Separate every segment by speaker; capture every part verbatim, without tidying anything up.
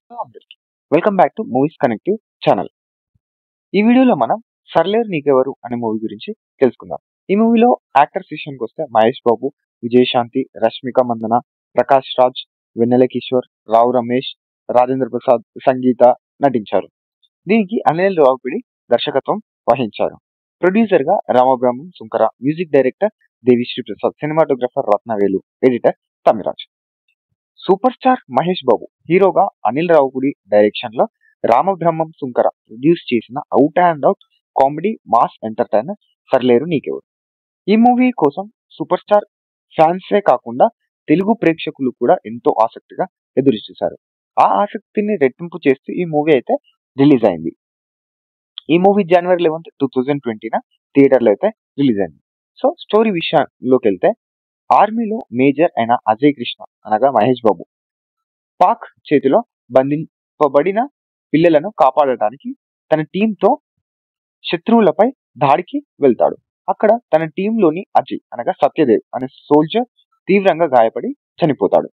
Speaker 1: Hello అందరికి welcome back to movies connective channel. ఈ వీడియోలో మనం సర్లేరు నీకెవరు అనే మూవీ గురించి తెలుసుకుందాం. ఈ మూవీలో యాక్టర్స్ విషయానికి వస్తే మహేష్ బాబు, విజయశాంతి, రష్మిక మందన, ప్రకాష్ రాజ్, వెన్నెల కిషోర్, రావు రమేష్, రాజేంద్ర ప్రసాద్, సంగీత నటించారు. దీనికి అనిల్ రావిపూడి దర్శకత్వం వహించారు. ప్రొడ్యూసర్ గా Ramabrahmam Sunkara, music director Devi Sri Prasad, cinematographer Rathnavelu, editor Tamiraj. Super star Mahesh Babu హీరోగా అనిల్ రావిపూడి డైరెక్షన్ లో రామబ్రహ్మం సుంకర ప్రొడ్యూస్ చేసిన out and out comedy mass entertainer Sarileru Neekevvaru. ఈ మూవీ కోసం సూపర్ స్టార్ ఫ్యాన్సే కాకుండా తెలుగు ప్రేక్షకులు కూడా ఎంతో ఆసక్తిగా ఎదురు చూశారు. ఆ ఆసక్తిని రెట్టింపు చేస్తూ ఈ మూవీ అయితే రిలీజ్ అయింది. ఈ మూవీ జనవరి లెవెన్త్ టూ థౌజండ్ ట్వంటీన థియేటర్లో అయితే రిలీజ్ అయింది. సో స్టోరీ విషయంలోకి వెళ్తే, ఆర్మీలో మేజర్ అయిన అజయ్ కృష్ణ అనగా మహేష్ బాబు పాక్ చేతిలో బంధింపబడిన పిల్లలను కాపాడటానికి తన టీంతో శత్రువులపై దాడికి వెళ్తాడు. అక్కడ తన టీంలోని అజయ్ అనగా సత్యదేవ్ అనే సోల్జర్ తీవ్రంగా గాయపడి చనిపోతాడు.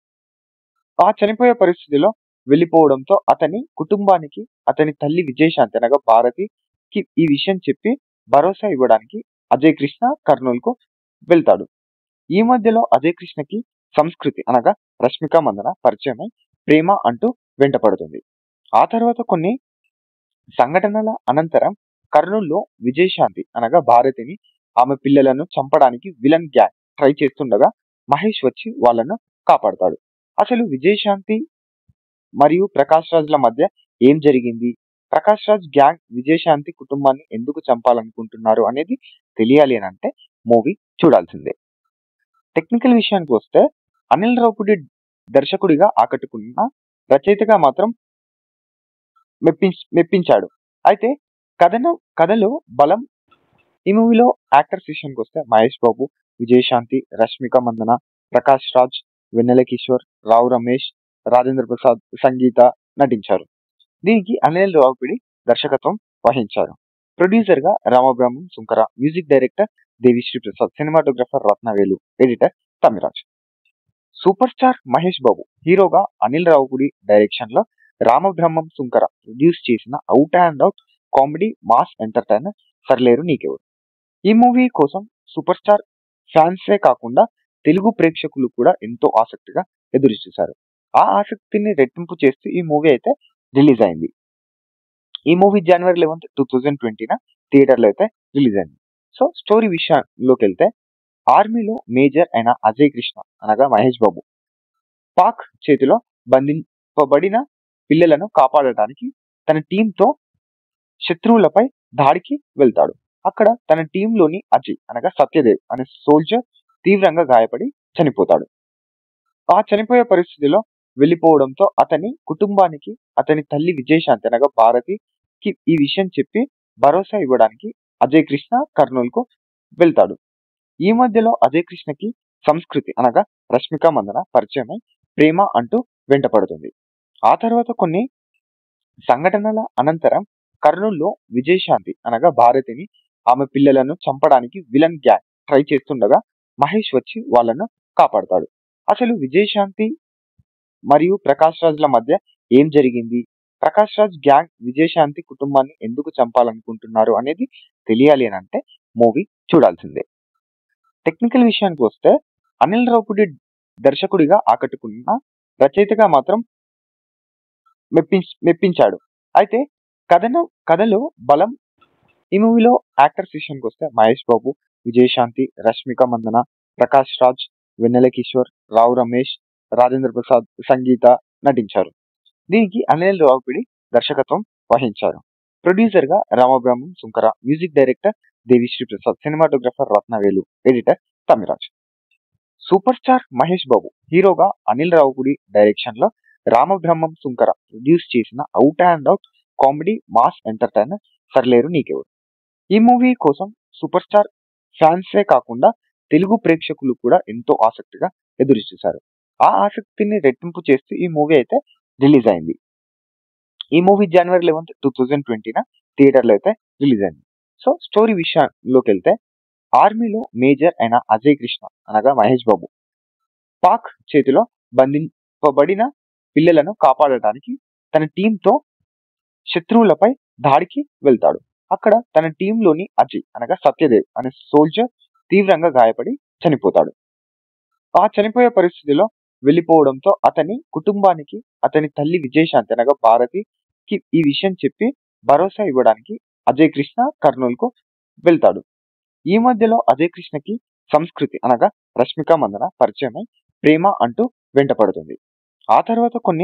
Speaker 1: ఆ చనిపోయే పరిస్థితిలో వెళ్ళిపోవడంతో అతని కుటుంబానికి అతని తల్లి విజయశాంతి అనగా భారతికి ఈ విషయం చెప్పి భరోసా ఇవ్వడానికి అజయ్ కృష్ణ కర్నూలుకు వెళ్తాడు. ఈ మధ్యలో అజయ్ కృష్ణకి సంస్కృతి అనగా రష్మిక మందన పరిచయమై ప్రేమ అంటూ వెంటపడుతుంది. ఆ తర్వాత కొన్ని సంఘటనల అనంతరం కర్నూలులో విజయశాంతి అనగా భారతిని, ఆమె పిల్లలను చంపడానికి విలన్ గ్యాంగ్ ట్రై చేస్తుండగా మహేష్ వచ్చి వాళ్ళను కాపాడతాడు. అసలు విజయశాంతి మరియు ప్రకాష్ రాజ్ల మధ్య ఏం జరిగింది, ప్రకాష్ రాజ్ గ్యాంగ్ విజయశాంతి కుటుంబాన్ని ఎందుకు చంపాలనుకుంటున్నారు అనేది తెలియాలి అని అంటే మూవీ చూడాల్సిందే. టెక్నికల్ విషయానికి వస్తే, అనిల్ రావిపూడి దర్శకుడిగా ఆకట్టుకున్న, రచయితగా మాత్రం మెప్పించ మెప్పించాడు. అయితే కథనం కథలో బలం. ఈ మూవీలో యాక్టర్స్ విషయానికి వస్తే మహేష్ బాబు, విజయశాంతి, రష్మిక మందన, ప్రకాష్ రాజ్, వెన్నెల కిషోర్, రావు రమేష్, రాజేంద్ర ప్రసాద్, సంగీత నటించారు. దీనికి అనిల్ రావిపూడి దర్శకత్వం వహించారు. ప్రొడ్యూసర్ గా Ramabrahmam Sunkara, music director Devi Sri Prasad, cinematographer Rathnavelu, editor Tamiraj. Super star Mahesh Babu హీరోగా అనిల్ రావిపూడి డైరెక్షన్ లో రామబ్రహ్మం సుంకర ప్రొడ్యూస్ చేసిన out and out comedy mass entertainer Sarileru Neekevvaru. ఈ మూవీ కోసం సూపర్ స్టార్ ఫ్యాన్సే కాకుండా తెలుగు ప్రేక్షకులు కూడా ఎంతో ఆసక్తిగా ఎదురు చూశారు. ఆ ఆసక్తిని రెట్టింపు చేస్తూ ఈ మూవీ అయితే రిలీజ్ అయింది. ఈ మూవీ జనవరి లెవెన్త్ టూ థౌజండ్ ట్వంటీన థియేటర్లో అయితే రిలీజ్ అయింది. సో స్టోరీ విషయంలోకి వెళ్తే, ఆర్మీలో మేజర్ అయిన అజయ్ కృష్ణ అనగా మహేష్ బాబు పాక్ చేతిలో బంధింపబడిన పిల్లలను కాపాడటానికి తన టీంతో శత్రువులపై దాడికి వెళ్తాడు. అక్కడ తన టీంలోని అజయ్ అనగా సత్యదేవ్ అనే సోల్జర్ తీవ్రంగా గాయపడి చనిపోతాడు. ఆ చనిపోయే పరిస్థితిలో వెళ్ళిపోవడంతో అతని కుటుంబానికి అతని తల్లి విజయశాంతి అనగా భారతికి ఈ విషయం చెప్పి భరోసా ఇవ్వడానికి అజయ్ కృష్ణ కర్నూలుకు వెళ్తాడు. ఈ మధ్యలో అజయ్ కృష్ణకి సంస్కృతి అనగా రష్మిక మందన పరిచయమై ప్రేమ అంటూ వెంటపడుతుంది. ఆ తర్వాత కొన్ని సంఘటనల అనంతరం కర్నూలులో విజయశాంతి అనగా భారతిని, ఆమె పిల్లలను చంపడానికి విలన్ గ్యాంగ్ ట్రై చేస్తుండగా మహేష్ వచ్చి వాళ్ళను కాపాడతాడు. అసలు విజయశాంతి మరియు ప్రకాష్ రాజ్ల మధ్య ఏం జరిగింది, ప్రకాష్ రాజ్ గ్యాంగ్ విజయశాంతి కుటుంబాన్ని ఎందుకు చంపాలనుకుంటున్నారు అనేది తెలియాలి అని అంటే మూవీ చూడాల్సిందే. టెక్నికల్ విషయానికి వస్తే, అనిల్ రావిపూడి దర్శకుడిగా ఆకట్టుకున్న, రచయితగా మాత్రం మెప్పించ మెప్పించాడు. అయితే కథనం కథలో బలం. ఈ మూవీలో యాక్టర్స్ విషయానికి వస్తే మహేష్ బాబు, విజయశాంతి, రష్మిక మందన, ప్రకాష్ రాజ్, వెన్నెల కిషోర్, రావు రమేష్, రాజేంద్ర ప్రసాద్, సంగీత నటించారు. దీనికి అనిల్ రావిపూడి దర్శకత్వం వహించారు. ప్రొడ్యూసర్ గా Ramabrahmam Sunkara, music director Devi Sri Prasad, cinematographer Rathnavelu, editor Tamiraj. Super star Mahesh Babu హీరోగా అనిల్ రావిపూడి డైరెక్షన్ లో రామబ్రహ్మం సుంకర ప్రొడ్యూస్ చేసిన out and out comedy mass entertainer Sarileru Neekevvaru. ఈ మూవీ కోసం సూపర్ స్టార్ ఫ్యాన్సే కాకుండా తెలుగు ప్రేక్షకులు కూడా ఎంతో ఆసక్తిగా ఎదురు చూశారు. ఆ ఆసక్తిని రెట్టింపు చేస్తూ ఈ మూవీ అయితే రిలీజ్ అయింది. ఈ మూవీ జనవరి లెవెన్త్ టూ థౌజండ్ ట్వంటీన థియేటర్లో అయితే రిలీజ్ అయింది. సో స్టోరీ విషయంలోకి వెళ్తే, ఆర్మీలో మేజర్ అయిన అజయ్ కృష్ణ అనగా మహేష్ బాబు పాక్ చేతిలో బంధింపబడిన పిల్లలను కాపాడటానికి తన టీంతో శత్రువులపై దాడికి వెళ్తాడు. అక్కడ తన టీంలోని అజయ్ అనగా సత్యదేవ్ అనే సోల్జర్ తీవ్రంగా గాయపడి చనిపోతాడు. ఆ చనిపోయే పరిస్థితిలో వెళ్ళిపోవడంతో అతని కుటుంబానికి అతని తల్లి విజయశాంతి అనగా భారతికి ఈ విషయం చెప్పి భరోసా ఇవ్వడానికి అజయ్ కృష్ణ కర్నూలుకు వెళ్తాడు. ఈ మధ్యలో అజయ్ కృష్ణకి సంస్కృతి అనగా రష్మిక మందన పరిచయమై ప్రేమ అంటూ వెంటపడుతుంది. ఆ తర్వాత కొన్ని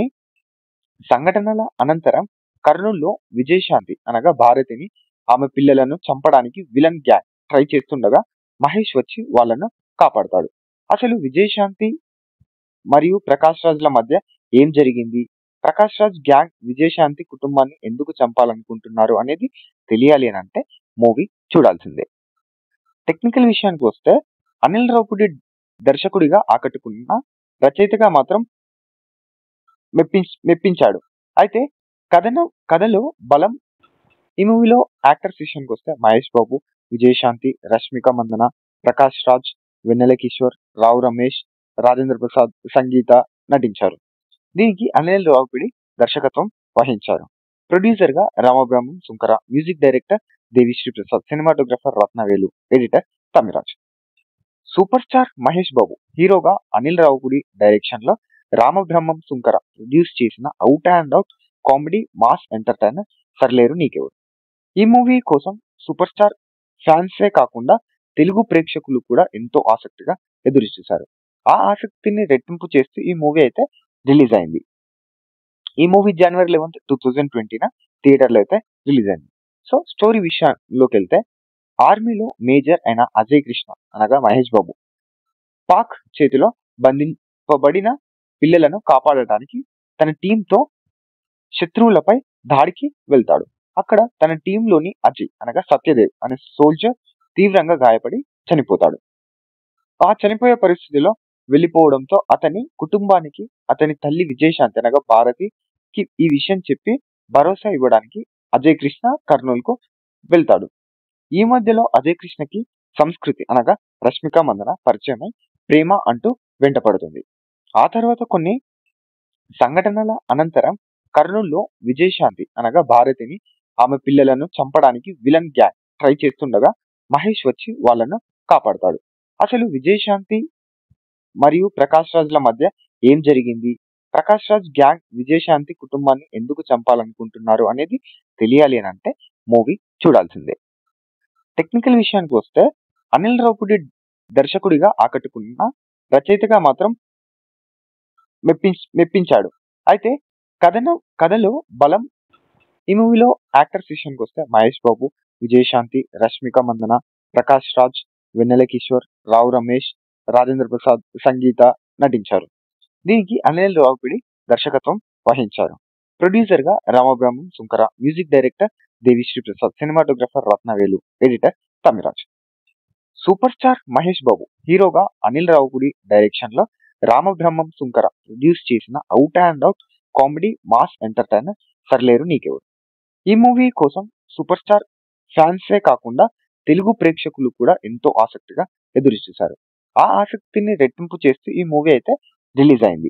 Speaker 1: సంఘటనల అనంతరం కర్నూలులో విజయశాంతి అనగా భారతిని ఆమె పిల్లలను చంపడానికి విలన్ గ్యాంగ్ ట్రై చేస్తుండగా మహేష్ వచ్చి వాళ్ళను కాపాడతాడు. అసలు విజయశాంతి మరియు ప్రకాష్ రాజ్ల మధ్య ఏం జరిగింది, ప్రకాష్ రాజ్ గ్యాంగ్ విజయశాంతి కుటుంబాన్ని ఎందుకు చంపాలనుకుంటున్నారు అనేది తెలియాలి అని అంటే మూవీ చూడాల్సిందే. టెక్నికల్ విషయానికి వస్తే అనిల్ రావుపుడి దర్శకుడిగా ఆకట్టుకున్న, రచయితగా మాత్రం మెప్పించ మెప్పించాడు. అయితే కథన కథలో బలం. ఈ మూవీలో యాక్టర్స్ విషయానికి వస్తే మహేష్ బాబు, విజయశాంతి, రష్మిక మందన, ప్రకాష్ రాజ్, వెన్నెల కిషోర్, రావు రమేష్, రాజేంద్ర ప్రసాద్, సంగీత నటించారు. దీనికి అనిల్ రావుపిడి దర్శకత్వం వహించారు. ప్రొడ్యూసర్ గా Ramabrahmam Sunkara, music director Devi Sri Prasad, cinematographer Rathnavelu, editor Tamiraj. Super star Mahesh Babu హీరోగా అనిల్ రావుపుడి డైరెక్షన్ లో రామబ్రహ్మం సుంకర ప్రొడ్యూస్ చేసిన out and out comedy mass entertainer Sarileru Neekevvaru. ఈ మూవీ కోసం సూపర్ స్టార్ ఫ్యాన్సే కాకుండా తెలుగు ప్రేక్షకులు కూడా ఎంతో ఆసక్తిగా ఎదురు చూశారు. ఆ ఆసక్తిని రెట్టింపు చేస్తూ ఈ మూవీ అయితే రిలీజ్ అయింది. ఈ మూవీ జనవరి లెవెన్త్ టూ థౌజండ్ ట్వంటీన థియేటర్లో అయితే రిలీజ్ అయింది. సో స్టోరీ విషయంలోకి వెళ్తే ఆర్మీలో మేజర్ అయిన అజయ్ కృష్ణ అనగా మహేష్ బాబు పాక్ చేతిలో బంధింపబడిన పిల్లలను కాపాడటానికి తన టీంతో శత్రువులపై దాడికి వెళ్తాడు. అక్కడ తన టీంలోని అజయ్ అనగా సత్యదేవ్ అనే సోల్జర్ తీవ్రంగా గాయపడి చనిపోతాడు. ఆ చనిపోయే పరిస్థితిలో వెళ్ళిపోవడంతో అతని కుటుంబానికి అతని తల్లి విజయశాంతి అనగా భారతికి ఈ విషయం చెప్పి భరోసా ఇవ్వడానికి అజయ్ కృష్ణ కర్నూలుకు వెళ్తాడు. ఈ మధ్యలో అజయ్ కృష్ణకి సంస్కృతి అనగా రష్మిక మందన పరిచయమై ప్రేమ అంటూ వెంటపడుతుంది. ఆ తర్వాత కొన్ని సంఘటనల అనంతరం కర్నూలులో విజయశాంతి అనగా భారతిని ఆమె పిల్లలను చంపడానికి విలన్ గ్యాంగ్ ట్రై చేస్తుండగా మహేష్ వచ్చి వాళ్ళను కాపాడతాడు. అసలు విజయశాంతి మరియు ప్రకాష్ రాజ్ల మధ్య ఏం జరిగింది, ప్రకాష్ రాజ్ గ్యాంగ్ విజయశాంతి కుటుంబాన్ని ఎందుకు చంపాలనుకుంటున్నారు అనేది తెలియాలి అని అంటే మూవీ చూడాల్సిందే. టెక్నికల్ విషయానికి వస్తే అనిల్ రావుపుడి దర్శకుడిగా ఆకట్టుకున్న, రచయితగా మాత్రం మెప్పించ మెప్పించాడు. అయితే కథన కథలో బలం. ఈ మూవీలో యాక్టర్స్ విషయానికి వస్తే మహేష్ బాబు, విజయశాంతి, రష్మిక మందన, ప్రకాష్ రాజ్, వెన్నెల కిషోర్, రావు రమేష్, రాజేంద్ర ప్రసాద్, సంగీత నటించారు. దీనికి అనిల్ రావుపిడి దర్శకత్వం వహించారు. ప్రొడ్యూసర్ గా Ramabrahmam Sunkara, music director Devi Sri Prasad, cinematographer Rathnavelu, editor Tamiraj. Super star Mahesh Babu హీరోగా అనిల్ రావుపుడి డైరెక్షన్ లో రామబ్రహ్మం సుంకర ప్రొడ్యూస్ చేసిన out and out comedy mass entertainer Sarileru Neekevvaru. ఈ మూవీ కోసం సూపర్ స్టార్ ఫ్యాన్సే కాకుండా తెలుగు ప్రేక్షకులు కూడా ఎంతో ఆసక్తిగా ఎదురు చూశారు. ఆ ఆసక్తిని రెట్టింపు చేస్తూ ఈ మూవీ అయితే రిలీజ్ అయింది.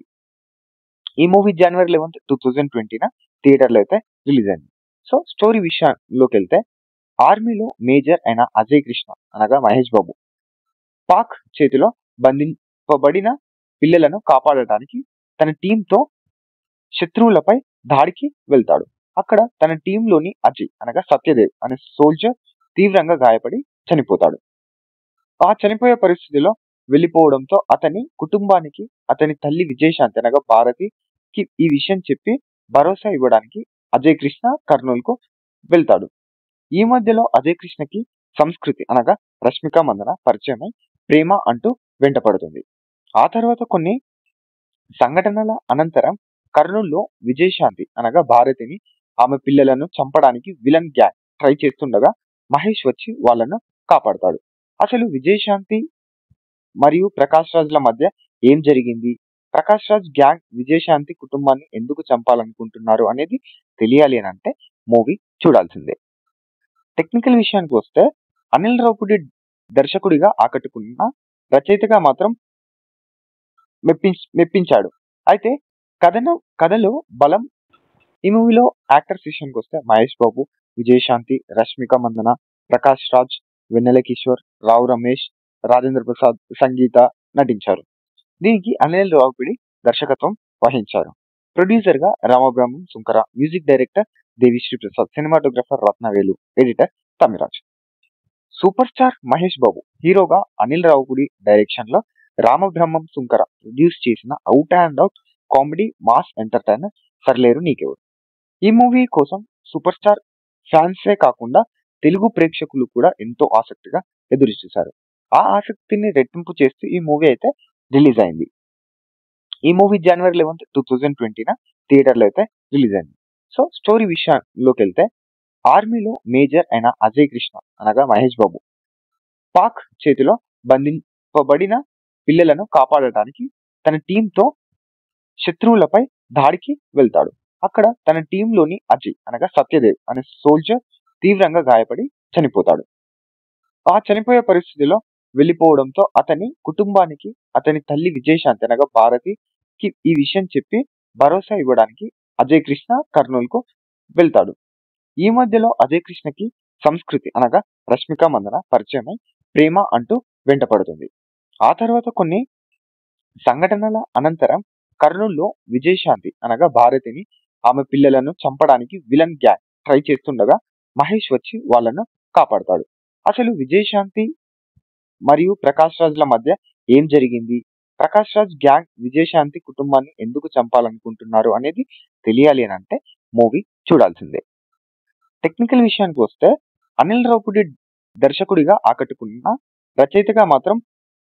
Speaker 1: ఈ మూవీ జనవరి లెవెన్త్ టూ థౌజండ్ ట్వంటీన థియేటర్లో అయితే రిలీజ్ అయింది. సో స్టోరీ విషయంలోకి వెళ్తే ఆర్మీలో మేజర్ అయిన అజయ్ కృష్ణ అనగా మహేష్ బాబు పాక్ చేతిలో బంధింపబడిన పిల్లలను కాపాడటానికి తన టీంతో శత్రువులపై దాడికి వెళ్తాడు. అక్కడ తన టీంలోని అజయ్ అనగా సత్యదేవ్ అనే సోల్జర్ తీవ్రంగా గాయపడి చనిపోతాడు. ఆ చనిపోయే పరిస్థితిలో వెళ్ళిపోవడంతో అతని కుటుంబానికి అతని తల్లి విజయశాంతి అనగా భారతికి ఈ విషయం చెప్పి భరోసా ఇవ్వడానికి అజయ్ కృష్ణ కర్నూలుకు వెళ్తాడు. ఈ మధ్యలో అజయ్ కృష్ణకి సంస్కృతి అనగా రష్మిక మందన పరిచయమై ప్రేమ అంటూ వెంటపడుతుంది. ఆ తర్వాత కొన్ని సంఘటనల అనంతరం కర్నూలులో విజయశాంతి అనగా భారతిని ఆమె పిల్లలను చంపడానికి విలన్ గ్యాంగ్ ట్రై చేస్తుండగా మహేష్ వచ్చి వాళ్ళను కాపాడతాడు. అసలు విజయశాంతి మరియు ప్రకాష్ రాజ్ల మధ్య ఏం జరిగింది, ప్రకాష్ రాజ్ గ్యాంగ్ విజయశాంతి కుటుంబాన్ని ఎందుకు చంపాలనుకుంటున్నారు అనేది తెలియాలి అని అంటే మూవీ చూడాల్సిందే. టెక్నికల్ విషయానికి వస్తే అనిల్ రావుపుడి దర్శకుడిగా ఆకట్టుకున్న, రచయితగా మాత్రం మెప్పించ మెప్పించాడు. అయితే కథన కథలో బలం. ఈ మూవీలో యాక్టర్స్ విషయానికి వస్తే మహేష్ బాబు, విజయశాంతి, రష్మిక మందన, ప్రకాష్ రాజ్, వెన్నెల కిషోర్, రావు రమేష్, రాజేంద్ర ప్రసాద్, సంగీత నటించారు. దీనికి అనిల్ రావిపూడి దర్శకత్వం వహించారు. ప్రొడ్యూసర్ గా Ramabrahmam Sunkara, music director Devi Sri Prasad, cinematographer Rathnavelu, editor Tamiraj. Super star Mahesh Babu హీరోగా అనిల్ రావిపూడి డైరెక్షన్ లో రామబ్రహ్మం సుంకర ప్రొడ్యూస్ చేసిన out and out comedy mass entertainer Sarileru Neekevvaru. ఈ మూవీ కోసం సూపర్ స్టార్ ఫ్యాన్సే కాకుండా తెలుగు ప్రేక్షకులు కూడా ఎంతో ఆసక్తిగా ఎదురు చూశారు. ఆ ఆసక్తిని రెట్టింపు చేస్తూ ఈ మూవీ అయితే రిలీజ్ అయింది. ఈ మూవీ జనవరి లెవెన్త్ టూ థౌజండ్ ట్వంటీన థియేటర్లో అయితే రిలీజ్ అయింది. సో స్టోరీ విషయంలోకి వెళ్తే, ఆర్మీలో మేజర్ అయిన అజయ్ కృష్ణ అనగా మహేష్ బాబు పాక్ చేతిలో బంధింపబడిన పిల్లలను కాపాడటానికి తన టీంతో శత్రువులపై దాడికి వెళ్తాడు. అక్కడ తన టీంలోని అజయ్ అనగా సత్యదేవ్ అనే సోల్జర్ తీవ్రంగా గాయపడి చనిపోతాడు. ఆ చనిపోయే పరిస్థితిలో వెళ్ళిపోవడంతో అతని కుటుంబానికి అతని తల్లి విజయశాంతి అనగా భారతికి ఈ విషయం చెప్పి భరోసా ఇవ్వడానికి అజయ్ కృష్ణ కర్నూలు కు వెళ్తాడు. ఈ మధ్యలో అజయ్ కృష్ణకి సంస్కృతి అనగా రష్మిక మందన పరిచయమై ప్రేమ అంటూ వెంటపడుతుంది. ఆ తర్వాత కొన్ని సంఘటనల అనంతరం కర్నూలులో విజయశాంతి అనగా భారతిని, ఆమె పిల్లలను చంపడానికి విలన్ గ్యాంగ్ ట్రై చేస్తుండగా మహేష్ వచ్చి వాళ్ళను కాపాడతాడు. అసలు విజయశాంతి మరియు ప్రకాష్ రాజ్ల మధ్య ఏం జరిగింది, ప్రకాష్ రాజ్ గ్యాంగ్ విజయశాంతి కుటుంబాన్ని ఎందుకు చంపాలనుకుంటున్నారు అనేది తెలియాలి అని అంటే మూవీ చూడాల్సిందే. టెక్నికల్ విషయానికి వస్తే, అనిల్ రావిపూడి దర్శకుడిగా ఆకట్టుకున్న, రచయితగా మాత్రం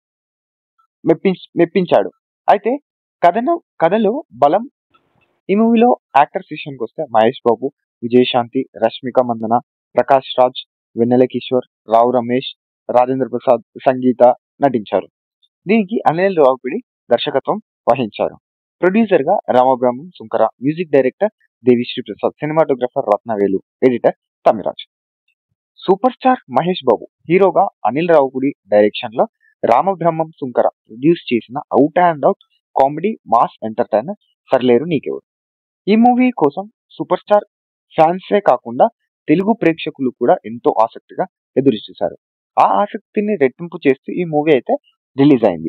Speaker 1: మెప్పించ మెప్పించాడు. అయితే కథను కథలో బలం. ఈ మూవీలో యాక్టర్స్ విషయానికి వస్తే మహేష్ బాబు, విజయశాంతి, రష్మిక మందన, ప్రకాష్ రాజ్, వెన్నెల కిషోర్, రావు రమేష్, రాజేంద్ర ప్రసాద్, సంగీత నటించారు. దీనికి అనిల్ రావిపూడి దర్శకత్వం వహించారు. ప్రొడ్యూసర్ గా Ramabrahmam Sunkara, music director Devi Sri Prasad, cinematographer Rathnavelu, editor Tamiraj. Super star Mahesh Babu హీరోగా అనిల్ రావిపూడి డైరెక్షన్ లో రామబ్రహ్మం సుంకర ప్రొడ్యూస్ చేసిన out and out comedy mass entertainer Sarileru Neekevvaru. ఈ మూవీ కోసం సూపర్ స్టార్ ఫ్యాన్సే కాకుండా తెలుగు ప్రేక్షకులు కూడా ఎంతో ఆసక్తిగా ఎదురు చూశారు. ఆ ఆసక్తిని రెట్టింపు చేస్తూ ఈ మూవీ అయితే రిలీజ్ అయింది.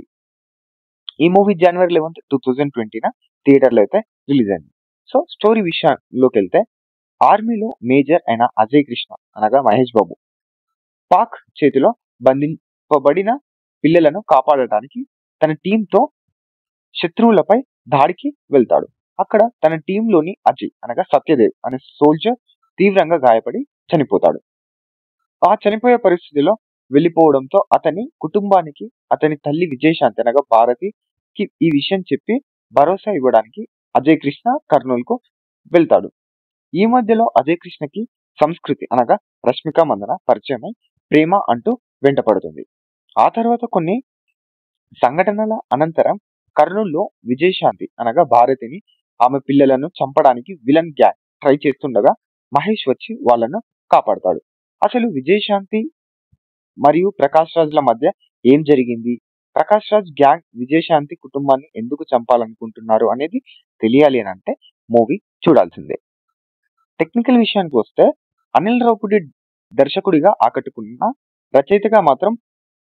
Speaker 1: ఈ మూవీ జనవరి లెవెన్త్ టూ థౌజండ్ ట్వంటీన థియేటర్లో అయితే రిలీజ్ అయింది. సో స్టోరీ విషయంలోకి వెళ్తే, ఆర్మీలో మేజర్ అయిన అజయ్ కృష్ణ అనగా మహేష్ బాబు పాక్ చేతిలో బంధింపబడిన పిల్లలను కాపాడటానికి తన టీంతో శత్రువులపై దాడికి వెళ్తాడు. అక్కడ తన టీంలోని అజయ్ అనగా సత్యదేవ్ అనే సోల్జర్ తీవ్రంగా గాయపడి చనిపోతాడు. ఆ చనిపోయే పరిస్థితిలో వెళ్ళిపోవడంతో అతని కుటుంబానికి అతని తల్లి విజయశాంతి అనగా భారతికి ఈ విషయం చెప్పి భరోసా ఇవ్వడానికి అజయ్ కృష్ణ కర్నూలు కు వెళ్తాడు. ఈ మధ్యలో అజయ్ కృష్ణకి సంస్కృతి అనగా రష్మిక మందన పరిచయమై ప్రేమ అంటూ వెంటపడుతుంది. ఆ తర్వాత కొన్ని సంఘటనల అనంతరం కర్నూలులో విజయశాంతి అనగా భారతిని, ఆమె పిల్లలను చంపడానికి విలన్ గ్యాంగ్ ట్రై చేస్తుండగా మహేష్ వచ్చి వాళ్ళను కాపాడతాడు. అసలు విజయశాంతి మరియు ప్రకాష్ రాజ్ల మధ్య ఏం జరిగింది, ప్రకాష్ రాజ్ గ్యాంగ్ విజయశాంతి కుటుంబాన్ని ఎందుకు చంపాలనుకుంటున్నారు అనేది తెలియాలి అని అంటే మూవీ చూడాల్సిందే. టెక్నికల్ విషయానికి వస్తే, అనిల్ రావిపూడి దర్శకుడిగా ఆకట్టుకున్న, రచయితగా మాత్రం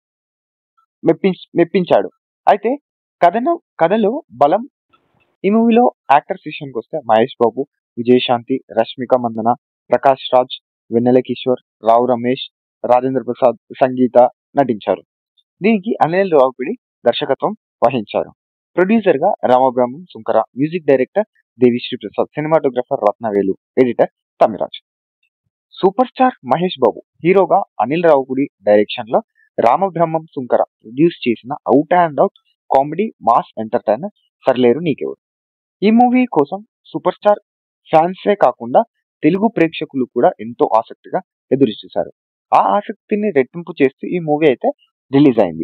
Speaker 1: మెప్పించ మెప్పించాడు. అయితే కథను కథలో బలం. ఈ మూవీలో యాక్టర్స్ విషయానికి వస్తే మహేష్ బాబు, విజయశాంతి, రష్మిక మందన, ప్రకాష్ రాజ్, వెన్నెల కిషోర్, రావు రమేష్, రాజేంద్ర ప్రసాద్, సంగీత నటించారు. దీనికి అనిల్ రావిపూడి దర్శకత్వం వహించారు. ప్రొడ్యూసర్ గా Ramabrahmam Sunkara, music director Devi Sri Prasad, cinematographer Rathnavelu, editor Tamiraj. Super star Mahesh Babu హీరోగా అనిల్ రావిపూడి డైరెక్షన్ లో రామబ్రహ్మం సుంకర ప్రొడ్యూస్ చేసిన out and out comedy mass entertainer Sarileru Neekevvaru. ఈ మూవీ కోసం సూపర్ స్టార్ ఫ్యాన్సే కాకుండా తెలుగు ప్రేక్షకులు కూడా ఎంతో ఆసక్తిగా ఎదురు చూశారు. ఆ ఆసక్తిని రెట్టింపు చేస్తూ ఈ మూవీ అయితే రిలీజ్ అయింది.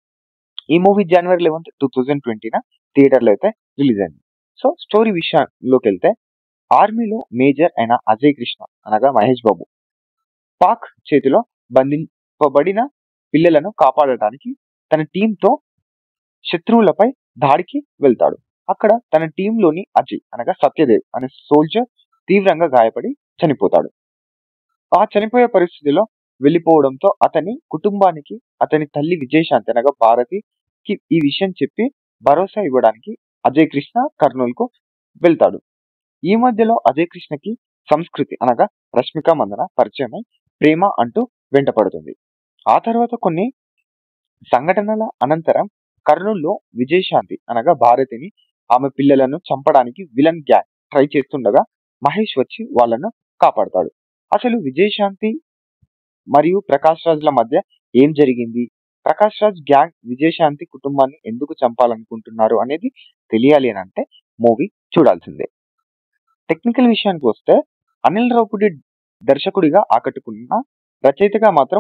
Speaker 1: ఈ మూవీ జనవరి లెవెన్త్ టూ థౌజండ్ ట్వంటీన థియేటర్లో అయితే రిలీజ్ అయింది. సో స్టోరీ విషయంలోకి వెళ్తే, ఆర్మీలో మేజర్ అయిన అజయ్ కృష్ణ అనగా మహేష్ బాబు పాక్ చేతిలో బంధింపబడిన పిల్లలను కాపాడటానికి తన టీంతో శత్రువులపై దాడికి వెళ్తాడు. అక్కడ తన టీంలోని అజయ్ అనగా సత్యదేవ్ అనే సోల్జర్ తీవ్రంగా గాయపడి చనిపోతాడు. ఆ చనిపోయే పరిస్థితిలో వెళ్ళిపోవడంతో అతని కుటుంబానికి అతని తల్లి విజయశాంతి అనగా భారతికి ఈ విషయం చెప్పి భరోసా ఇవ్వడానికి అజయ్ కృష్ణ కర్నూలుకు వెళ్తాడు. ఈ మధ్యలో అజయ్ కృష్ణకి సంస్కృతి అనగా రష్మిక మందన పరిచయమై ప్రేమ అంటూ వెంటపడుతుంది. ఆ తర్వాత కొన్ని సంఘటనల అనంతరం కర్నూలులో విజయశాంతి అనగా భారతిని ఆమె పిల్లలను చంపడానికి విలన్ గ్యాంగ్ ట్రై చేస్తుండగా మహేష్ వచ్చి వాళ్ళను కాపాడతాడు. అసలు విజయశాంతి మరియు ప్రకాష్ రాజ్ల మధ్య ఏం జరిగింది, ప్రకాష్ రాజ్ గ్యాంగ్ విజయశాంతి కుటుంబాన్ని ఎందుకు చంపాలనుకుంటున్నారు అనేది తెలియాలి అని అంటే మూవీ చూడాల్సిందే. టెక్నికల్ విషయానికి వస్తే అనిల్ రావుపుడి దర్శకుడిగా ఆకట్టుకున్న, రచయితగా మాత్రం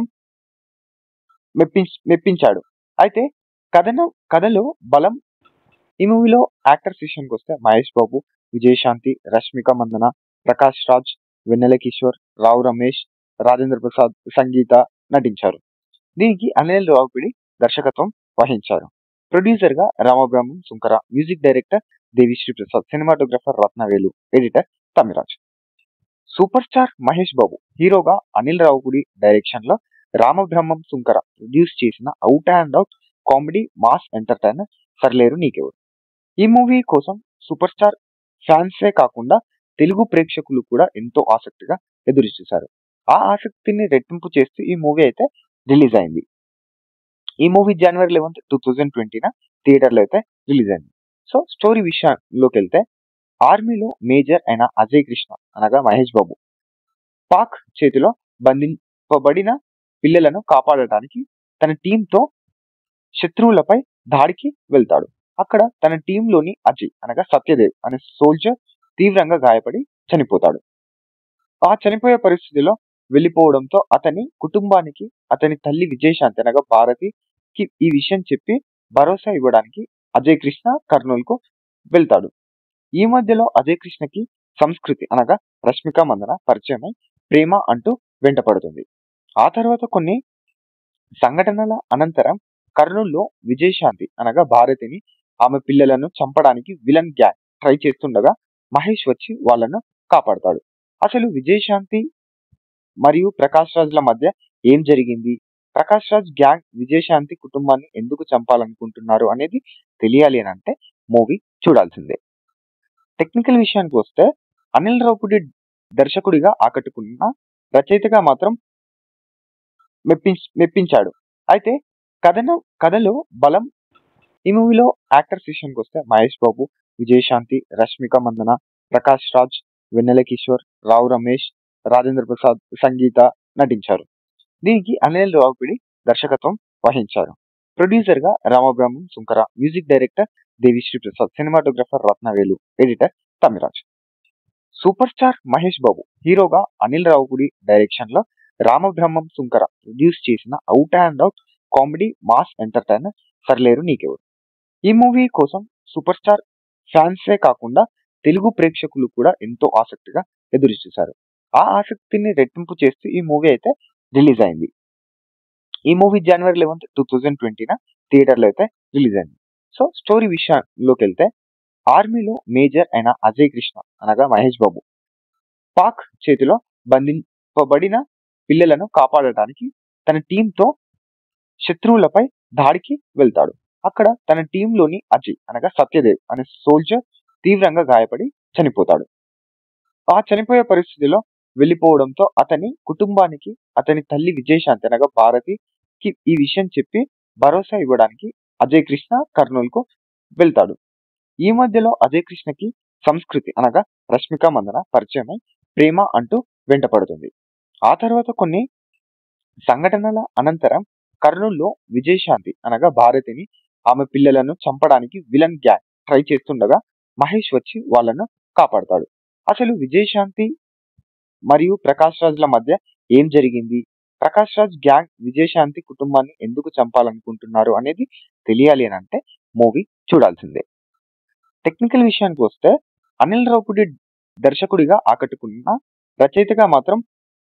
Speaker 1: మెప్పి మెప్పించాడు. అయితే కథన కథలో బలం. ఈ మూవీలో యాక్టర్స్ విషయానికి వస్తే మహేష్ బాబు, విజయశాంతి, రష్మిక మందన, ప్రకాష్ రాజ్, వెన్నెల కిషోర్, రావు రమేష్, రాజేంద్ర ప్రసాద్, సంగీత నటించారు. దీనికి అనిల్ రావుపిడి దర్శకత్వం వహించారు. ప్రొడ్యూసర్ గా Ramabrahmam Sunkara, music director Devi Sri Prasad, cinematographer Rathnavelu, editor Tamiraj. Super star Mahesh Babu హీరోగా అనిల్ రావుపుడి డైరెక్షన్ లో రామబ్రహ్మం సుంకర ప్రొడ్యూస్ చేసిన out and out comedy mass entertainer Sarileru Neekevvaru. ఈ మూవీ కోసం సూపర్ స్టార్ ఫ్యాన్సే కాకుండా తెలుగు ప్రేక్షకులు కూడా ఎంతో ఆసక్తిగా ఎదురు చూశారు. ఆ ఆసక్తిని రెట్టింపు చేస్తూ ఈ మూవీ అయితే రిలీజ్ అయింది. ఈ మూవీ జనవరి లెవెన్త్ టూ థౌజండ్ ట్వంటీన థియేటర్లో అయితే రిలీజ్ అయింది. సో స్టోరీ విషయంలోకి వెళ్తే ఆర్మీలో మేజర్ అయిన అజయ్ కృష్ణ అనగా మహేష్ బాబు పాక్ చేతిలో బంధింపబడిన పిల్లలను కాపాడటానికి తన టీంతో శత్రువులపై దాడికి వెళ్తాడు. అక్కడ తన టీంలోని అజయ్ అనగా సత్యదేవ్ అనే సోల్జర్ తీవ్రంగా గాయపడి చనిపోతాడు. ఆ చనిపోయే పరిస్థితిలో వెళ్ళిపోవడంతో అతని కుటుంబానికి అతని తల్లి విజయశాంతి అనగా భారతికి ఈ విషయం చెప్పి భరోసా ఇవ్వడానికి అజయ్ కృష్ణ కర్నూలుకు వెళ్తాడు. ఈ మధ్యలో అజయ్ కృష్ణకి సంస్కృతి అనగా రష్మిక మందన పరిచయమై ప్రేమ అంటూ వెంటపడుతుంది. ఆ తర్వాత కొన్ని సంఘటనల అనంతరం కర్నూలులో విజయశాంతి అనగా భారతిని ఆమె పిల్లలను చంపడానికి విలన్ గ్యాంగ్ ట్రై చేస్తుండగా మహేష్ వచ్చి వాళ్ళను కాపాడతాడు. అసలు విజయశాంతి మరియు ప్రకాష్ రాజ్ల మధ్య ఏం జరిగింది, ప్రకాష్ రాజ్ గ్యాంగ్ విజయశాంతి కుటుంబాన్ని ఎందుకు చంపాలనుకుంటున్నారు అనేది తెలియాలి అని అంటే మూవీ చూడాల్సిందే. టెక్నికల్ విషయానికి వస్తే అనిల్ రావుపుడి దర్శకుడిగా ఆకట్టుకున్న, రచయితగా మాత్రం మెప్పి మెప్పించాడు. అయితే కథన కథలో బలం. ఈ మూవీలో యాక్టర్స్ విషయానికి వస్తే మహేష్ బాబు, విజయశాంతి, రష్మిక మందన, ప్రకాష్ రాజ్, వెన్నెల కిషోర్, రావు రమేష్, రాజేంద్ర ప్రసాద్, సంగీత నటించారు. దీనికి అనిల్ రావుపిడి దర్శకత్వం వహించారు. ప్రొడ్యూసర్ గా Ramabrahmam Sunkara, music director Devi Sri Prasad, cinematographer Rathnavelu, editor Tamiraj. Super star Mahesh Babu హీరోగా అనిల్ రావుపుడి డైరెక్షన్ లో రామబ్రహ్మం సుంకర ప్రొడ్యూస్ చేసిన out and out comedy mass entertainer Sarileru Neekevvaru. ఈ మూవీ కోసం సూపర్ స్టార్ ఫ్యాన్సే కాకుండా తెలుగు ప్రేక్షకులు కూడా ఎంతో ఆసక్తిగా ఎదురు చూశారు. ఆ ఆసక్తిని రెట్టింపు చేస్తూ ఈ మూవీ అయితే రిలీజ్ అయింది. ఈ మూవీ జనవరి లెవెన్త్ టూ థౌజండ్ ట్వంటీన థియేటర్లో అయితే రిలీజ్ అయింది. సో స్టోరీ విషయంలోకి వెళ్తే ఆర్మీలో మేజర్ అయిన అజయ్ కృష్ణ అనగా మహేష్ బాబు పాక్ చేతిలో బంధింపబడిన పిల్లలను కాపాడటానికి తన టీంతో శత్రువులపై దాడికి వెళ్తాడు. అక్కడ తన టీంలోని అజయ్ అనగా సత్యదేవ్ అనే సోల్జర్ తీవ్రంగా గాయపడి చనిపోతాడు. ఆ చనిపోయే పరిస్థితిలో వెళ్ళిపోవడంతో అతని కుటుంబానికి అతని తల్లి విజయశాంతి అనగా భారతికి ఈ విషయం చెప్పి భరోసా ఇవ్వడానికి అజయ్ కృష్ణ కర్నూలుకు వెళ్తాడు. ఈ మధ్యలో అజయ్ కృష్ణకి సంస్కృతి అనగా రష్మిక మందన పరిచయమై ప్రేమ అంటూ వెంటపడుతుంది. ఆ తర్వాత కొన్ని సంఘటనల అనంతరం కర్నూలులో విజయశాంతి అనగా భారతిని ఆమె పిల్లలను చంపడానికి విలన్ గ్యాంగ్ ట్రై చేస్తుండగా మహేష్ వచ్చి వాళ్ళను కాపాడతాడు. అసలు విజయశాంతి మరియు ప్రకాష్ రాజ్ల మధ్య ఏం జరిగింది, ప్రకాష్ రాజ్ గ్యాంగ్ విజయశాంతి కుటుంబాన్ని ఎందుకు చంపాలనుకుంటున్నారు అనేది తెలియాలి అని అంటే మూవీ చూడాల్సిందే. టెక్నికల్ విషయానికి వస్తే అనిల్ రావుపుడి దర్శకుడిగా ఆకట్టుకున్న, రచయితగా మాత్రం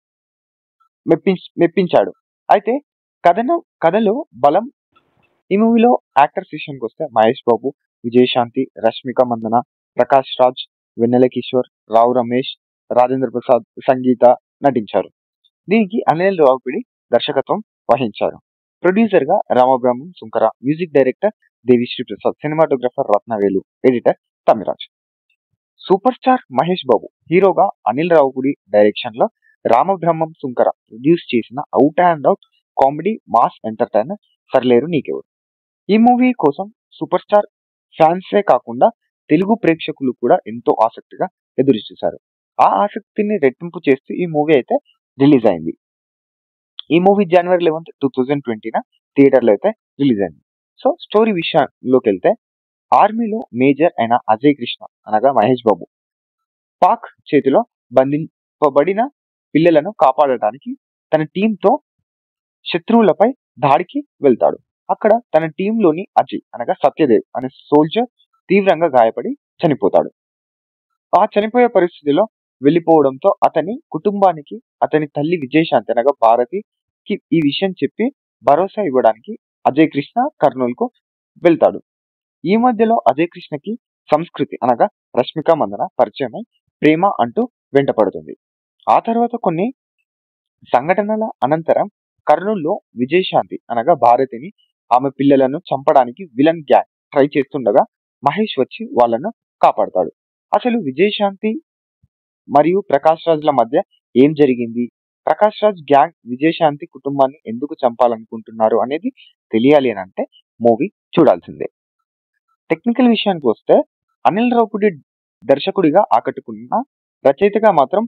Speaker 1: మెప్పి మెప్పించాడు. అయితే కథన కథలో బలం. ఈ మూవీలో యాక్టర్స్ విషయానికి వస్తే మహేష్ బాబు, విజయశాంతి, రష్మిక మందన, ప్రకాష్ రాజ్, వెన్నెల కిషోర్, రావు రమేష్, రాజేంద్ర ప్రసాద్, సంగీత నటించారు. దీనికి అనిల్ రావిపూడి దర్శకత్వం వహించారు. ప్రొడ్యూసర్ గా Ramabrahmam Sunkara, music director Devi Sri Prasad, cinematographer Rathnavelu, editor Tamiraj. Super star Mahesh Babu హీరోగా అనిల్ రావిపూడి డైరెక్షన్ లో రామబ్రహ్మం సుంకర ప్రొడ్యూస్ చేసిన out and out comedy mass entertainer Sarileru Neekevvaru. ఈ మూవీ కోసం సూపర్ స్టార్ ఫ్యాన్సే కాకుండా తెలుగు ప్రేక్షకులు కూడా ఎంతో ఆసక్తిగా ఎదురు చూశారు. ఆ ఆసక్తిని రెట్టింపు చేస్తూ ఈ మూవీ అయితే రిలీజ్ అయింది. ఈ మూవీ జనవరి లెవెన్త్ టూ థౌజండ్ ట్వంటీన థియేటర్లో అయితే రిలీజ్ అయింది. సో స్టోరీ విషయంలోకి వెళ్తే, ఆర్మీలో మేజర్ అయిన అజయ్ కృష్ణ అనగా మహేష్ బాబు పాక్ చేతిలో బంధింపబడిన పిల్లలను కాపాడటానికి తన టీంతో శత్రువులపై దాడికి వెళ్తాడు. అక్కడ తన టీంలోని అజయ్ అనగా సత్యదేవ్ అనే సోల్జర్ తీవ్రంగా గాయపడి చనిపోతాడు. ఆ చనిపోయే పరిస్థితిలో వెళ్ళిపోవడంతో అతని కుటుంబానికి అతని తల్లి విజయశాంతి అనగా భారతికి ఈ విషయం చెప్పి భరోసా ఇవ్వడానికి అజయ్ కృష్ణ కర్నూలు కు వెళ్తాడు. ఈ మధ్యలో అజయ్ కృష్ణకి సంస్కృతి అనగా రష్మిక మందన పరిచయమై ప్రేమ అంటూ వెంటపడుతుంది. ఆ తర్వాత కొన్ని సంఘటనల అనంతరం కర్నూలులో విజయశాంతి అనగా భారతిని, ఆమె పిల్లలను చంపడానికి విలన్ గ్యాంగ్ ట్రై చేస్తుండగా మహేష్ వచ్చి వాళ్ళను కాపాడతాడు. అసలు విజయశాంతి మరియు ప్రకాష్ రాజ్ల మధ్య ఏం జరిగింది, ప్రకాష్ రాజ్ గ్యాంగ్ విజయశాంతి కుటుంబాన్ని ఎందుకు చంపాలనుకుంటున్నారు అనేది తెలియాలి అని అంటే మూవీ చూడాల్సిందే. టెక్నికల్ విషయానికి వస్తే, అనిల్ రావిపూడి దర్శకుడిగా ఆకట్టుకున్న, రచయితగా మాత్రం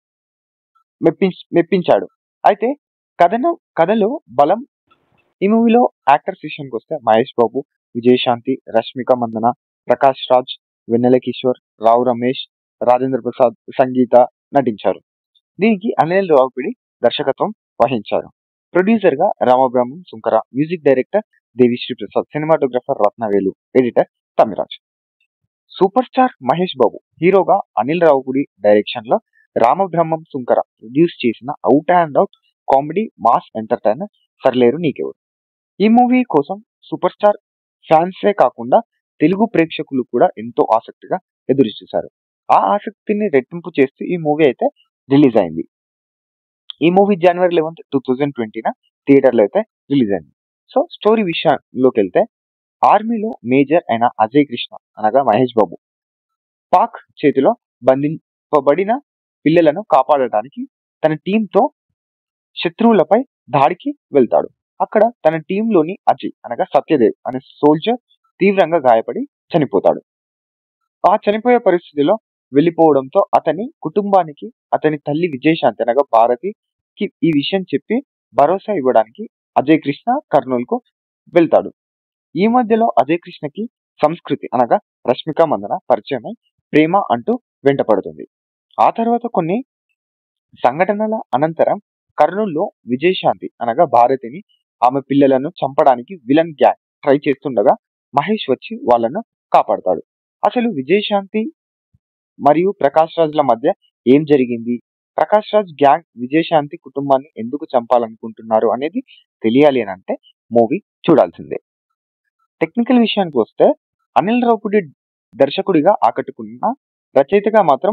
Speaker 1: మెప్పి మెప్పించాడు. అయితే కథను కథలో బలం. ఈ మూవీలో యాక్టర్స్ విషయానికి వస్తే మహేష్ బాబు, విజయశాంతి, రష్మిక మందన, ప్రకాష్ రాజ్, వెన్నెల కిషోర్, రావు రమేష్, రాజేంద్ర ప్రసాద్, సంగీత నటించారు. దీనికి అనిల్ రావిపూడి దర్శకత్వం వహించారు. ప్రొడ్యూసర్ గా Ramabrahmam Sunkara, music director Devi Sri Prasad, cinematographer Rathnavelu, editor Tamiraj. Super star Mahesh Babu హీరోగా అనిల్ రావిపూడి డైరెక్షన్ లో రామబ్రహ్మం సుంకర ప్రొడ్యూస్ చేసిన out and out comedy mass entertainer Sarileru Neekevvaru. ఈ మూవీ కోసం సూపర్ స్టార్ ఫ్యాన్సే కాకుండా తెలుగు ప్రేక్షకులు కూడా ఎంతో ఆసక్తిగా ఎదురు చూశారు. ఆ ఆసక్తిని రెట్టింపు చేస్తూ ఈ మూవీ అయితే రిలీజ్ అయింది. ఈ మూవీ జనవరి లెవెన్త్ టూ థౌజండ్ ట్వంటీన థియేటర్లో అయితే రిలీజ్ అయింది. సో స్టోరీ విషయంలోకి వెళ్తే, ఆర్మీలో మేజర్ అయిన అజయ్ కృష్ణ అనగా మహేష్ బాబు పాక్ చేతిలో బంధింపబడిన పిల్లలను కాపాడటానికి తన టీంతో శత్రువులపై దాడికి వెళ్తాడు. అక్కడ తన టీంలోని అజయ్ అనగా సత్యదేవ్ అనే సోల్జర్ తీవ్రంగా గాయపడి చనిపోతాడు. ఆ చనిపోయే పరిస్థితిలో వెళ్ళిపోవడంతో అతని కుటుంబానికి అతని తల్లి విజయశాంతి అనగా భారతికి ఈ విషయం చెప్పి భరోసా ఇవ్వడానికి అజయ్ కృష్ణ కర్నూలు కు వెళ్తాడు. ఈ మధ్యలో అజయ్ కృష్ణకి సంస్కృతి అనగా రష్మిక మందన పరిచయమై ప్రేమ అంటూ వెంటపడుతుంది. ఆ తర్వాత కొన్ని సంఘటనల అనంతరం కర్నూలులో విజయశాంతి అనగా భారతిని, ఆమె పిల్లలను చంపడానికి విలన్ గ్యాంగ్ ట్రై చేస్తుండగా మహేష్ వచ్చి వాళ్ళను కాపాడతాడు. అసలు విజయశాంతి మరియు ప్రకాష్ రాజ్ల మధ్య ఏం జరిగింది, ప్రకాష్ రాజ్ గ్యాంగ్ విజయశాంతి కుటుంబాన్ని ఎందుకు చంపాలనుకుంటున్నారు అనేది తెలియాలి అని అంటే మూవీ చూడాల్సిందే. టెక్నికల్ విషయానికి వస్తే, అనిల్ రావిపూడి దర్శకుడిగా ఆకట్టుకున్న, రచయితగా మాత్రం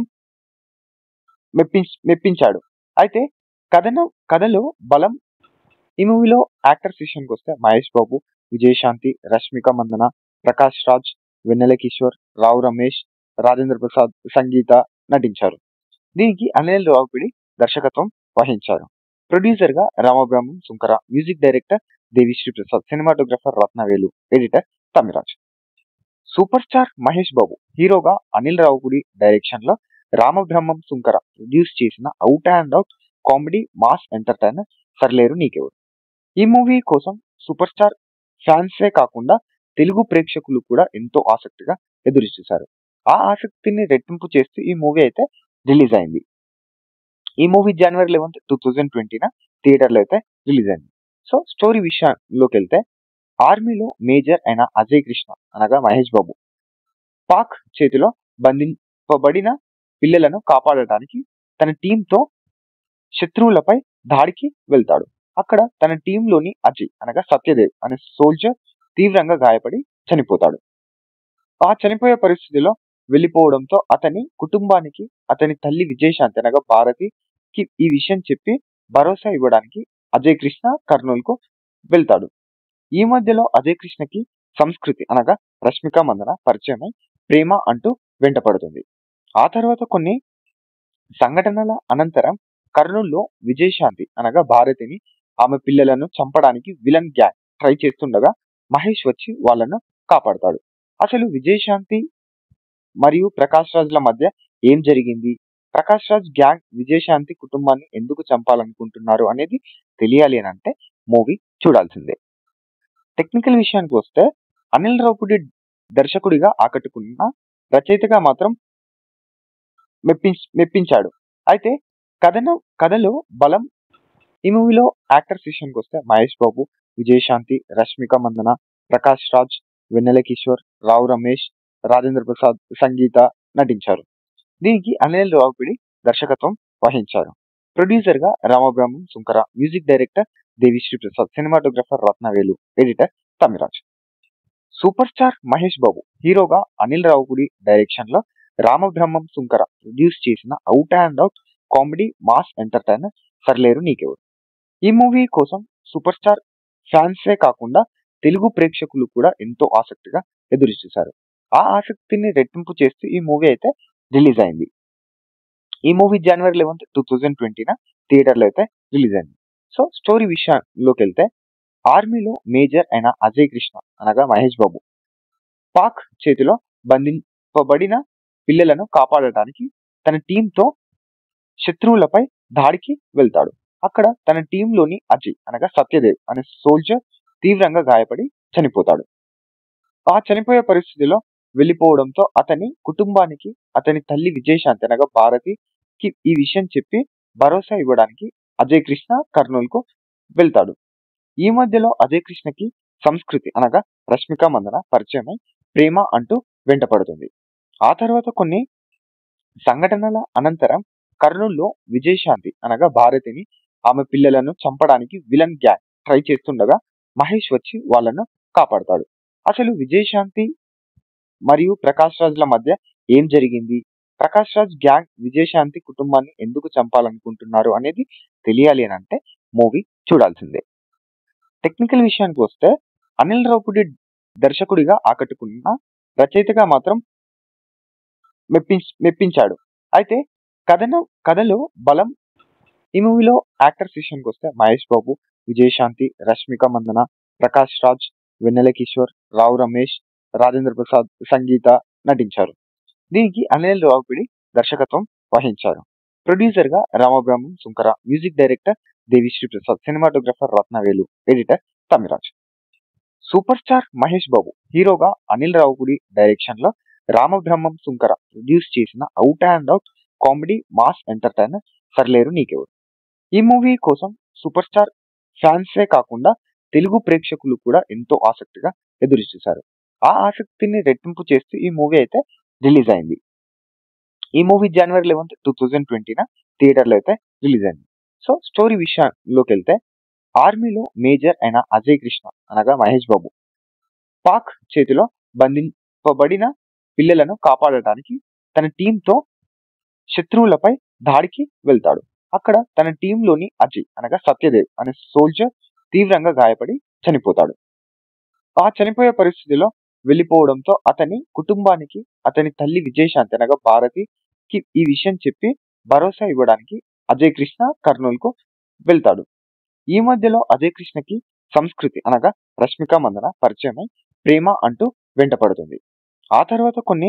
Speaker 1: మెప్పి మెప్పించాడు. అయితే కథను కథలో బలం. ఈ మూవీలో యాక్టర్స్ విషయానికి వస్తే మహేష్ బాబు, విజయశాంతి, రష్మిక మందన, ప్రకాష్ రాజ్, వెన్నెల కిషోర్, రావు రమేష్, రాజేంద్ర ప్రసాద్, సంగీత నటించారు. దీనికి అనిల్ రావిపూడి దర్శకత్వం వహించారు. ప్రొడ్యూసర్ గా Ramabrahmam Sunkara, music director Devi Sri Prasad, cinematographer Rathnavelu, editor Tamiraj. Super star Mahesh Babu హీరోగా అనిల్ రావిపూడి డైరెక్షన్ లో రామబ్రహ్మం సుంకర ప్రొడ్యూస్ చేసిన out and out comedy mass entertainer Sarileru Neekevvaru. ఈ మూవీ కోసం సూపర్ స్టార్ ఫ్యాన్సే కాకుండా తెలుగు ప్రేక్షకులు కూడా ఎంతో ఆసక్తిగా ఎదురు చూశారు. ఆ ఆసక్తిని రెట్టింపు చేస్తూ ఈ మూవీ అయితే రిలీజ్ అయింది. ఈ మూవీ జనవరి లెవెన్త్ టూ థౌజండ్ ట్వంటీన థియేటర్లో అయితే రిలీజ్ అయింది. సో స్టోరీ విషయంలోకి వెళ్తే, ఆర్మీలో మేజర్ అయిన అజయ్ కృష్ణ అనగా మహేష్ బాబు పాక్ చేతిలో బంధింపబడిన పిల్లలను కాపాడటానికి తన టీంతో శత్రువులపై దాడికి వెళ్తాడు. అక్కడ తన టీంలోని అజయ్ అనగా సత్యదేవ్ అనే సోల్జర్ తీవ్రంగా గాయపడి చనిపోతాడు. ఆ చనిపోయే పరిస్థితిలో వెళ్ళిపోవడంతో అతని కుటుంబానికి అతని తల్లి విజయశాంతి అనగా భారతికి ఈ విషయం చెప్పి భరోసా ఇవ్వడానికి అజయ్ కృష్ణ కర్నూలుకు వెళ్తాడు. ఈ మధ్యలో అజయ్ కృష్ణకి సంస్కృతి అనగా రష్మిక మందన పరిచయమై ప్రేమ అంటూ వెంటపడుతుంది. ఆ తర్వాత కొన్ని సంఘటనల అనంతరం కర్నూలులో విజయశాంతి అనగా భారతిని ఆమె పిల్లలను చంపడానికి విలన్ గ్యాంగ్ ట్రై చేస్తుండగా మహేష్ వచ్చి వాళ్ళను కాపాడతాడు. అసలు విజయశాంతి మరియు ప్రకాష్ రాజ్ల మధ్య ఏం జరిగింది, ప్రకాష్ రాజ్ గ్యాంగ్ విజయశాంతి కుటుంబాన్ని ఎందుకు చంపాలనుకుంటున్నారు అనేది తెలియాలి అని అంటే మూవీ చూడాల్సిందే. టెక్నికల్ విషయానికి వస్తే అనిల్ రావుపూడి దర్శకుడిగా ఆకట్టుకున్న, రచయితగా మాత్రం మెప్పించ మెప్పించాడు. అయితే కథన కథలో బలం. ఈ మూవీలో యాక్టర్స్ విషయానికి వస్తే మహేష్ బాబు, విజయశాంతి, రష్మిక మందన, ప్రకాష్ రాజ్, వెన్నెల కిషోర్, రావు రమేష్, రాజేంద్ర ప్రసాద్, సంగీత నటించారు. దీనికి అనిల్ రావుపూడి దర్శకత్వం వహించారు. ప్రొడ్యూసర్ గా Ramabrahmam Sunkara, music director Devi Sri Prasad, cinematographer Rathnavelu, editor Tamiraj. Super star Mahesh Babu హీరోగా అనిల్ రావుపూడి డైరెక్షన్ లో రామబ్రహ్మం సుంకర ప్రొడ్యూస్ చేసిన out and out comedy mass entertainer Sarileru Neekevvaru. ఈ మూవీ కోసం సూపర్ స్టార్ ఫ్యాన్సే కాకుండా తెలుగు ప్రేక్షకులు కూడా ఎంతో ఆసక్తిగా ఎదురు చూశారు. ఆ ఆసక్తిని రెట్టింపు చేస్తూ ఈ మూవీ అయితే రిలీజ్ అయింది. ఈ మూవీ జనవరి లెవెన్త్ టూ థౌజండ్ ట్వంటీన థియేటర్లో అయితే రిలీజ్ అయింది. సో స్టోరీ విషయంలోకి వెళ్తే ఆర్మీలో మేజర్ అయిన అజయ్ కృష్ణ అనగా మహేష్ బాబు పాక్ చేతిలో బంధింపబడిన పిల్లలను కాపాడటానికి తన టీంతో శత్రువులపై దాడికి వెళ్తాడు. అక్కడ తన టీంలోని అజయ్ అనగా సత్యదేవ్ అనే సోల్జర్ తీవ్రంగా గాయపడి చనిపోతాడు. ఆ చనిపోయే పరిస్థితిలో వెళ్ళిపోవడంతో అతని కుటుంబానికి అతని తల్లి విజయశాంతి అనగా భారతికి ఈ విషయం చెప్పి భరోసా ఇవ్వడానికి అజయ్ కృష్ణ కర్నూలుకు వెళ్తాడు. ఈ మధ్యలో అజయ్ కృష్ణకి సంస్కృతి అనగా రష్మిక మందన పరిచయమై ప్రేమ అంటూ వెంటపడుతుంది. ఆ తర్వాత కొన్ని సంఘటనల అనంతరం కర్నూలులో విజయశాంతి అనగా భారతిని ఆమె పిల్లలను చంపడానికి విలన్ గ్యాంగ్ ట్రై చేస్తుండగా మహేష్ వచ్చి వాళ్ళను కాపాడతాడు. అసలు విజయశాంతి మరియు ప్రకాష్ రాజ్ల మధ్య ఏం జరిగింది, ప్రకాష్ రాజ్ గ్యాంగ్ విజయశాంతి కుటుంబాన్ని ఎందుకు చంపాలనుకుంటున్నారు అనేది తెలియాలి అని అంటే మూవీ చూడాల్సిందే. టెక్నికల్ విషయానికి వస్తే అనిల్ రావుపూడి దర్శకుడిగా ఆకట్టుకున్న, రచయితగా మాత్రం మెప్పించ మెప్పించాడు. అయితే కథన కథలో బలం. ఈ మూవీలో యాక్టర్స్ విషయానికి వస్తే మహేష్ బాబు, విజయశాంతి, రష్మిక మందన, ప్రకాష్ రాజ్, వెన్నెల కిషోర్, రావు రమేష్, రాజేంద్ర ప్రసాద్, సంగీత నటించారు. దీనికి అనిల్ రావుపూడి దర్శకత్వం వహించారు. ప్రొడ్యూసర్ గా Ramabrahmam Sunkara, music director Devi Sri Prasad, cinematographer Rathnavelu, editor Tamiraj. Super star Mahesh Babu హీరోగా అనిల్ రావుపూడి డైరెక్షన్ లో రామబ్రహ్మం సుంకర ప్రొడ్యూస్ చేసిన out and out comedy mass entertainer Sarileru Neekevvaru. ఈ మూవీ కోసం సూపర్ స్టార్ ఫ్యాన్సే కాకుండా తెలుగు ప్రేక్షకులు కూడా ఎంతో ఆసక్తిగా ఎదురు చూశారు. ఆ ఆసక్తిని రెట్టింపు చేస్తూ ఈ మూవీ అయితే రిలీజ్ అయింది. ఈ మూవీ జనవరి లెవెన్త్ టూ థౌజండ్ ట్వంటీన థియేటర్లో అయితే రిలీజ్ అయింది. సో స్టోరీ విషయంలోకి వెళ్తే ఆర్మీలో మేజర్ అయిన అజయ్ కృష్ణ అనగా మహేష్ బాబు పాక్ చేతిలో బంధింపబడిన పిల్లలను కాపాడటానికి తన టీంతో శత్రువులపై దాడికి వెళ్తాడు. అక్కడ తన టీంలోని అజయ్ అనగా సత్యదేవ్ అనే సోల్జర్ తీవ్రంగా గాయపడి చనిపోతాడు. ఆ చనిపోయే పరిస్థితిలో వెళ్ళిపోవడంతో అతని కుటుంబానికి అతని తల్లి విజయశాంతి అనగా భారతికి ఈ విషయం చెప్పి భరోసా ఇవ్వడానికి అజయ్ కృష్ణ కర్నూలుకు వెళ్తాడు. ఈ మధ్యలో అజయ్ కృష్ణకి సంస్కృతి అనగా రష్మిక మందన పరిచయమై ప్రేమ అంటూ వెంటపడుతుంది. ఆ తర్వాత కొన్ని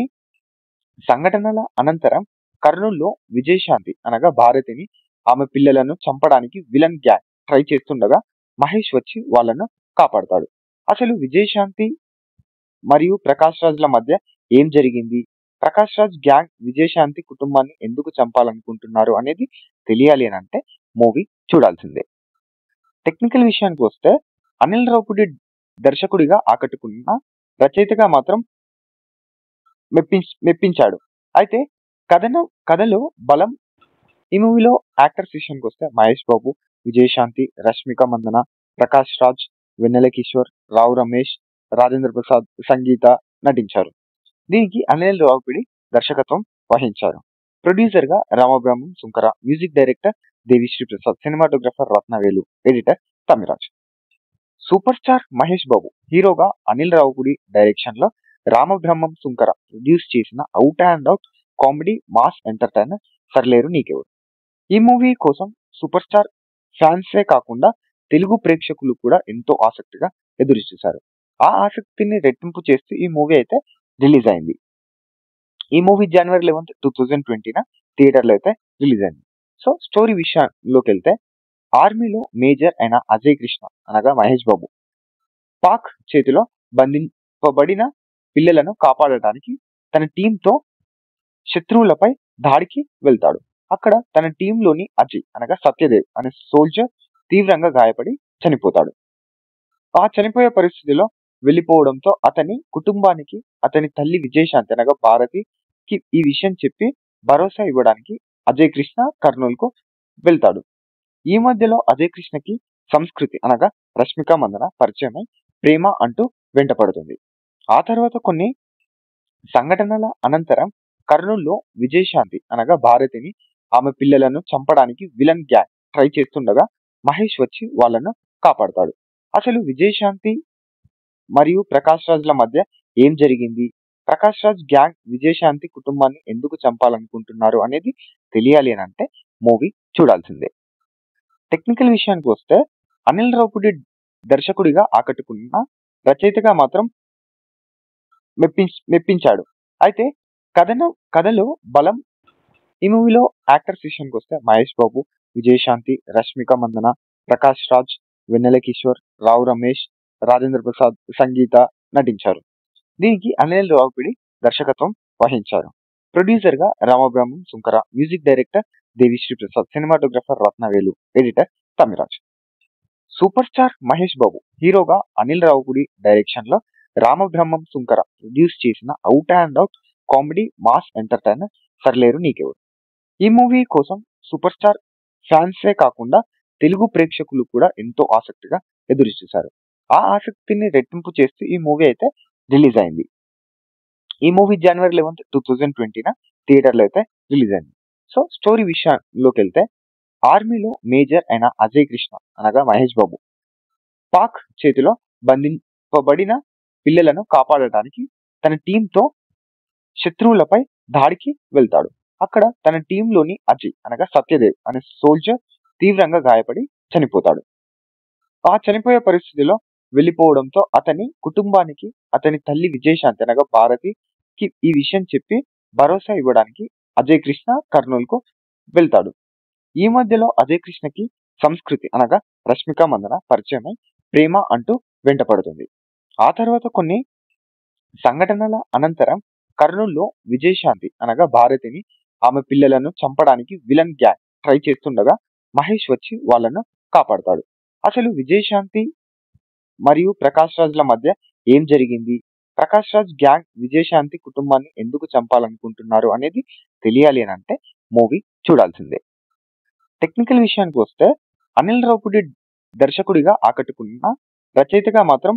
Speaker 1: సంఘటనల అనంతరం కర్నూలులో విజయశాంతి అనగా భారతిని ఆమె పిల్లలను చంపడానికి విలన్ గ్యాంగ్ ట్రై చేస్తుండగా మహేష్ వచ్చి వాళ్ళను కాపాడతాడు. అసలు విజయశాంతి మరియు ప్రకాష్ రాజ్ల మధ్య ఏం జరిగింది, ప్రకాష్ రాజ్ గ్యాంగ్ విజయశాంతి కుటుంబాన్ని ఎందుకు చంపాలనుకుంటున్నారు అనేది తెలియాలి అని అంటే మూవీ చూడాల్సిందే. టెక్నికల్ విషయానికి వస్తే అనిల్ రావుపూడి దర్శకుడిగా ఆకట్టుకున్న, రచయితగా మాత్రం మెప్పించ మెప్పించాడు. అయితే కథన కథలో బలం. ఈ మూవీలో యాక్టర్స్ విషయానికి వస్తే మహేష్ బాబు, విజయశాంతి, రష్మిక మందన, ప్రకాష్ రాజ్, వెన్నెల కిషోర్, రావు రమేష్, రాజేంద్ర ప్రసాద్, సంగీత నటించారు. దీనికి అనిల్ రావుపూడి దర్శకత్వం వహించారు. ప్రొడ్యూసర్ గా Ramabrahmam Sunkara, music director Devi Sri Prasad, cinematographer Rathnavelu, editor Tamiraj. Super star Mahesh Babu హీరోగా అనిల్ రావుపుడి డైరెక్షన్ లో రామబ్రహ్మం సుంకర ప్రొడ్యూస్ చేసిన out and out comedy mass entertainer Sarileru Neekevvaru. ఈ మూవీ కోసం సూపర్ స్టార్ ఫ్యాన్సే కాకుండా తెలుగు ప్రేక్షకులు కూడా ఎంతో ఆసక్తిగా ఎదురు చూశారు. ఆ ఆసక్తిని రెట్టింపు చేస్తూ ఈ మూవీ అయితే రిలీజ్ అయింది. ఈ మూవీ జనవరి లెవెన్త్ టూ థౌజండ్ ట్వంటీన థియేటర్లో అయితే రిలీజ్ అయింది. సో స్టోరీ విషయంలోకి వెళ్తే, ఆర్మీలో మేజర్ అయిన అజయ్ కృష్ణ అనగా మహేష్ బాబు పాక్ చేతిలో బంధింపబడిన పిల్లలను కాపాడటానికి తన టీంతో శత్రువులపై దాడికి వెళ్తాడు. అక్కడ తన టీంలోని అజయ్ అనగా సత్యదేవ్ అనే సోల్జర్ తీవ్రంగా గాయపడి చనిపోతాడు. ఆ చనిపోయే పరిస్థితిలో వెళ్ళిపోవడంతో అతని కుటుంబానికి అతని తల్లి విజయశాంతి అనగా భారతికి ఈ విషయం చెప్పి భరోసా ఇవ్వడానికి అజయ్ కృష్ణ కర్నూలు కు వెళ్తాడు. ఈ మధ్యలో అజయ్ కృష్ణకి సంస్కృతి అనగా రష్మిక మందన పరిచయమై ప్రేమ అంటూ వెంటపడుతుంది. ఆ తర్వాత కొన్ని సంఘటనల అనంతరం కర్నూలులో విజయశాంతి అనగా భారతిని, ఆమె పిల్లలను చంపడానికి విలన్ గ్యాంగ్ ట్రై చేస్తుండగా మహేష్ వచ్చి వాళ్ళను కాపాడతాడు. అసలు విజయశాంతి మరియు ప్రకాష్ రాజ్ల మధ్య ఏం జరిగింది, ప్రకాష్ రాజ్ గ్యాంగ్ విజయశాంతి కుటుంబాన్ని ఎందుకు చంపాలనుకుంటున్నారు అనేది తెలియాలి అని అంటే మూవీ చూడాల్సిందే. టెక్నికల్ విషయానికి వస్తే, అనిల్ రావుపుడి దర్శకుడిగా ఆకట్టుకున్న, రచయితగా మాత్రం మెప్పించ మెప్పించాడు. అయితే కథను కథలో బలం. ఈ మూవీలో యాక్టర్స్ విషయానికి వస్తే మహేష్ బాబు, విజయశాంతి, రష్మిక మందన, ప్రకాష్ రాజ్, వెన్నెల కిషోర్, రావు రమేష్, రాజేంద్ర ప్రసాద్, సంగీత నటించారు. దీనికి అనిల్ రావుపుడి దర్శకత్వం వహించారు. ప్రొడ్యూసర్ గా Ramabrahmam Sunkara, music director Devi Sri Prasad, cinematographer Rathnavelu, editor Tamiraj. Super star Mahesh Babu హీరోగా అనిల్ రావుపుడి డైరెక్షన్ లో రామబ్రహ్మం సుంకర ప్రొడ్యూస్ చేసిన out and out comedy mass entertainer Sarileru Neekevvaru. ఈ మూవీ కోసం సూపర్ స్టార్ ఫ్యాన్సే కాకుండా తెలుగు ప్రేక్షకులు కూడా ఎంతో ఆసక్తిగా ఎదురు చూశారు. ఆ ఆసక్తిని రెట్టింపు చేస్తూ ఈ మూవీ అయితే రిలీజ్ అయింది. ఈ మూవీ జనవరి లెవెన్త్ టూ థౌజండ్ ట్వంటీన థియేటర్లో అయితే రిలీజ్ అయింది. సో స్టోరీ విషయంలోకి వెళ్తే, ఆర్మీలో మేజర్ అయిన అజయ్ కృష్ణ అనగా మహేష్ బాబు పాక్ చేతిలో బంధింపబడిన పిల్లలను కాపాడటానికి తన టీంతో శత్రువులపై దాడికి వెళ్తాడు. అక్కడ తన టీంలోని అజయ్ అనగా సత్యదేవ్ అనే సోల్జర్ తీవ్రంగా గాయపడి చనిపోతాడు. ఆ చనిపోయే పరిస్థితిలో వెళ్ళిపోవడంతో అతని కుటుంబానికి అతని తల్లి విజయశాంతి అనగా భారతికి ఈ విషయం చెప్పి భరోసా ఇవ్వడానికి అజయ్ కృష్ణ కర్నూలు కు వెళ్తాడు. ఈ మధ్యలో అజయ్ కృష్ణకి సంస్కృతి అనగా రష్మిక మందన పరిచయమై ప్రేమ అంటూ వెంటపడుతుంది. ఆ తర్వాత కొన్ని సంఘటనల అనంతరం కర్నూలులో విజయశాంతి అనగా భారతిని, ఆమె పిల్లలను చంపడానికి విలన్ గ్యాంగ్ ట్రై చేస్తుండగా మహేష్ వచ్చి వాళ్ళను కాపాడతాడు. అసలు విజయశాంతి మరియు ప్రకాష్ రాజ్ల మధ్య ఏం జరిగింది, ప్రకాష్ రాజ్ గ్యాంగ్ విజయశాంతి కుటుంబాన్ని ఎందుకు చంపాలనుకుంటున్నారు అనేది తెలియాలి అని అంటే మూవీ చూడాల్సిందే. టెక్నికల్ విషయానికి వస్తే, అనిల్ రావుపుడి దర్శకుడిగా ఆకట్టుకున్న, రచయితగా మాత్రం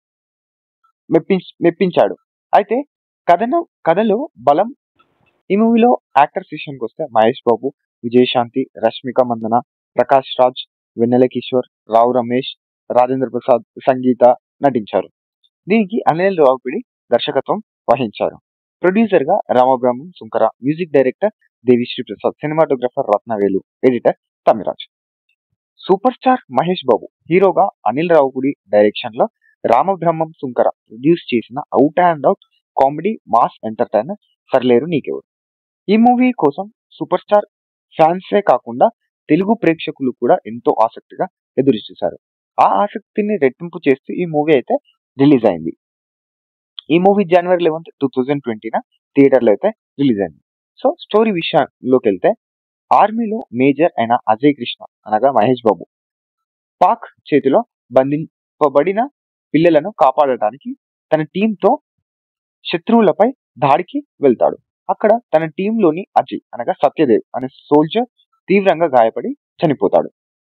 Speaker 1: మెప్పించ మెప్పించాడు. అయితే కథను కథలో బలం. ఈ మూవీలో యాక్టర్స్ విషయానికి వస్తే మహేష్ బాబు, విజయశాంతి, రష్మిక మందన, ప్రకాష్ రాజ్, వెన్నెల కిషోర్, రావు రమేష్, రాజేంద్ర ప్రసాద్, సంగీత నటించారు. దీనికి అనిల్ రావుపుడి దర్శకత్వం వహించారు. ప్రొడ్యూసర్ గా Ramabrahmam Sunkara, music director Devi Sri Prasad, cinematographer Rathnavelu, editor Tamiraj. Super star Mahesh Babu హీరోగా అనిల్ రావుపుడి డైరెక్షన్ లో రామబ్రహ్మం సుంకర ప్రొడ్యూస్ చేసిన out and out comedy mass entertainer Sarileru Neekevvaru. ఈ మూవీ కోసం సూపర్ స్టార్ ఫ్యాన్సే కాకుండా తెలుగు ప్రేక్షకులు కూడా ఎంతో ఆసక్తిగా ఎదురు చూశారు. ఆ ఆసక్తిని రెట్టింపు చేస్తూ ఈ మూవీ అయితే రిలీజ్ అయింది. ఈ మూవీ జనవరి లెవెన్త్ టూ థౌజండ్ ట్వంటీన థియేటర్లో అయితే రిలీజ్ అయింది. సో స్టోరీ విషయంలోకి వెళ్తే, ఆర్మీలో మేజర్ అయిన అజయ్ కృష్ణ అనగా మహేష్ బాబు పాక్ చేతిలో బంధింపబడిన పిల్లలను కాపాడటానికి తన టీంతో శత్రువులపై దాడికి వెళ్తాడు. అక్కడ తన టీంలోని అజయ్ అనగా సత్యదేవ్ అనే సోల్జర్ తీవ్రంగా గాయపడి చనిపోతాడు.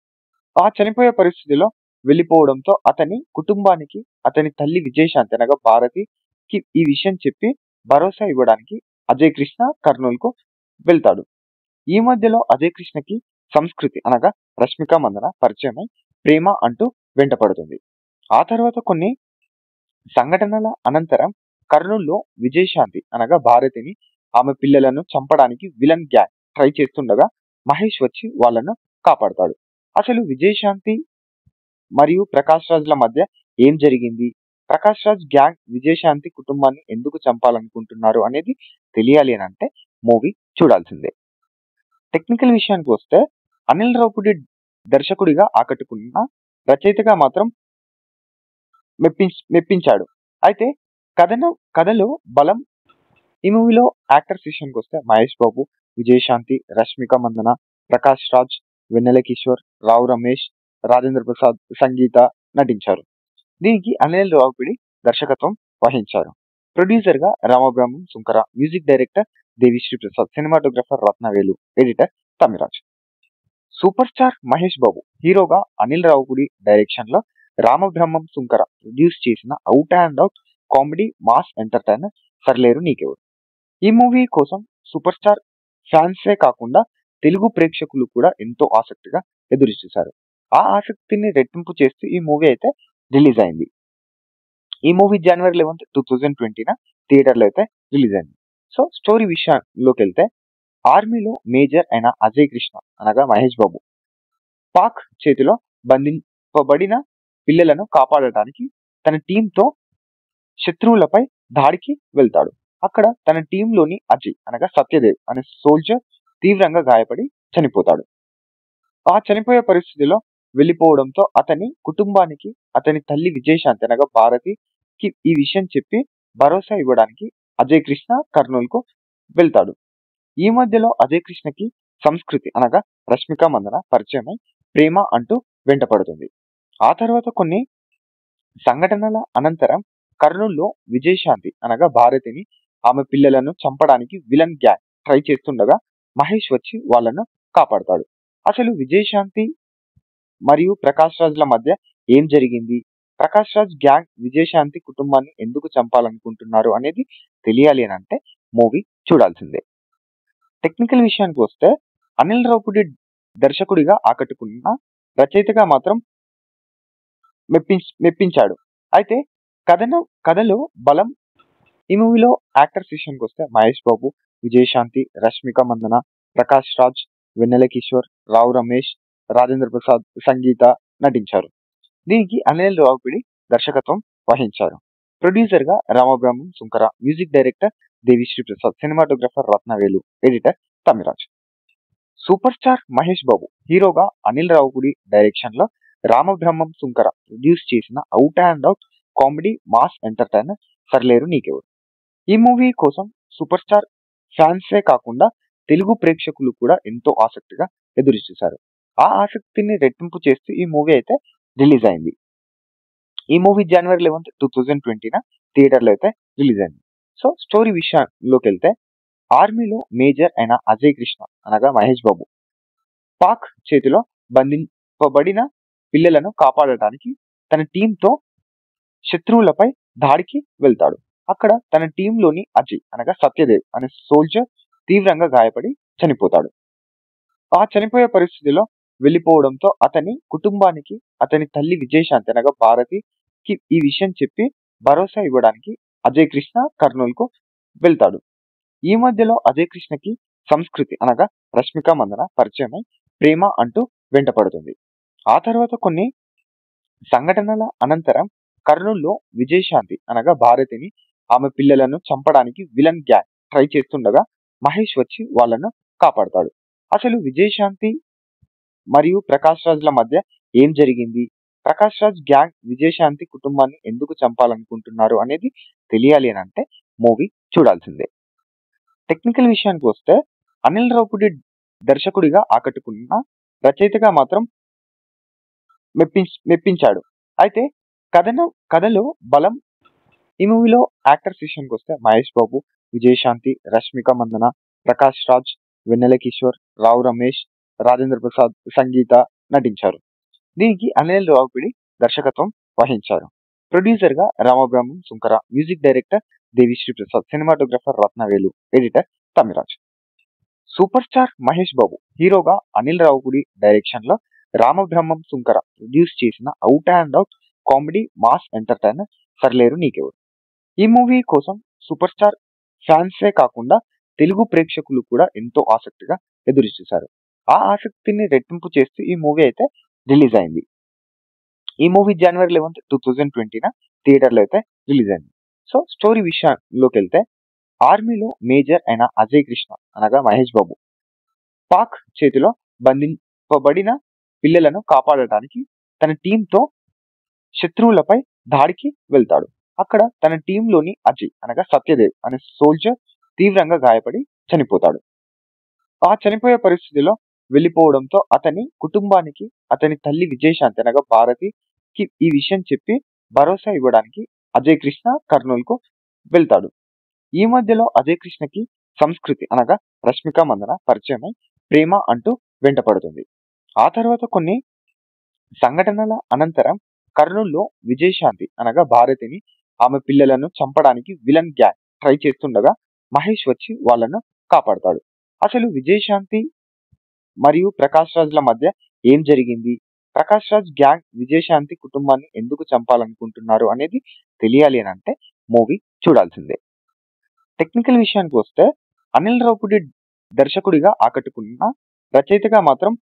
Speaker 1: ఆ చనిపోయే పరిస్థితిలో వెళ్ళిపోవడంతో అతని కుటుంబానికి అతని తల్లి విజయశాంతి అనగా భారతికి ఈ విషయం చెప్పి భరోసా ఇవ్వడానికి అజయ్ కృష్ణ కర్నూలుకు వెళ్తాడు. ఈ మధ్యలో అజయ్ కృష్ణకి సంస్కృతి అనగా రష్మిక మందన పరిచయమై ప్రేమ అంటూ వెంటపడుతుంది. ఆ తర్వాత కొన్ని సంఘటనల అనంతరం కర్నూలులో విజయశాంతి అనగా భారతిని, ఆమె పిల్లలను చంపడానికి విలన్ గ్యాంగ్ ట్రై చేస్తుండగా మహేష్ వచ్చి వాళ్ళను కాపాడతాడు. అసలు విజయశాంతి మరియు ప్రకాష్ రాజ్ల మధ్య ఏం జరిగింది, ప్రకాష్ రాజ్ గ్యాంగ్ విజయశాంతి కుటుంబాన్ని ఎందుకు చంపాలనుకుంటున్నారు అనేది తెలియాలి అని అంటే మూవీ చూడాల్సిందే. టెక్నికల్ విషయానికి వస్తే అనిల్ రావుపుడి దర్శకుడిగా ఆకట్టుకున్న, రచయితగా మాత్రం మెప్పి మెప్పించాడు. అయితే కథన కథలో బలం. ఈ మూవీలో యాక్టర్స్ విషయానికి వస్తే మహేష్ బాబు, విజయశాంతి, రష్మిక మందన, ప్రకాష్ రాజ్, వెన్నెల కిషోర్, రావు రమేష్, రాజేంద్ర ప్రసాద్, సంగీత నటించారు. దీనికి అనిల్ రావుపిడి దర్శకత్వం వహించారు. ప్రొడ్యూసర్ గా Ramabrahmam Sunkara, music director Devi Sri Prasad, cinematographer Rathnavelu, editor Tamiraj. Super star Mahesh Babu హీరోగా అనిల్ రావుపుడి డైరెక్షన్ లో రామబ్రహ్మం సుంకర ప్రొడ్యూస్ చేసిన out and out comedy mass entertainer Sarileru Neekevvaru. ఈ మూవీ కోసం సూపర్ స్టార్ ఫ్యాన్సే కాకుండా తెలుగు ప్రేక్షకులు కూడా ఎంతో ఆసక్తిగా ఎదురు చూశారు. ఆ ఆసక్తిని రెట్టింపు చేస్తూ ఈ మూవీ అయితే రిలీజ్ అయింది. ఈ మూవీ జనవరి లెవెన్త్ టూ థౌజండ్ ట్వంటీన థియేటర్లో అయితే రిలీజ్ అయింది. సో స్టోరీ విషయంలోకి వెళ్తే, ఆర్మీలో మేజర్ అయిన అజయ్ కృష్ణ అనగా మహేష్ బాబు పాక్ చేతిలో బంధింపబడిన పిల్లలను కాపాడటానికి తన టీంతో శత్రువులపై దాడికి వెళ్తాడు. అక్కడ తన టీంలోని అజయ్ అనగా సత్యదేవ్ అనే సోల్జర్ తీవ్రంగా గాయపడి చనిపోతాడు. ఆ చనిపోయే పరిస్థితిలో వెళ్ళిపోవడంతో అతని కుటుంబానికి అతని తల్లి విజయశాంతి అనగా భారతికి ఈ విషయం చెప్పి భరోసా ఇవ్వడానికి అజయ్ కృష్ణ కర్నూలుకు వెళ్తాడు. ఈ మధ్యలో అజయ్ కృష్ణకి సంస్కృతి అనగా రష్మిక మందన పరిచయమై ప్రేమ అంటూ వెంటపడుతుంది. ఆ తర్వాత కొన్ని సంఘటనల అనంతరం కర్నూలులో విజయశాంతి అనగా భారతిని, ఆమె పిల్లలను చంపడానికి విలన్ గ్యాంగ్ ట్రై చేస్తుండగా మహేష్ వచ్చి వాళ్ళను కాపాడతాడు. అసలు విజయశాంతి మరియు ప్రకాష్ రాజ్ల మధ్య ఏం జరిగింది, ప్రకాష్ రాజ్ గ్యాంగ్ విజయశాంతి కుటుంబాన్ని ఎందుకు చంపాలనుకుంటున్నారు అనేది తెలియాలి అని అంటే మూవీ చూడాల్సిందే. టెక్నికల్ విషయానికి వస్తే, అనిల్ రావుపుడి దర్శకుడిగా ఆకట్టుకున్న, రచయితగా మాత్రం మెప్పి మెప్పించాడు. అయితే కథన కథలో బలం. ఈ మూవీలో యాక్టర్స్ విషయానికి వస్తే మహేష్ బాబు, విజయశాంతి, రష్మిక మందన, ప్రకాష్ రాజ్, వెన్నెల కిషోర్, రావు రమేష్, రాజేంద్ర ప్రసాద్, సంగీత నటించారు. దీనికి అనిల్ రావుపిడి దర్శకత్వం వహించారు. ప్రొడ్యూసర్ గా Ramabrahmam Sunkara, music director Devi Sri Prasad, cinematographer Rathnavelu, editor Tamiraj. Super star Mahesh Babu హీరోగా అనిల్ రావుపుడి డైరెక్షన్ లో రామబ్రహ్మం సుంకర ప్రొడ్యూస్ చేసిన out and out comedy mass entertainer Sarileru Neekevvaru. ఈ మూవీ కోసం సూపర్ స్టార్ ఫ్యాన్సే కాకుండా తెలుగు ప్రేక్షకులు కూడా ఎంతో ఆసక్తిగా ఎదురు చూశారు. ఆ ఆసక్తిని రెట్టింపు చేస్తూ ఈ మూవీ అయితే రిలీజ్ అయింది. ఈ మూవీ జనవరి లెవెన్త్ టూ థౌజండ్ ట్వంటీన థియేటర్లో అయితే రిలీజ్ అయింది. సో స్టోరీ విషయంలోకి వెళ్తే, ఆర్మీలో మేజర్ అయిన అజయ్ కృష్ణ అనగా మహేష్ బాబు పాక్ చేతిలో బంధింపబడిన పిల్లలను కాపాడటానికి తన టీంతో శత్రువులపై దాడికి వెళ్తాడు. అక్కడ తన టీంలోని అజయ్ అనగా సత్యదేవ్ అనే సోల్జర్ తీవ్రంగా గాయపడి చనిపోతాడు. ఆ చనిపోయే పరిస్థితిలో వెళ్ళిపోవడంతో అతని కుటుంబానికి అతని తల్లి విజయశాంతి అనగా భారతికి ఈ విషయం చెప్పి భరోసా ఇవ్వడానికి అజయ్ కృష్ణ కర్నూలుకు వెళ్తాడు. ఈ మధ్యలో అజయ్ కృష్ణకి సంస్కృతి అనగా రష్మిక మందన పరిచయమై ప్రేమ అంటూ వెంటపడుతుంది. ఆ తర్వాత కొన్ని సంఘటనల అనంతరం కర్నూలులో విజయశాంతి అనగా భారతిని, ఆమె పిల్లలను చంపడానికి విలన్ గ్యాంగ్ ట్రై చేస్తుండగా మహేష్ వచ్చి వాళ్ళను కాపాడతాడు. అసలు విజయశాంతి మరియు ప్రకాష్ రాజ్ల మధ్య ఏం జరిగింది, ప్రకాష్ రాజ్ గ్యాంగ్ విజయశాంతి కుటుంబాన్ని ఎందుకు చంపాలనుకుంటున్నారు అనేది తెలియాలి అని అంటే మూవీ చూడాల్సిందే. టెక్నికల్ విషయానికి వస్తే, అనిల్ రావుపుడి దర్శకుడిగా ఆకట్టుకున్న, రచయితగా మాత్రం మెప్పి మెప్పించాడు. అయితే కథన కథలో బలం. ఈ మూవీలో యాక్టర్స్ విషయానికి వస్తే మహేష్ బాబు, విజయశాంతి, రష్మిక మందన, ప్రకాష్ రాజ్, వెన్నెల కిషోర్, రావు రమేష్, రాజేంద్ర ప్రసాద్, సంగీత నటించారు. దీనికి అనిల్ రావుపిడి దర్శకత్వం వహించారు. ప్రొడ్యూసర్ గా Ramabrahmam Sunkara, music director Devi Sri Prasad, cinematographer Rathnavelu, editor Tamiraj. Super star Mahesh Babu హీరోగా అనిల్ రావుపుడి డైరెక్షన్ లో రామబ్రహ్మం సుంకర ప్రొడ్యూస్ చేసిన out and out comedy mass entertainer Sarileru Neekevvaru. ఈ మూవీ కోసం సూపర్ స్టార్ ఫ్యాన్సే కాకుండా తెలుగు ప్రేక్షకులు కూడా ఎంతో ఆసక్తిగా ఎదురు చూశారు. ఆ ఆసక్తిని రెట్టింపు చేస్తూ ఈ మూవీ అయితే రిలీజ్ అయింది. ఈ మూవీ జనవరి లెవెన్త్ టూ థౌజండ్ ట్వంటీన థియేటర్లో అయితే రిలీజ్ అయింది. సో స్టోరీ విషయంలోకి వెళ్తే, ఆర్మీలో మేజర్ అయిన అజయ్ కృష్ణ అనగా మహేష్ బాబు పాక్ చేతిలో బంధింపబడిన పిల్లలను కాపాడటానికి తన టీంతో శత్రువులపై దాడికి వెళ్తాడు. అక్కడ తన టీంలోని అజయ్ అనగా సత్యదేవ్ అనే సోల్జర్ తీవ్రంగా గాయపడి చనిపోతాడు. ఆ చనిపోయే పరిస్థితిలో వెళ్ళిపోవడంతో అతని కుటుంబానికి అతని తల్లి విజయశాంతి అనగా భారతికి ఈ విషయం చెప్పి భరోసా ఇవ్వడానికి అజయ్ కృష్ణ కర్నూలు కు వెళ్తాడు. ఈ మధ్యలో అజయ్ కృష్ణకి సంస్కృతి అనగా రష్మిక మందన పరిచయమై ప్రేమ అంటూ వెంటపడుతుంది. ఆ తర్వాత కొన్ని సంఘటనల అనంతరం కర్నూలులో విజయశాంతి అనగా భారతిని ఆమె పిల్లలను చంపడానికి విలన్ గ్యాంగ్ ట్రై చేస్తుండగా మహేష్ వచ్చి వాళ్ళను కాపాడతాడు. అసలు విజయశాంతి మరియు ప్రకాష్ రాజ్ల మధ్య ఏం జరిగింది, ప్రకాష్ రాజ్ గ్యాంగ్ విజయశాంతి కుటుంబాన్ని ఎందుకు చంపాలనుకుంటున్నారు అనేది తెలియాలి అని అంటే మూవీ చూడాల్సిందే. టెక్నికల్ విషయానికి వస్తే, అనిల్ రావుపుడి దర్శకుడిగా ఆకట్టుకున్న రచయితగా మాత్రం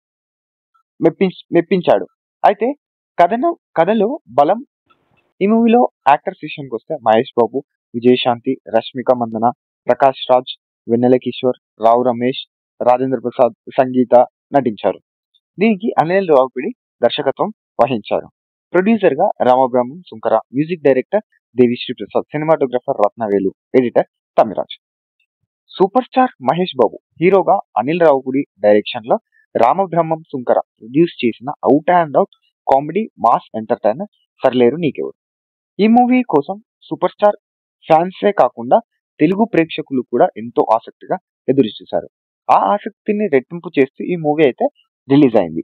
Speaker 1: మెప్పించ మెప్పించాడు అయితే కథను కథలో బలం. ఈ మూవీలో యాక్టర్స్ విషయానికి వస్తే మహేష్ బాబు, విజయశాంతి, రష్మిక మందన, ప్రకాష్ రాజ్, వెన్నెల కిషోర్, రావు రమేష్, రాజేంద్ర ప్రసాద్, సంగీత నటించారు. దీనికి అనిల్ రావుపుడి దర్శకత్వం వహించారు. ప్రొడ్యూసర్ గా Ramabrahmam Sunkara, music director Devi Sri Prasad, cinematographer Rathnavelu, editor Tamiraj. Super star Mahesh Babu హీరోగా అనిల్ రావుపుడి డైరెక్షన్ లో రామబ్రహ్మం సుంకర ప్రొడ్యూస్ చేసిన out and out comedy mass entertainer Sarileru Neekevvaru. ఈ మూవీ కోసం సూపర్ స్టార్ ఫ్యాన్సే కాకుండా తెలుగు ప్రేక్షకులు కూడా ఎంతో ఆసక్తిగా ఎదురు చూశారు. ఆ ఆసక్తిని రెట్టింపు చేస్తూ ఈ మూవీ అయితే రిలీజ్ అయింది.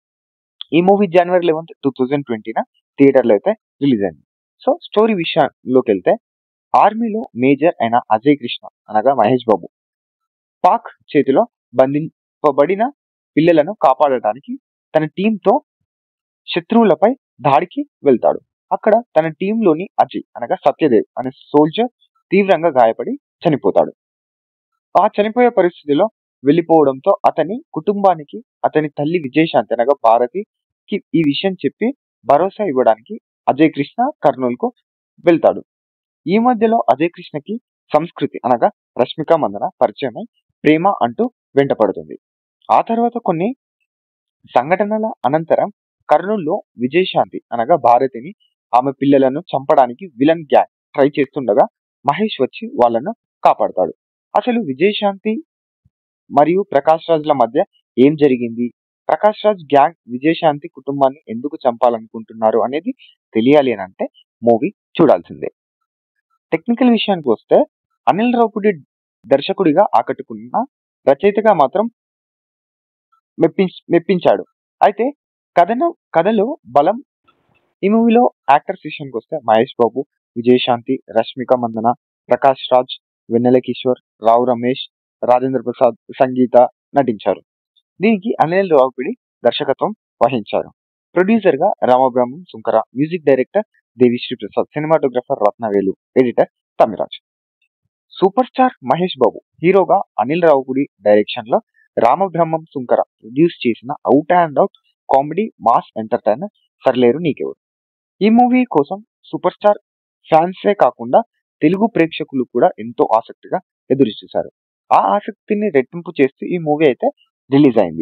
Speaker 1: ఈ మూవీ జనవరి లెవెన్త్ టూ థౌజండ్ ట్వంటీన థియేటర్లో అయితే రిలీజ్ అయింది. సో స్టోరీ విషయంలోకి వెళ్తే, ఆర్మీలో మేజర్ అయిన అజయ్ కృష్ణ అనగా మహేష్ బాబు పాక్ చేతిలో బంధింపబడిన పిల్లలను కాపాడటానికి తన టీంతో శత్రువులపై దాడికి వెళ్తాడు. అక్కడ తన టీంలోని అజయ్ అనగా సత్యదేవ్ అనే సోల్జర్ తీవ్రంగా గాయపడి చనిపోతాడు. ఆ చనిపోయే పరిస్థితిలో వెళ్ళిపోవడంతో అతని కుటుంబానికి అతని తల్లి విజయశాంతి అనగా భారతికి ఈ విషయం చెప్పి భరోసా ఇవ్వడానికి అజయ్ కృష్ణ కర్నూలు కు వెళ్తాడు. ఈ మధ్యలో అజయ్ కృష్ణకి సంస్కృతి అనగా రష్మిక మందన పరిచయమై ప్రేమ అంటూ వెంటపడుతుంది. ఆ తర్వాత కొన్ని సంఘటనల అనంతరం కర్నూలులో విజయశాంతి అనగా భారతిని ఆమె పిల్లలను చంపడానికి విలన్ గ్యాంగ్ ట్రై చేస్తుండగా మహేష్ వచ్చి వాళ్ళను కాపాడతాడు. అసలు విజయశాంతి మరియు ప్రకాష్ రాజ్ల మధ్య ఏం జరిగింది, ప్రకాష్ రాజ్ గ్యాంగ్ విజయశాంతి కుటుంబాన్ని ఎందుకు చంపాలనుకుంటున్నారు అనేది తెలియాలి అని అంటే మూవీ చూడాల్సిందే. టెక్నికల్ విషయానికి వస్తే, అనిల్ రావుపుడి దర్శకుడిగా ఆకట్టుకున్న రచయితగా మాత్రం మెప్పించ మెప్పించాడు అయితే కథను కథలో బలం. ఈ మూవీలో యాక్టర్స్ విషయానికి వస్తే మహేష్ బాబు, విజయశాంతి, రష్మిక మందన, ప్రకాష్ రాజ్, వెన్నెల కిషోర్, రావు రమేష్, రాజేంద్ర ప్రసాద్, సంగీత నటించారు. దీనికి అనిల్ రావుపుడి దర్శకత్వం వహించారు. ప్రొడ్యూసర్ గా Ramabrahmam Sunkara, music director Devi Sri Prasad, cinematographer Rathnavelu, editor Tamiraj. Super star Mahesh Babu హీరోగా అనిల్ రావుపుడి డైరెక్షన్ లో రామబ్రహ్మం సుంకర ప్రొడ్యూస్ చేసిన out and out comedy mass entertainer Sarileru Neekevvaru. ఈ మూవీ కోసం సూపర్ స్టార్ ఫ్యాన్సే కాకుండా తెలుగు ప్రేక్షకులు కూడా ఎంతో ఆసక్తిగా ఎదురు చూశారు. ఆ ఆసక్తిని రెట్టింపు చేస్తూ ఈ మూవీ అయితే రిలీజ్ అయింది.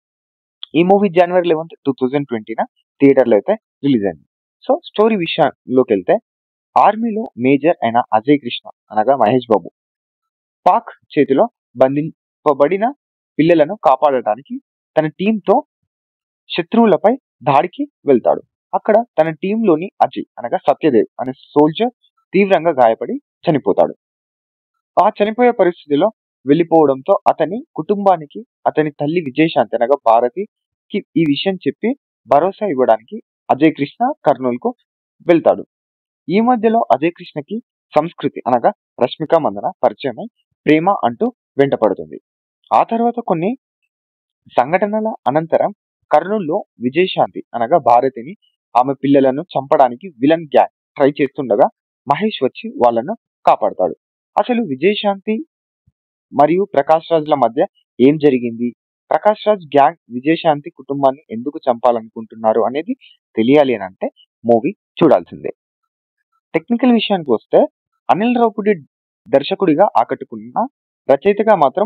Speaker 1: ఈ మూవీ జనవరి లెవెన్త్ టూ థౌజండ్ ట్వంటీన థియేటర్లో అయితే రిలీజ్ అయింది. సో స్టోరీ విషయంలోకి వెళ్తే, ఆర్మీలో మేజర్ అయిన అజయ్ కృష్ణ అనగా మహేష్ బాబు పాక్ చేతిలో బంధింపబడిన పిల్లలను కాపాడటానికి తన టీంతో శత్రువులపై దాడికి వెళ్తాడు. అక్కడ తన టీంలోని అజయ్ అనగా సత్యదేవ్ అనే సోల్జర్ తీవ్రంగా గాయపడి చనిపోతాడు. ఆ చనిపోయే పరిస్థితిలో వెళ్ళిపోవడంతో అతని కుటుంబానికి అతని తల్లి విజయశాంతి అనగా భారతికి ఈ విషయం చెప్పి భరోసా ఇవ్వడానికి అజయ్ కృష్ణ కర్నూలు కు వెళ్తాడు. ఈ మధ్యలో అజయ్ కృష్ణకి సంస్కృతి అనగా రష్మిక మందన పరిచయమై ప్రేమ అంటూ వెంటపడుతుంది. ఆ తర్వాత కొన్ని సంఘటనల అనంతరం కర్నూలులో విజయశాంతి అనగా భారతిని ఆమె పిల్లలను చంపడానికి విలన్ గ్యాంగ్ ట్రై చేస్తుండగా మహేష్ వచ్చి వాళ్ళను కాపాడతాడు. అసలు విజయశాంతి మరియు ప్రకాష్ రాజ్ల మధ్య ఏం జరిగింది, ప్రకాష్ రాజ్ గ్యాంగ్ విజయశాంతి కుటుంబాన్ని ఎందుకు చంపాలనుకుంటున్నారు అనేది తెలియాలి అని అంటే మూవీ చూడాల్సిందే. టెక్నికల్ విషయానికి వస్తే అనిల్ రావుపూడి దర్శకుడిగా ఆకట్టుకున్న, రచయితగా మాత్రం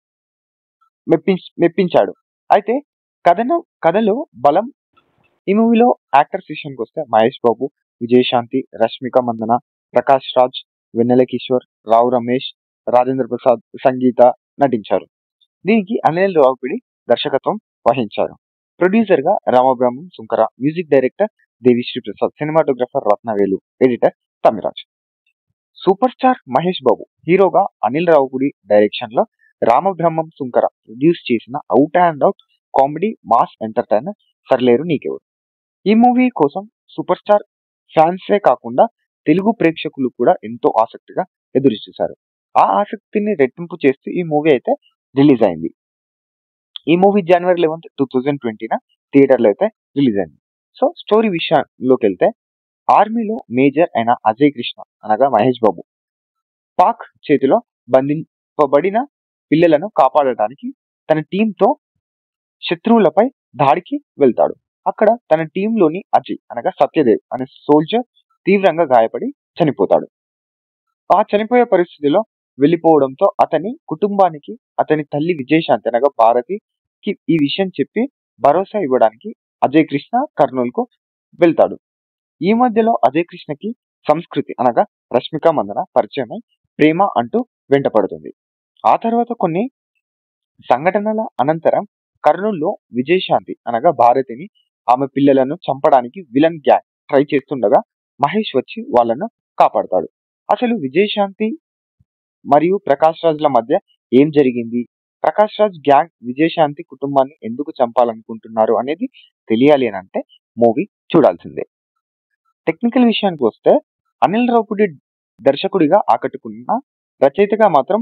Speaker 1: మెప్పి మెప్పించాడు. అయితే కథన కథలో బలం. ఈ మూవీలో యాక్టర్స్ విషయానికి వస్తే మహేష్ బాబు, విజయశాంతి, రష్మిక మందన, ప్రకాష్ రాజ్, వెన్నెల కిషోర్, రావు రమేష్, రాజేంద్ర ప్రసాద్, సంగీత నటించారు. దీనికి అనిల్ రావుపూడి దర్శకత్వం వహించారు. ప్రొడ్యూసర్ గా Ramabrahmam Sunkara, music director Devi Sri Prasad, cinematographer Rathnavelu, editor Tamiraj. Super star Mahesh Babu హీరోగా అనిల్ రావుపూడి డైరెక్షన్ లో రామబ్రహ్మం సుంకర ప్రొడ్యూస్ చేసిన out and out comedy mass entertainer Sarileru Neekevvaru. ఈ మూవీ కోసం సూపర్ స్టార్ ఫ్యాన్సే కాకుండా తెలుగు ప్రేక్షకులు కూడా ఎంతో ఆసక్తిగా ఎదురు చూశారు. ఆ ఆసక్తిని రెట్టింపు చేస్తూ ఈ మూవీ అయితే రిలీజ్ అయింది. ఈ మూవీ జనవరి లెవెన్త్ టూ థౌజండ్ ట్వంటీన థియేటర్లో అయితే రిలీజ్ అయింది. సో స్టోరీ విషయంలోకి వెళ్తే ఆర్మీలో మేజర్ అయిన అజయ్ కృష్ణ అనగా మహేష్ బాబు పాక్ చేతిలో బంధింపబడిన పిల్లలను కాపాడటానికి తన టీంతో శత్రువులపై దాడికి వెళ్తాడు. అక్కడ తన టీంలోని అజయ్ అనగా సత్యదేవ్ అనే సోల్జర్ తీవ్రంగా గాయపడి చనిపోతాడు. ఆ చనిపోయే పరిస్థితిలో వెళ్ళిపోవడంతో అతని కుటుంబానికి అతని తల్లి విజయశాంతి అనగా భారతికి ఈ విషయం చెప్పి భరోసా ఇవ్వడానికి అజయ్ కృష్ణ కర్నూలుకు వెళ్తాడు. ఈ మధ్యలో అజయ్ కృష్ణకి సంస్కృతి అనగా రష్మిక మందన పరిచయమై ప్రేమ అంటూ వెంటపడుతుంది. ఆ తర్వాత కొన్ని సంఘటనల అనంతరం కర్నూలులో విజయశాంతి అనగా భారతిని ఆమె పిల్లలను చంపడానికి విలన్ గ్యాంగ్ ట్రై చేస్తుండగా మహేష్ వచ్చి వాళ్ళను కాపాడతాడు. అసలు విజయశాంతి మరియు ప్రకాష్ రాజ్ల మధ్య ఏం జరిగింది, ప్రకాష్ రాజ్ గ్యాంగ్ విజయశాంతి కుటుంబాన్ని ఎందుకు చంపాలనుకుంటున్నారు అనేది తెలియాలి అని అంటే మూవీ చూడాల్సిందే. టెక్నికల్ విషయానికి వస్తే అనిల్ రావుపూడి దర్శకుడిగా ఆకట్టుకున్న, రచయితగా మాత్రం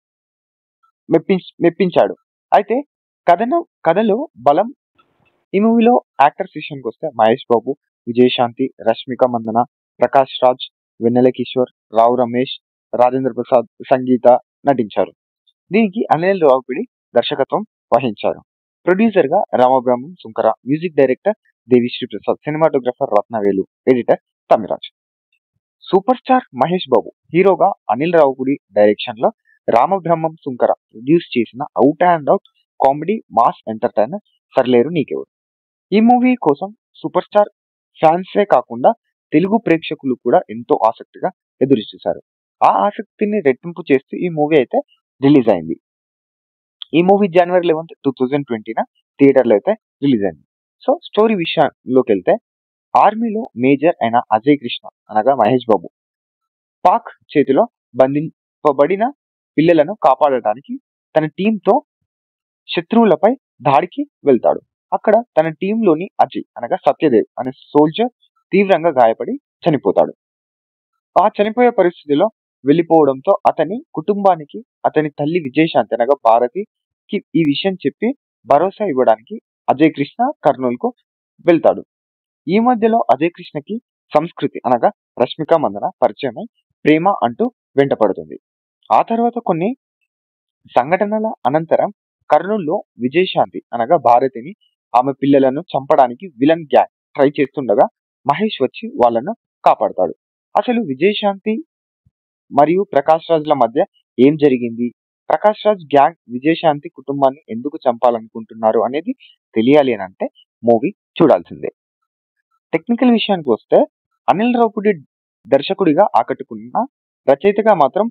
Speaker 1: మెప్పి మెప్పించాడు. అయితే కథన కథలో బలం. ఈ మూవీలో యాక్టర్స్ విషయానికి వస్తే మహేష్ బాబు, విజయశాంతి, రష్మిక మందన, ప్రకాష్ రాజ్, వెన్నెల కిషోర్, రావు రమేష్, రాజేంద్ర ప్రసాద్, సంగీత నటించారు. దీనికి అనిల్ రావుపూడి దర్శకత్వం వహించారు. ప్రొడ్యూసర్ గా Ramabrahmam Sunkara, music director Devi Sri Prasad, cinematographer Rathnavelu, editor Tamiraj. Super star Mahesh Babu హీరోగా అనిల్ రావుపూడి డైరెక్షన్ లో రామబ్రహ్మం సుంకర ప్రొడ్యూస్ చేసిన out and out comedy mass entertainer Sarileru Neekevvaru. ఈ మూవీ కోసం సూపర్ స్టార్ ఫ్యాన్సే కాకుండా తెలుగు ప్రేక్షకులు కూడా ఎంతో ఆసక్తిగా ఎదురు చూశారు. ఆ ఆసక్తిని రెట్టింపు చేస్తూ ఈ మూవీ అయితే రిలీజ్ అయింది. ఈ మూవీ జనవరి లెవెన్త్ టూ థౌజండ్ ట్వంటీన థియేటర్లో అయితే రిలీజ్ అయింది. సో స్టోరీ విషయంలోకి వెళ్తే ఆర్మీలో మేజర్ అయిన అజయ్ కృష్ణ అనగా మహేష్ బాబు పాక్ చేతిలో బంధింపబడిన పిల్లలను కాపాడటానికి తన టీంతో శత్రువులపై దాడికి వెళ్తాడు. అక్కడ తన టీంలోని అజయ్ అనగా సత్యదేవ్ అనే సోల్జర్ తీవ్రంగా గాయపడి చనిపోతాడు. ఆ చనిపోయే పరిస్థితిలో వెళ్ళిపోవడంతో అతని కుటుంబానికి అతని తల్లి విజయశాంతి అనగా భారతికి ఈ విషయం చెప్పి భరోసా ఇవ్వడానికి అజయ్ కృష్ణ కర్నూలుకు వెళ్తాడు. ఈ మధ్యలో అజయ్ కృష్ణకి సంస్కృతి అనగా రష్మిక మందన పరిచయమై ప్రేమ అంటూ వెంటపడుతుంది. ఆ తర్వాత కొన్ని సంఘటనల అనంతరం కర్నూలులో విజయశాంతి అనగా భారతిని ఆమె పిల్లలను చంపడానికి విలన్ గ్యాంగ్ ట్రై చేస్తుండగా మహేష్ వచ్చి వాళ్ళను కాపాడతాడు. అసలు విజయశాంతి మరియు ప్రకాష్ రాజ్ల మధ్య ఏం జరిగింది, ప్రకాష్ రాజ్ గ్యాంగ్ విజయశాంతి కుటుంబాన్ని ఎందుకు చంపాలనుకుంటున్నారు అనేది తెలియాలి అని అంటే మూవీ చూడాల్సిందే. టెక్నికల్ విషయానికి వస్తే అనిల్ రావుపూడి దర్శకుడిగా ఆకట్టుకున్న, రచయితగా మాత్రం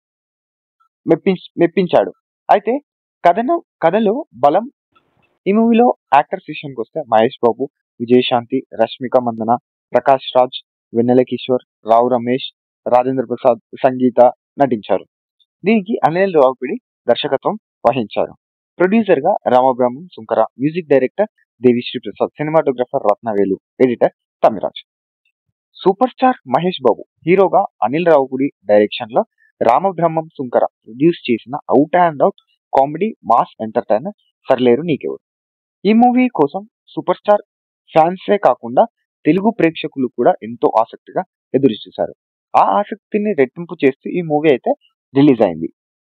Speaker 1: మెప్పి మెప్పించాడు. అయితే కథన కథలో బలం. ఈ మూవీలో యాక్టర్స్ విషయానికి వస్తే మహేష్ బాబు, విజయశాంతి, రష్మిక మందన, ప్రకాష్ రాజ్, వెన్నెల కిషోర్, రావు రమేష్, రాజేంద్ర ప్రసాద్, సంగీత నటించారు. దీనికి అనిల్ రావుపూడి దర్శకత్వం వహించారు. ప్రొడ్యూసర్ గా Ramabrahmam Sunkara, music director Devi Sri Prasad, cinematographer Rathnavelu, editor Tamiraj. Super star Mahesh Babu హీరోగా అనిల్ రావుపూడి డైరెక్షన్ లో రామబ్రహ్మం సుంకర ప్రొడ్యూస్ చేసిన out and out comedy mass entertainer Sarileru Neekevvaru. ఈ మూవీ కోసం సూపర్ స్టార్ ఫ్యాన్సే కాకుండా తెలుగు ప్రేక్షకులు కూడా ఎంతో ఆసక్తిగా ఎదురు చూశారు. ఆ ఆసక్తిని రెట్టింపు చేస్తూ ఈ మూవీ అయితే రిలీజ్ అయింది.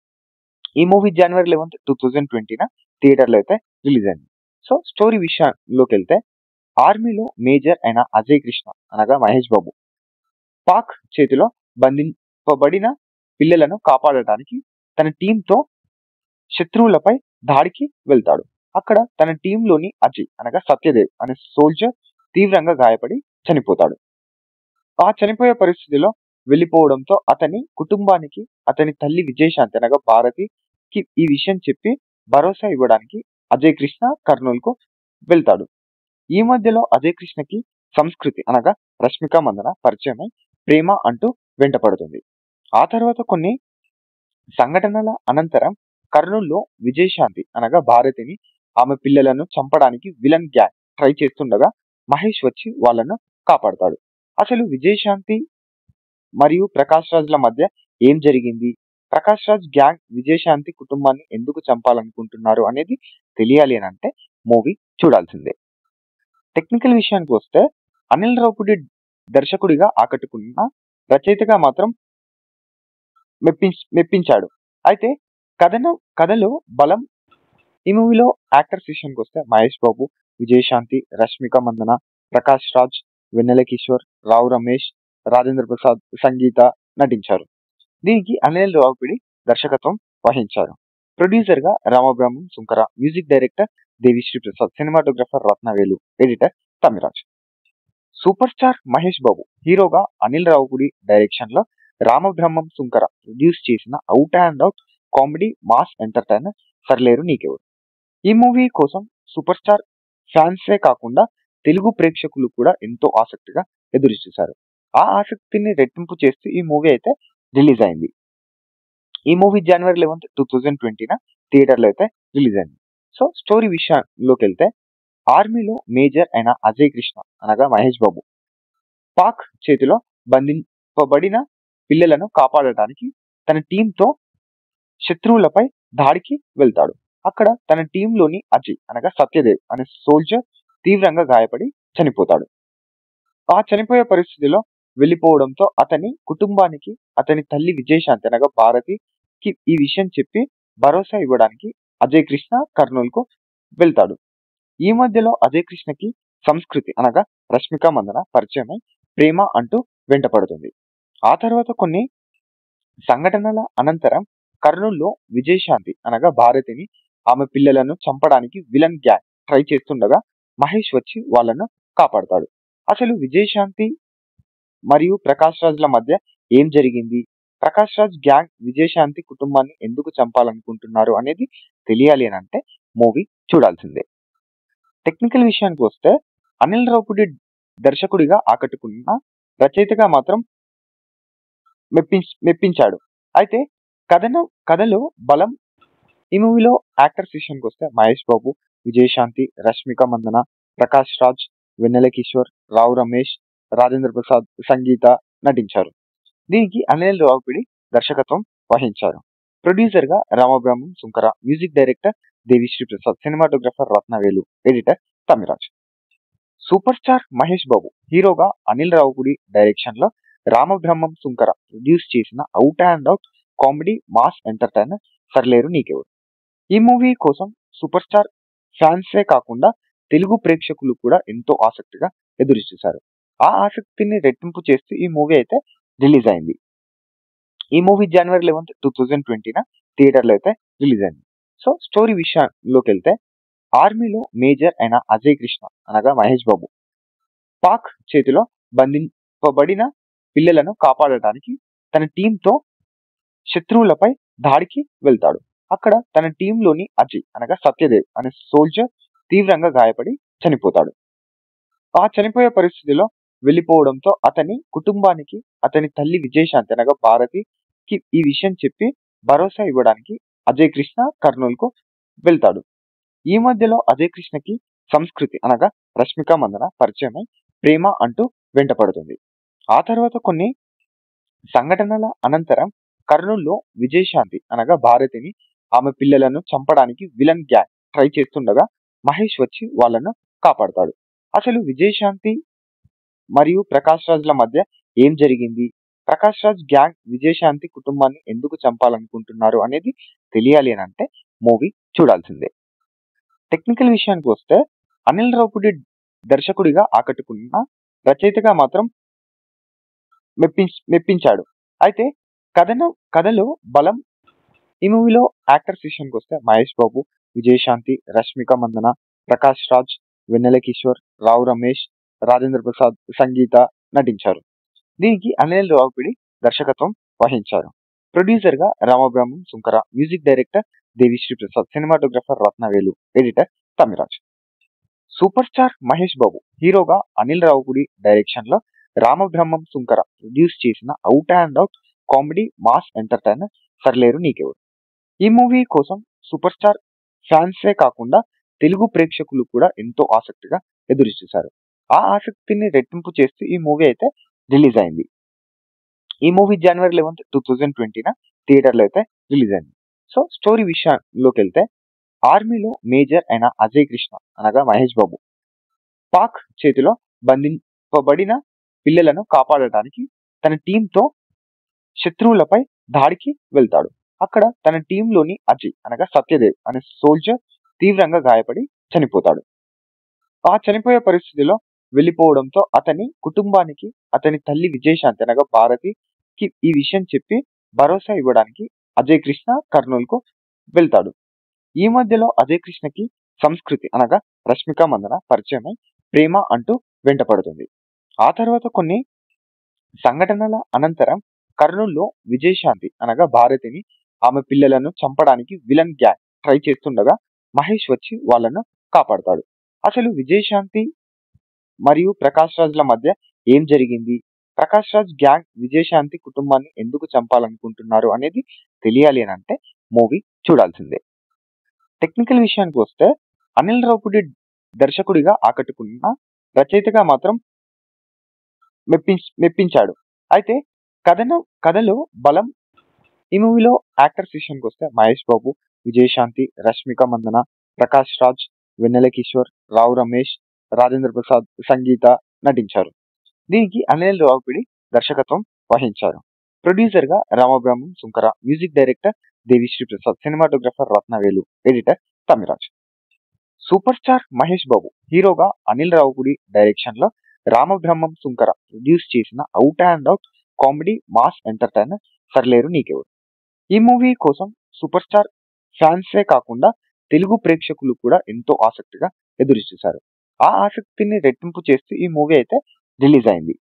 Speaker 1: ఈ మూవీ జనవరి లెవెన్త్ టూ థౌజండ్ ట్వంటీన థియేటర్లో అయితే రిలీజ్ అయింది. సో స్టోరీ విషయంలోకి వెళ్తే, ఆర్మీలో మేజర్ అయిన అజయ్ కృష్ణ అనగా మహేష్ బాబు పాక్ చేతిలో బంధింపబడిన పిల్లలను కాపాడటానికి తన టీంతో శత్రువులపై దాడికి వెళ్తాడు. అక్కడ తన టీంలోని అజయ్ అనగా సత్యదేవ్ అనే సోల్జర్ తీవ్రంగా గాయపడి చనిపోతాడు. ఆ చనిపోయే పరిస్థితిలో వెళ్ళిపోవడంతో అతని కుటుంబానికి అతని తల్లి విజయశాంతి అనగా భారతికి ఈ విషయం చెప్పి భరోసా ఇవ్వడానికి అజయ్ కృష్ణ కర్నూలుకు వెళ్తాడు. ఈ మధ్యలో అజయ్ కృష్ణకి సంస్కృతి అనగా రష్మిక మందన పరిచయమై ప్రేమ అంటూ వెంటపడుతుంది. ఆ తర్వాత కొన్ని సంఘటనల అనంతరం కర్నూలులో విజయశాంతి అనగా భారతిని ఆమె పిల్లలను చంపడానికి విలన్ గ్యాంగ్ ట్రై చేస్తుండగా మహేష్ వచ్చి వాళ్ళను కాపాడతాడు. అసలు విజయశాంతి మరియు ప్రకాష్ రాజ్ల మధ్య ఏం జరిగింది, ప్రకాష్ రాజ్ గ్యాంగ్ విజయశాంతి కుటుంబాన్ని ఎందుకు చంపాలనుకుంటున్నారు అనేది తెలియాలి అని అంటే మూవీ చూడాల్సిందే. టెక్నికల్ విషయానికి వస్తే, అనిల్ రావుపూడి దర్శకుడిగా ఆకట్టుకున్న, రచయితగా మాత్రం మెప్పించ మెప్పించాడు. అయితే కథన కథలో బలం. ఈ మూవీలో యాక్టర్స్ విషయానికి వస్తే మహేష్ బాబు, విజయశాంతి, రష్మిక మందన, ప్రకాష్ రాజ్, వెన్నెల కిషోర్, రావు రమేష్, రాజేంద్ర ప్రసాద్, సంగీత నటించారు. దీనికి అనిల్ రావుపూడి దర్శకత్వం వహించారు. ప్రొడ్యూసర్ గా Ramabrahmam Sunkara, music director Devi Sri Prasad, cinematographer Rathnavelu, editor Tamiraj. Super star Mahesh Babu హీరోగా అనిల్ రావుపూడి డైరెక్షన్ లో రామబ్రహ్మం సుంకర ప్రొడ్యూస్ చేసిన out and out comedy mass entertainer Sarileru Neekevvaru. ఈ మూవీ కోసం సూపర్ స్టార్ ఫ్యాన్సే కాకుండా తెలుగు ప్రేక్షకులు కూడా ఎంతో ఆసక్తిగా ఎదురు చూశారు. ఆ ఆసక్తిని రెట్టింపు చేస్తూ ఈ మూవీ అయితే రిలీజ్ అయింది. ఈ మూవీ జనవరి లెవెన్త్ టూ థౌజండ్ ట్వంటీన థియేటర్లో అయితే రిలీజ్ అయింది. సో స్టోరీ విషయంలోకి వెళ్తే, ఆర్మీలో మేజర్ అయిన అజయ్ కృష్ణ అనగా మహేష్ బాబు పాక్ చేతిలో బంధింపబడిన పిల్లలను కాపాడటానికి తన టీంతో శత్రువులపై దాడికి వెళ్తాడు. అక్కడ తన టీంలోని అజయ్ అనగా సత్యదేవ్ అనే సోల్జర్ తీవ్రంగా గాయపడి చనిపోతాడు. ఆ చనిపోయే పరిస్థితిలో వెళ్ళిపోవడంతో అతని కుటుంబానికి అతని తల్లి విజయశాంతి అనగా భారతికి ఈ విషయం చెప్పి భరోసా ఇవ్వడానికి అజయ్ కృష్ణ కర్నూలుకు వెళ్తాడు. ఈ మధ్యలో అజయ్ కృష్ణకి సంస్కృతి అనగా రష్మిక మందన పరిచయమై ప్రేమ అంటూ వెంటపడుతుంది. ఆ తర్వాత కొన్ని సంఘటనల అనంతరం కర్నూలులో విజయశాంతి అనగా భారతిని ఆమె పిల్లలను చంపడానికి విలన్ గ్యాంగ్ ట్రై చేస్తుండగా మహేష్ వచ్చి వాళ్ళను కాపాడతాడు. అసలు విజయశాంతి మరియు ప్రకాష్ రాజ్ల మధ్య ఏం జరిగింది, ప్రకాష్ రాజ్ గ్యాంగ్ విజయశాంతి కుటుంబాన్ని ఎందుకు చంపాలనుకుంటున్నారు అనేది తెలియాలి అని అంటే మూవీ చూడాల్సిందే. టెక్నికల్ విషయానికి వస్తే, అనిల్ రావుపూడి దర్శకుడిగా ఆకట్టుకున్న, రచయితగా మాత్రం మెప్పించ మెప్పించాడు. అయితే కథన కథలో బలం. ఈ మూవీలో యాక్టర్స్ విషయానికి వస్తే మహేష్ బాబు, విజయశాంతి, రష్మిక మందన, ప్రకాష్ రాజ్, వెన్నెల కిషోర్, రావు రమేష్, రాజేంద్ర ప్రసాద్, సంగీత నటించారు. దీనికి అనిల్ రావుపూడి దర్శకత్వం వహించారు. ప్రొడ్యూసర్ గా Ramabrahmam Sunkara, music director Devi Sri Prasad, cinematographer Rathnavelu, editor Tamiraj. Super star Mahesh Babu హీరోగా అనిల్ రావుపూడి డైరెక్షన్ లో రామబ్రహ్మం సుంకర ప్రొడ్యూస్ చేసిన out and out comedy mass entertainer Sarileru Neekevvaru. ఈ మూవీ కోసం సూపర్ స్టార్ ఫ్యాన్సే కాకుండా తెలుగు ప్రేక్షకులు కూడా ఎంతో ఆసక్తిగా ఎదురు చూశారు. ఆ ఆసక్తిని రెట్టింపు చేస్తూ ఈ మూవీ అయితే రిలీజ్ అయింది. ఈ మూవీ జనవరి లెవెన్త్ టూ థౌజండ్ ట్వంటీన థియేటర్లో అయితే రిలీజ్ అయింది. సో స్టోరీ విషయంలోకి వెళ్తే, ఆర్మీలో మేజర్ అయిన అజయ్ కృష్ణ అనగా మహేష్ బాబు పాక్ చేతిలో బంధింపబడిన పిల్లలను కాపాడటానికి తన టీంతో శత్రువులపై దాడికి వెళ్తాడు. అక్కడ తన టీంలోని అజయ్ అనగా సత్యదేవ్ అనే సోల్జర్ తీవ్రంగా గాయపడి చనిపోతాడు. ఆ చనిపోయే పరిస్థితిలో వెళ్ళిపోవడంతో అతని కుటుంబానికి అతని తల్లి విజయశాంతి అనగా భారతికి ఈ విషయం చెప్పి భరోసా ఇవ్వడానికి అజయ్ కృష్ణ కర్నూలుకు వెళ్తాడు. ఈ మధ్యలో అజయ్ కృష్ణకి సంస్కృతి అనగా రష్మిక మందన పరిచయమై ప్రేమ అంటూ వెంటపడుతుంది. ఆ తర్వాత కొన్ని సంఘటనల అనంతరం కర్నూలులో విజయశాంతి అనగా భారతిని ఆమె పిల్లలను చంపడానికి విలన్ గ్యాంగ్ ట్రై చేస్తుండగా మహేష్ వచ్చి వాళ్ళను కాపాడతాడు. అసలు విజయశాంతి మరియు ప్రకాష్ రాజ్ల మధ్య ఏం జరిగింది, ప్రకాష్ రాజ్ గ్యాంగ్ విజయశాంతి కుటుంబాన్ని ఎందుకు చంపాలనుకుంటున్నారు అనేది తెలియాలి అని అంటే మూవీ చూడాల్సిందే. టెక్నికల్ విషయానికి వస్తే అనిల్ రావుపుడి దర్శకుడిగా ఆకట్టుకున్న, రచయితగా మాత్రం మెప్పించ మెప్పించాడు. అయితే కథను కథలో బలం. ఈ మూవీలో యాక్టర్స్ విషయానికి వస్తే మహేష్ బాబు, విజయశాంతి, రష్మిక మందన, ప్రకాష్ రాజ్, వెన్నెల కిషోర్, రావు రమేష్, రాజేంద్ర ప్రసాద్, సంగీత నటించారు. దీనికి అనిల్ రావుపిడి దర్శకత్వం వహించారు. ప్రొడ్యూసర్ గా Ramabrahmam Sunkara, music director Devi Sri Prasad, cinematographer Rathnavelu, editor Tamiraj. Super star Mahesh Babu హీరోగా అనిల్ రావుపుడి డైరెక్షన్ లో రామబ్రహ్మం సుంకర ప్రొడ్యూస్ చేసిన out and out comedy mass entertainer Sarileru Neekevvaru. ఈ మూవీ కోసం సూపర్ స్టార్ ఫ్యాన్సే కాకుండా తెలుగు ప్రేక్షకులు కూడా ఎంతో ఆసక్తిగా ఎదురు చూశారు. ఆ ఆసక్తిని రెట్టింపు చేస్తూ ఈ మూవీ అయితే రిలీజ్ అయింది. ఈ మూవీ జనవరి లెవెన్త్ టూ థౌజండ్ ట్వంటీన థియేటర్లో అయితే రిలీజ్ అయింది. సో స్టోరీ విషయంలోకి వెళ్తే, ఆర్మీలో మేజర్ అయిన అజయ్ కృష్ణ అనగా మహేష్ బాబు పాక్ చేతిలో బంధింపబడిన పిల్లలను కాపాడటానికి తన టీంతో శత్రువులపై దాడికి వెళ్తాడు. అక్కడ తన టీంలోని అజయ్ అనగా సత్యదేవ్ అనే సోల్జర్ తీవ్రంగా గాయపడి చనిపోతాడు. ఆ చనిపోయే పరిస్థితిలో వెళ్ళిపోవడంతో అతని కుటుంబానికి అతని తల్లి విజయశాంతి అనగా భారతికి ఈ విషయం చెప్పి భరోసా ఇవ్వడానికి అజయ్ కృష్ణ కర్నూలుకు వెళ్తాడు. ఈ మధ్యలో అజయ్ కృష్ణకి సంస్కృతి అనగా రష్మిక మందన పరిచయమై ప్రేమ అంటూ వెంటపడుతుంది. ఆ తర్వాత కొన్ని సంఘటనల అనంతరం కర్నూలులో విజయశాంతి అనగా భారతిని ఆమె పిల్లలను చంపడానికి విలన్ గ్యాంగ్ ట్రై చేస్తుండగా మహేష్ వచ్చి వాళ్ళను కాపాడతాడు. అసలు విజయశాంతి మరియు ప్రకాష్ రాజ్ల మధ్య ఏం జరిగింది, ప్రకాష్ రాజ్ గ్యాంగ్ విజయశాంతి కుటుంబాన్ని ఎందుకు చంపాలనుకుంటున్నారు అనేది తెలియాలి అని అంటే మూవీ చూడాల్సిందే. టెక్నికల్ విషయానికి వస్తే అనిల్ రావుపుడి దర్శకుడిగా ఆకట్టుకున్న, రచయితగా మాత్రం మెప్పించ మెప్పించాడు. అయితే కథను కథలో బలం. ఈ మూవీలో యాక్టర్స్ విషయానికి వస్తే మహేష్ బాబు, విజయశాంతి, రష్మిక మందన, ప్రకాష్ రాజ్, వెన్నెల కిషోర్, రావు రమేష్, రాజేంద్ర ప్రసాద్, సంగీత నటించారు. దీనికి అనిల్ రావుపిడి దర్శకత్వం వహించారు. ప్రొడ్యూసర్ గా Ramabrahmam Sunkara, music director Devi Sri Prasad, cinematographer Rathnavelu, editor Tamiraj. Super star Mahesh Babu హీరోగా అనిల్ రావుపుడి డైరెక్షన్ లో రామబ్రహ్మం సుంకర ప్రొడ్యూస్ చేసిన out and out comedy mass entertainer Sarileru Neekevvaru. ఈ మూవీ కోసం సూపర్ స్టార్ ఫ్యాన్సే కాకుండా తెలుగు ప్రేక్షకులు కూడా ఎంతో ఆసక్తిగా ఎదురు చూశారు. ఆ ఆసక్తిని రెట్టింపు చేస్తూ ఈ మూవీ అయితే రిలీజ్ అయింది.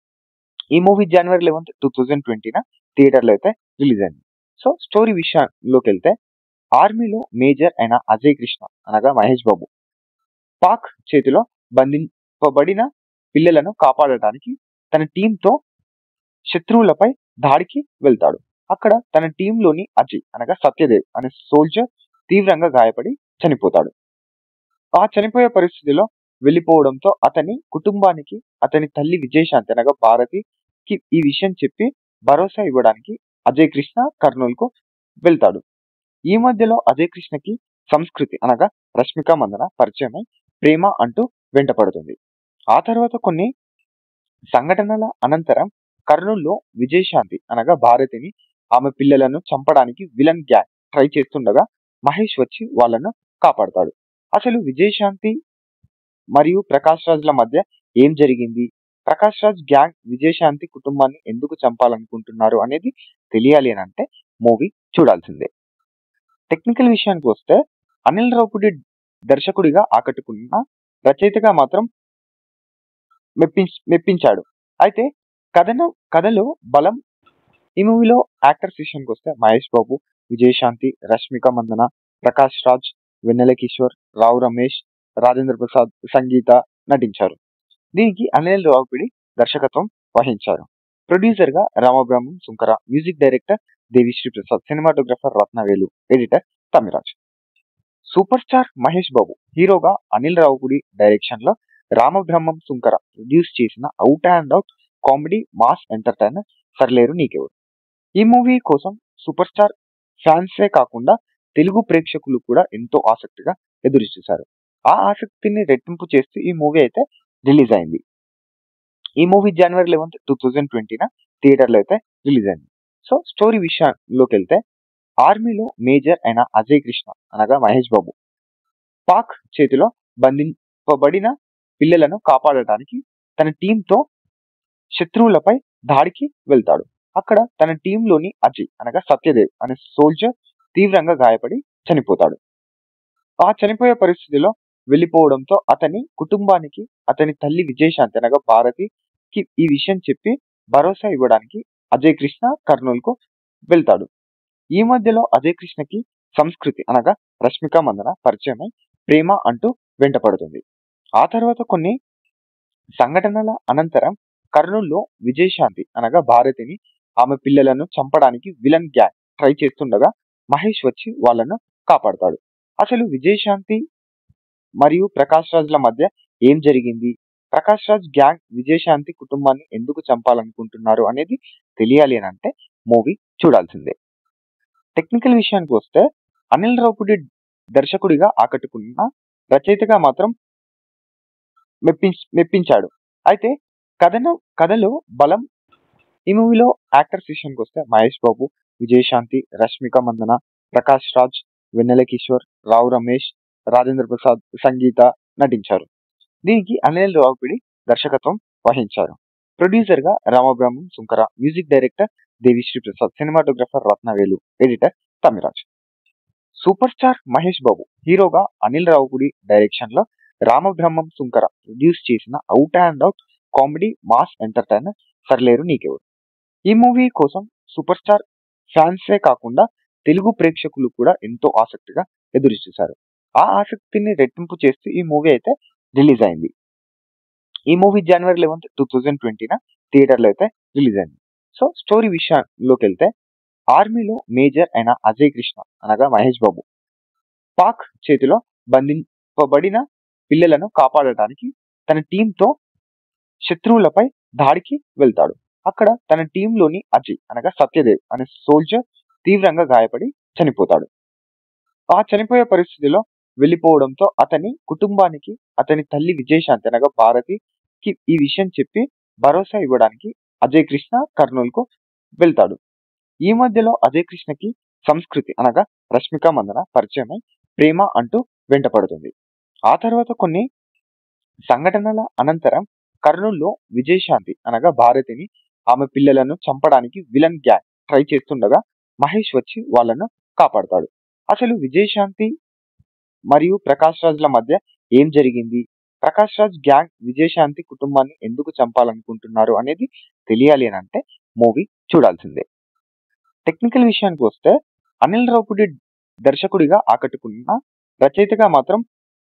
Speaker 1: ఈ మూవీ జనవరి లెవెన్త్ టూ థౌజండ్ ట్వంటీన థియేటర్లో అయితే రిలీజ్ అయింది. సో స్టోరీ విషయంలోకి వెళ్తే, ఆర్మీలో మేజర్ అయిన అజయ్ కృష్ణ అనగా మహేష్ బాబు పాక్ చేతిలో బంధింపబడిన పిల్లలను కాపాడటానికి తన టీంతో శత్రువులపై దాడికి వెళ్తాడు. అక్కడ తన టీంలోని అజయ్ అనగా సత్యదేవ్ అనే సోల్జర్ తీవ్రంగా గాయపడి చనిపోతాడు. ఆ చనిపోయే పరిస్థితిలో వెళ్ళిపోవడంతో అతని కుటుంబానికి అతని తల్లి విజయశాంతి అనగా భారతికి ఈ విషయం చెప్పి భరోసా ఇవ్వడానికి అజయ్ కృష్ణ కర్నూలుకు వెళ్తాడు. ఈ మధ్యలో అజయ్ కృష్ణకి సంస్కృతి అనగా రష్మిక మందన పరిచయమై ప్రేమ అంటూ వెంటపడుతుంది. ఆ తర్వాత కొన్ని సంఘటనల అనంతరం కర్నూలులో విజయశాంతి అనగా భారతిని ఆమె పిల్లలను చంపడానికి విలన్ గ్యాంగ్ ట్రై చేస్తుండగా మహేష్ వచ్చి వాళ్ళను కాపాడతాడు. అసలు విజయశాంతి మరియు ప్రకాష్ రాజ్ల మధ్య ఏం జరిగింది, ప్రకాష్ రాజ్ గ్యాంగ్ విజయశాంతి కుటుంబాన్ని ఎందుకు చంపాలనుకుంటున్నారు అనేది తెలియాలి అని అంటే మూవీ చూడాల్సిందే. టెక్నికల్ విషయానికి వస్తే, అనిల్ రావుపుడి దర్శకుడిగా ఆకట్టుకున్న, రచయితగా మాత్రం మెప్పించ మెప్పించాడు. అయితే కథను కథలో బలం. ఈ మూవీలో యాక్టర్స్ విషయానికి వస్తే మహేష్ బాబు, విజయశాంతి, రష్మిక మందన, ప్రకాష్ రాజ్, వెన్నెల కిషోర్, రావు రమేష్, రాజేంద్ర ప్రసాద్, సంగీత నటించారు. దీనికి అనిల్ రావుపిడి దర్శకత్వం వహించారు. ప్రొడ్యూసర్ గా Ramabrahmam Sunkara, music director Devi Sri Prasad, cinematographer Rathnavelu, editor Tamiraj. Super star Mahesh Babu హీరోగా అనిల్ రావుపుడి డైరెక్షన్ లో రామబ్రహ్మం సుంకర ప్రొడ్యూస్ చేసిన out and out comedy mass entertainer Sarileru Neekevvaru. ఈ మూవీ కోసం సూపర్ స్టార్ ఫ్యాన్సే కాకుండా తెలుగు ప్రేక్షకులు కూడా ఎంతో ఆసక్తిగా ఎదురు చూశారు. ఆ ఆసక్తిని రెట్టింపు చేస్తూ ఈ మూవీ అయితే రిలీజ్ అయింది. ఈ మూవీ జనవరి లెవెన్త్ టూ థౌజండ్ ట్వంటీన థియేటర్లో అయితే రిలీజ్ అయింది. సో స్టోరీ విషయంలోకి వెళ్తే, ఆర్మీలో మేజర్ అయిన అజయ్ కృష్ణ అనగా మహేష్ బాబు పాక్ చేతిలో బంధింపబడిన పిల్లలను కాపాడటానికి తన టీంతో శత్రువులపై దాడికి వెళ్తాడు. అక్కడ తన టీంలోని అజయ్ అనగా సత్యదేవ్ అనే సోల్జర్ తీవ్రంగా గాయపడి చనిపోతాడు. ఆ చనిపోయే పరిస్థితిలో వెళ్ళిపోవడంతో అతని కుటుంబానికి అతని తల్లి విజయశాంతి అనగా భారతికి ఈ విషయం చెప్పి భరోసా ఇవ్వడానికి అజయ్ కృష్ణ కర్నూలుకు వెళ్తాడు. ఈ మధ్యలో అజయ్ కృష్ణకి సంస్కృతి అనగా రష్మిక మందన పరిచయమై ప్రేమ అంటూ వెంటపడుతుంది. ఆ తర్వాత కొన్ని సంఘటనల అనంతరం కర్నూలులో విజయశాంతి అనగా భారతిని ఆమె పిల్లలను చంపడానికి విలన్ గ్యాంగ్ ట్రై చేస్తుండగా మహేష్ వచ్చి వాళ్ళను కాపాడతాడు. అసలు విజయశాంతి మరియు ప్రకాష్ రాజ్ల మధ్య ఏం జరిగింది, ప్రకాష్ రాజ్ గ్యాంగ్ విజయశాంతి కుటుంబాన్ని ఎందుకు చంపాలనుకుంటున్నారు అనేది తెలియాలి అని అంటే మూవీ చూడాల్సిందే. టెక్నికల్ విషయానికి వస్తే, అనిల్ రావుపూడి దర్శకుడిగా ఆకట్టుకున్న రచయితగా మాత్రం మెప్పించ మెప్పించాడు అయితే కథన కథలో బలం. ఈ మూవీలో యాక్టర్స్ విషయానికి వస్తే మహేష్ బాబు, విజయశాంతి, రష్మిక మందన, ప్రకాష్ రాజ్, వెన్నెల కిషోర్, రావు రమేష్, రాజేంద్ర ప్రసాద్, సంగీత నటించారు. దీనికి అనిల్ రావుపూడి దర్శకత్వం వహించారు. ప్రొడ్యూసర్ గా Ramabrahmam Sunkara, music director Devi Sri Prasad, cinematographer Rathnavelu, editor Tamiraj. Super star Mahesh Babu హీరోగా అనిల్ రావుపూడి డైరెక్షన్ లో రామబ్రహ్మం సుంకర ప్రొడ్యూస్ చేసిన out and out comedy mass entertainer Sarileru Neekevvaru. ఈ మూవీ కోసం సూపర్ స్టార్ ఫ్యాన్సే కాకుండా తెలుగు ప్రేక్షకులు కూడా ఎంతో ఆసక్తిగా ఎదురు చూశారు. ఆ ఆసక్తిని రెట్టింపు చేస్తూ ఈ మూవీ అయితే రిలీజ్ అయింది. ఈ మూవీ జనవరి లెవెన్త్ టూ థౌజండ్ ట్వంటీన థియేటర్లో అయితే రిలీజ్ అయింది. సో స్టోరీ విషయంలోకి వెళ్తే, ఆర్మీలో మేజర్ అయిన అజయ్ కృష్ణ అనగా మహేష్ బాబు పాక్ చేతిలో బంధింపబడిన పిల్లలను కాపాడటానికి తన టీంతో శత్రువులపై దాడికి వెళ్తాడు. అక్కడ తన టీంలోని అజయ్ అనగా సత్యదేవ్ అనే సోల్జర్ తీవ్రంగా గాయపడి చనిపోతాడు. ఆ చనిపోయే పరిస్థితిలో వెళ్ళిపోవడంతో అతని కుటుంబానికి అతని తల్లి విజయశాంతి అనగా భారతికి ఈ విషయం చెప్పి భరోసా ఇవ్వడానికి అజయ్ కృష్ణ కర్నూలుకు వెళ్తాడు. ఈ మధ్యలో అజయ్ కృష్ణకి సంస్కృతి అనగా రష్మిక మందన పరిచయమై ప్రేమ అంటూ వెంటపడుతుంది. ఆ తర్వాత కొన్ని సంఘటనల అనంతరం కర్నూలులో విజయశాంతి అనగా భారతిని ఆమె పిల్లలను చంపడానికి విలన్ గ్యాంగ్ ట్రై చేస్తుండగా మహేష్ వచ్చి వాళ్ళను కాపాడతాడు. అసలు విజయశాంతి మరియు ప్రకాష్ రాజ్ల మధ్య ఏం జరిగింది, ప్రకాష్ రాజ్ గ్యాంగ్ విజయశాంతి కుటుంబాన్ని ఎందుకు చంపాలనుకుంటున్నారు అనేది తెలియాలి అని అంటే మూవీ చూడాల్సిందే. టెక్నికల్ విషయానికి వస్తే, అనిల్ రావుపూడి దర్శకుడిగా ఆకట్టుకున్న రచయితగా మాత్రం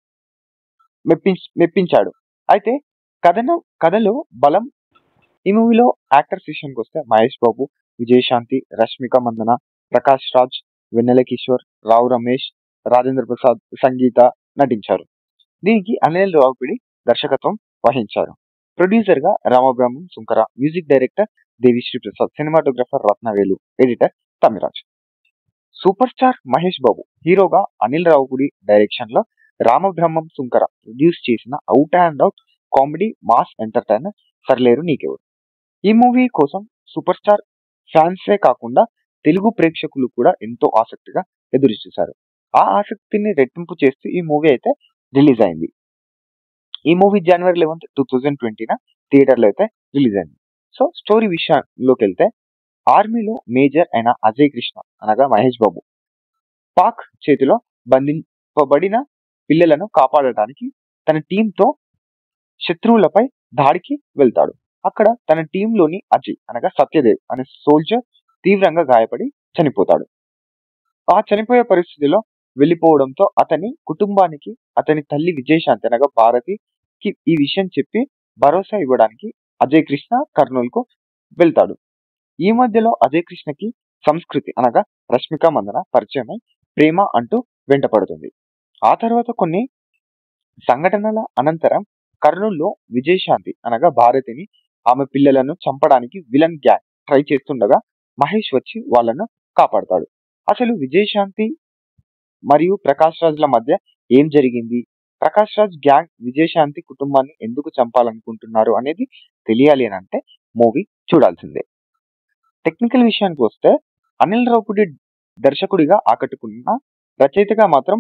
Speaker 1: మెప్పించ మెప్పించాడు అయితే కథన కథలో బలం. ఈ మూవీలో యాక్టర్స్ విషయానికి వస్తే మహేష్ బాబు, విజయశాంతి, రష్మిక మందన, ప్రకాష్ రాజ్, వెన్నెల కిషోర్, రావు రమేష్, రాజేంద్ర ప్రసాద్, సంగీత నటించారు. దీనికి అనిల్ రావుపూడి దర్శకత్వం వహించారు. ప్రొడ్యూసర్ గా Ramabrahmam Sunkara, music director Devi Sri Prasad, cinematographer Rathnavelu, editor Tamiraj. Super star Mahesh Babu హీరోగా అనిల్ రావుపూడి డైరెక్షన్ లో రామబ్రహ్మం సుంకర ప్రొడ్యూస్ చేసిన out and out comedy mass entertainer Sarileru Neekevvaru. ఈ మూవీ కోసం సూపర్ స్టార్ ఫ్యాన్సే కాకుండా తెలుగు ప్రేక్షకులు కూడా ఎంతో ఆసక్తిగా ఎదురు చూశారు. ఆ ఆసక్తిని రెట్టింపు చేస్తూ ఈ మూవీ అయితే రిలీజ్ అయింది. ఈ మూవీ జనవరి లెవెన్త్ టూ థౌజండ్ ట్వంటీన థియేటర్లో అయితే రిలీజ్ అయింది. సో స్టోరీ విషయంలోకి వెళ్తే, ఆర్మీలో మేజర్ అయిన అజయ్ కృష్ణ అనగా మహేష్ బాబు పాక్ చేతిలో బంధింపబడిన పిల్లలను కాపాడటానికి తన టీంతో శత్రువులపై దాడికి వెళ్తాడు. అక్కడ తన టీంలోని అజయ్ అనగా సత్యదేవ్ అనే సోల్జర్ తీవ్రంగా గాయపడి చనిపోతాడు. ఆ చనిపోయే పరిస్థితిలో వెళ్ళిపోవడంతో అతని కుటుంబానికి అతని తల్లి విజయశాంతి అనగా భారతికి ఈ విషయం చెప్పి భరోసా ఇవ్వడానికి అజయ్ కృష్ణ కర్నూలుకు వెళ్తాడు. ఈ మధ్యలో అజయ్ కృష్ణకి సంస్కృతి అనగా రష్మిక మందన పరిచయమై ప్రేమ అంటూ వెంటపడుతుంది. ఆ తర్వాత కొన్ని సంఘటనల అనంతరం కర్నూలులో విజయశాంతి అనగా భారతిని ఆమె పిల్లలను చంపడానికి విలన్ గ్యాంగ్ ట్రై చేస్తుండగా మహేష్ వచ్చి వాళ్ళను కాపాడతాడు. అసలు విజయశాంతి మరియు ప్రకాష్ రాజ్ల మధ్య ఏం జరిగింది, ప్రకాష్ రాజ్ గ్యాంగ్ విజయశాంతి కుటుంబాన్ని ఎందుకు చంపాలనుకుంటున్నారు అనేది తెలియాలి అని అంటే మూవీ చూడాల్సిందే. టెక్నికల్ విషయానికి వస్తే అనిల్ రావిపూడి దర్శకుడిగా ఆకట్టుకున్న, రచయితగా మాత్రం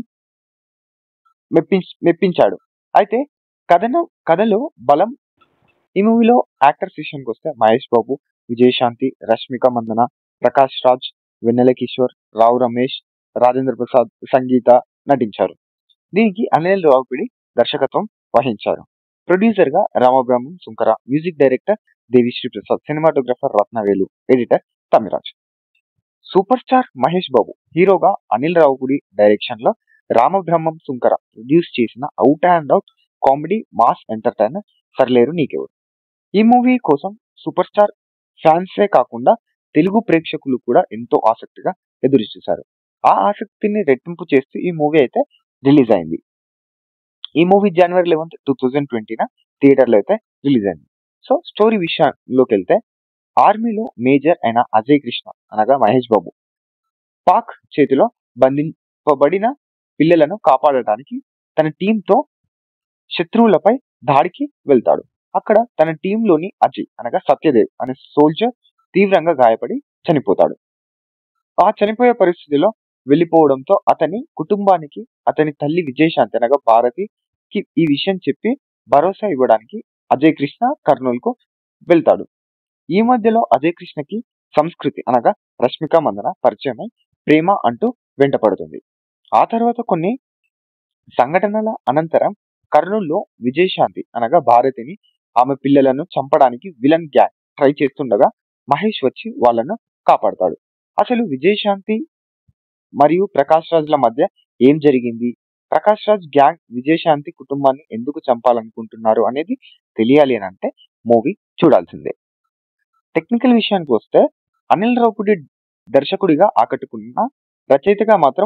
Speaker 1: మెప్పి మెప్పించాడు. అయితే కథను కథలో బలం. ఈ మూవీలో యాక్టర్స్ విషయానికి వస్తే మహేష్ బాబు, విజయశాంతి, రష్మిక మందన, ప్రకాష్ రాజ్, వెన్నెల కిషోర్, రావు రమేష్, రాజేంద్ర ప్రసాద్, సంగీత నటించారు. దీనికి అనిల్ రావిపూడి దర్శకత్వం వహించారు. ప్రొడ్యూసర్ గా Ramabrahmam Sunkara, music director Devi Sri Prasad, cinematographer Rathnavelu, editor Tamiraj. Super star Mahesh Babu హీరోగా అనిల్ రావిపూడి డైరెక్షన్ లో రామబ్రహ్మం సుంకర ప్రొడ్యూస్ చేసిన out and out comedy mass entertainer Sarileru Neekevvaru. ఈ మూవీ కోసం సూపర్ స్టార్ ఫ్యాన్సే కాకుండా తెలుగు ప్రేక్షకులు కూడా ఎంతో ఆసక్తిగా ఎదురు చూశారు. ఆ ఆసక్తిని రెట్టింపు చేస్తూ ఈ మూవీ అయితే రిలీజ్ అయింది. ఈ మూవీ జనవరి లెవెన్త్ టూ థౌజండ్ ట్వంటీన థియేటర్లో అయితే రిలీజ్ అయింది. సో స్టోరీ విషయంలోకి వెళ్తే, ఆర్మీలో మేజర్ అయిన అజయ్ కృష్ణ అనగా మహేష్ బాబు పాక్ చేతిలో బంధింపబడిన పిల్లలను కాపాడటానికి తన టీంతో శత్రువులపై దాడికి వెళ్తాడు. అక్కడ తన టీంలోని అజయ్ అనగా సత్యదేవ్ అనే సోల్జర్ తీవ్రంగా గాయపడి చనిపోతాడు. ఆ చనిపోయే పరిస్థితిలో వెళ్ళిపోవడంతో అతని కుటుంబానికి అతని తల్లి విజయశాంతి అనగా భారతికి ఈ విషయం చెప్పి భరోసా ఇవ్వడానికి అజయ్ కృష్ణ కర్నూలు కు వెళ్తాడు. ఈ మధ్యలో అజయ్ కృష్ణకి సంస్కృతి అనగా రష్మిక మందన పరిచయమై ప్రేమ అంటూ వెంటపడుతుంది. ఆ తర్వాత కొన్ని సంఘటనల అనంతరం కర్నూలులో విజయశాంతి అనగా భారతిని, ఆమె పిల్లలను చంపడానికి విలన్ గ్యాంగ్ ట్రై చేస్తుండగా మహేష్ వచ్చి వాళ్ళను కాపాడతాడు. అసలు విజయశాంతి మరియు ప్రకాష్ రాజ్ల మధ్య ఏం జరిగింది, ప్రకాష్ రాజ్ గ్యాంగ్ విజయశాంతి కుటుంబాన్ని ఎందుకు చంపాలనుకుంటున్నారు అనేది తెలియాలి అని అంటే మూవీ చూడాల్సిందే. టెక్నికల్ విషయానికి వస్తే అనిల్ రావిపూడి దర్శకుడిగా ఆకట్టుకున్న, రచయితగా మాత్రం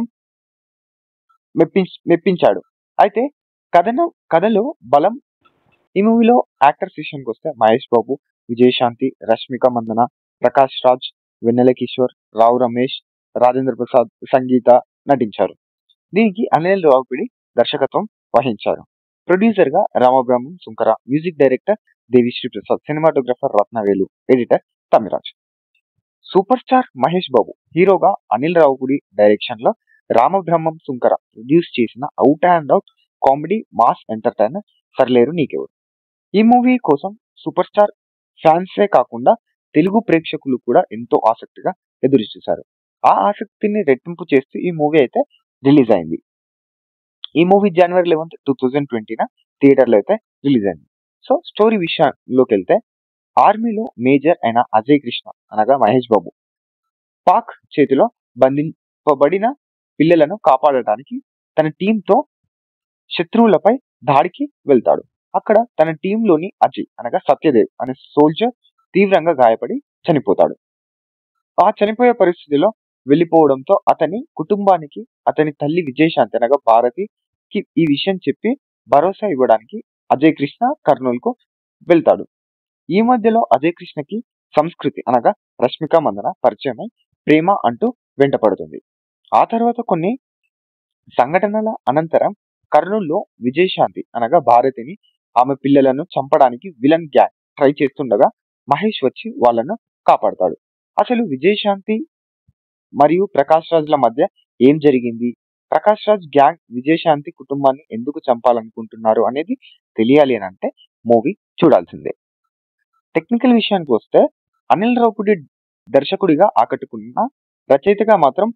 Speaker 1: మెప్పి మెప్పించాడు. అయితే కథను కథలో బలం. ఈ మూవీలో యాక్టర్స్ విషయానికి వస్తే మహేష్ బాబు, విజయశాంతి, రష్మిక మందన, ప్రకాష్ రాజ్, వెన్నెల కిషోర్, రావు రమేష్, రాజేంద్ర ప్రసాద్, సంగీత నటించారు. దీనికి అనిల్ రావిపూడి దర్శకత్వం వహించారు. ప్రొడ్యూసర్ గా Ramabrahmam Sunkara, music director Devi Sri Prasad, cinematographer Rathnavelu, editor Tamiraj. Super star Mahesh Babu హీరోగా అనిల్ రావిపూడి డైరెక్షన్ లో రామబ్రహ్మం సుంకర ప్రొడ్యూస్ చేసిన out and out comedy mass entertainer Sarileru Neekevvaru. ఈ మూవీ కోసం సూపర్ స్టార్ ఫ్యాన్సే కాకుండా తెలుగు ప్రేక్షకులు కూడా ఎంతో ఆసక్తిగా ఎదురు చూశారు. ఆ ఆసక్తిని రెట్టింపు చేస్తూ ఈ మూవీ అయితే రిలీజ్ అయింది. ఈ మూవీ జనవరి లెవెన్త్ టూ థౌజండ్ ట్వంటీన థియేటర్లో అయితే రిలీజ్ అయింది. సో స్టోరీ విషయంలోకి వెళ్తే, ఆర్మీలో మేజర్ అయిన అజయ్ కృష్ణ అనగా మహేష్ బాబు పాక్ చేతిలో బంధింపబడిన పిల్లలను కాపాడటానికి తన టీంతో శత్రువులపై దాడికి వెళ్తాడు. అక్కడ తన టీంలోని అజయ్ అనగా సత్యదేవ్ అనే సోల్జర్ తీవ్రంగా గాయపడి చనిపోతాడు. ఆ చనిపోయే పరిస్థితిలో వెళ్ళిపోవడంతో అతని కుటుంబానికి అతని తల్లి విజయశాంతి అనగా భారతికి ఈ విషయం చెప్పి భరోసా ఇవ్వడానికి అజయ్ కృష్ణ కర్నూలు కు వెళ్తాడు. ఈ మధ్యలో అజయ్ కృష్ణకి సంస్కృతి అనగా రష్మిక మందన పరిచయమై ప్రేమ అంటూ వెంటపడుతుంది. ఆ తర్వాత కొన్ని సంఘటనల అనంతరం కర్నూలులో విజయశాంతి అనగా భారతిని, ఆమె పిల్లలను చంపడానికి విలన్ గ్యాంగ్ ట్రై చేస్తుండగా మహేష్ వచ్చి వాళ్ళను కాపాడతాడు. అసలు విజయశాంతి మరియు ప్రకాష్ రాజ్ల మధ్య ఏం జరిగింది, ప్రకాష్ రాజ్ గ్యాంగ్ విజయశాంతి కుటుంబాన్ని ఎందుకు చంపాలనుకుంటున్నారు అనేది తెలియాలి అని అంటే మూవీ చూడాల్సిందే. టెక్నికల్ విషయానికి వస్తే, అనిల్ రావిపూడి దర్శకుడిగా ఆకట్టుకున్న, రచయితగా మాత్రం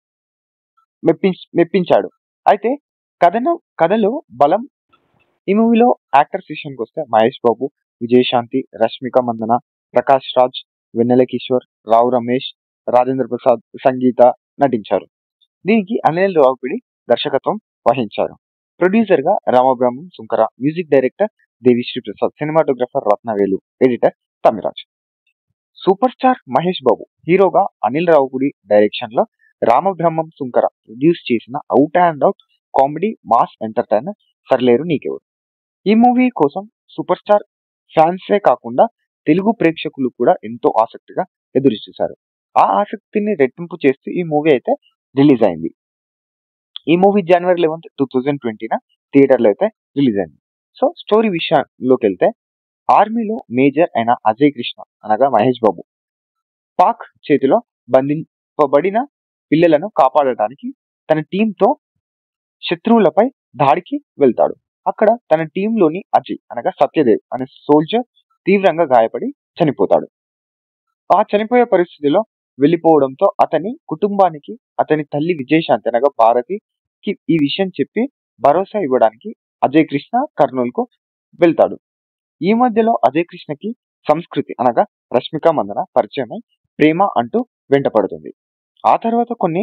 Speaker 1: మెప్పి మెప్పించాడు. అయితే కథను కథలో బలం. ఈ మూవీలో యాక్టర్స్ విషయానికి వస్తే మహేష్ బాబు, విజయశాంతి, రష్మిక మందన, ప్రకాష్ రాజ్, వెన్నెల కిషోర్, రావు రమేష్, రాజేంద్ర ప్రసాద్, సంగీత నటించారు. దీనికి అనిల్ రావిపూడి దర్శకత్వం వహించారు. ప్రొడ్యూసర్ గా Ramabrahmam Sunkara, music director Devi Sri Prasad, cinematographer Rathnavelu, editor Tamiraj. Super star Mahesh Babu హీరోగా అనిల్ రావిపూడి డైరెక్షన్ లో రామబ్రహ్మం సుంకర ప్రొడ్యూస్ చేసిన out and out comedy mass entertainer Sarileru Neekevvaru. ఈ మూవీ కోసం సూపర్ స్టార్ ఫ్యాన్సే కాకుండా తెలుగు ప్రేక్షకులు కూడా ఎంతో ఆసక్తిగా ఎదురుచూశారు. ఆ ఆసక్తిని రెట్టింపు చేస్తూ ఈ మూవీ అయితే రిలీజ్ అయింది. ఈ మూవీ జనవరి లెవెన్త్ టూ థౌజండ్ ట్వంటీన థియేటర్లో అయితే రిలీజ్ అయింది. సో స్టోరీ విషయంలోకి వెళ్తే, ఆర్మీలో మేజర్ అయిన అజయ్ కృష్ణ అనగా మహేష్ బాబు పాక్ చేతిలో బంధింపబడిన పిల్లలను కాపాడటానికి తన టీంతో శత్రువులపై దాడికి వెళ్తాడు. అక్కడ తన టీంలోని అజయ్ అనగా సత్యదేవ్ అనే సోల్జర్ తీవ్రంగా గాయపడి చనిపోతాడు. ఆ చనిపోయే పరిస్థితిలో వెళ్ళిపోవడంతో అతని కుటుంబానికి అతని తల్లి విజయశాంతి అనగా భారతికి ఈ విషయం చెప్పి భరోసా ఇవ్వడానికి అజయ్ కృష్ణ కర్నూలుకు వెళ్తాడు. ఈ మధ్యలో అజయ్ కృష్ణకి సంస్కృతి అనగా రష్మిక మందన పరిచయమై ప్రేమ అంటూ వెంటపడుతుంది. ఆ తర్వాత కొన్ని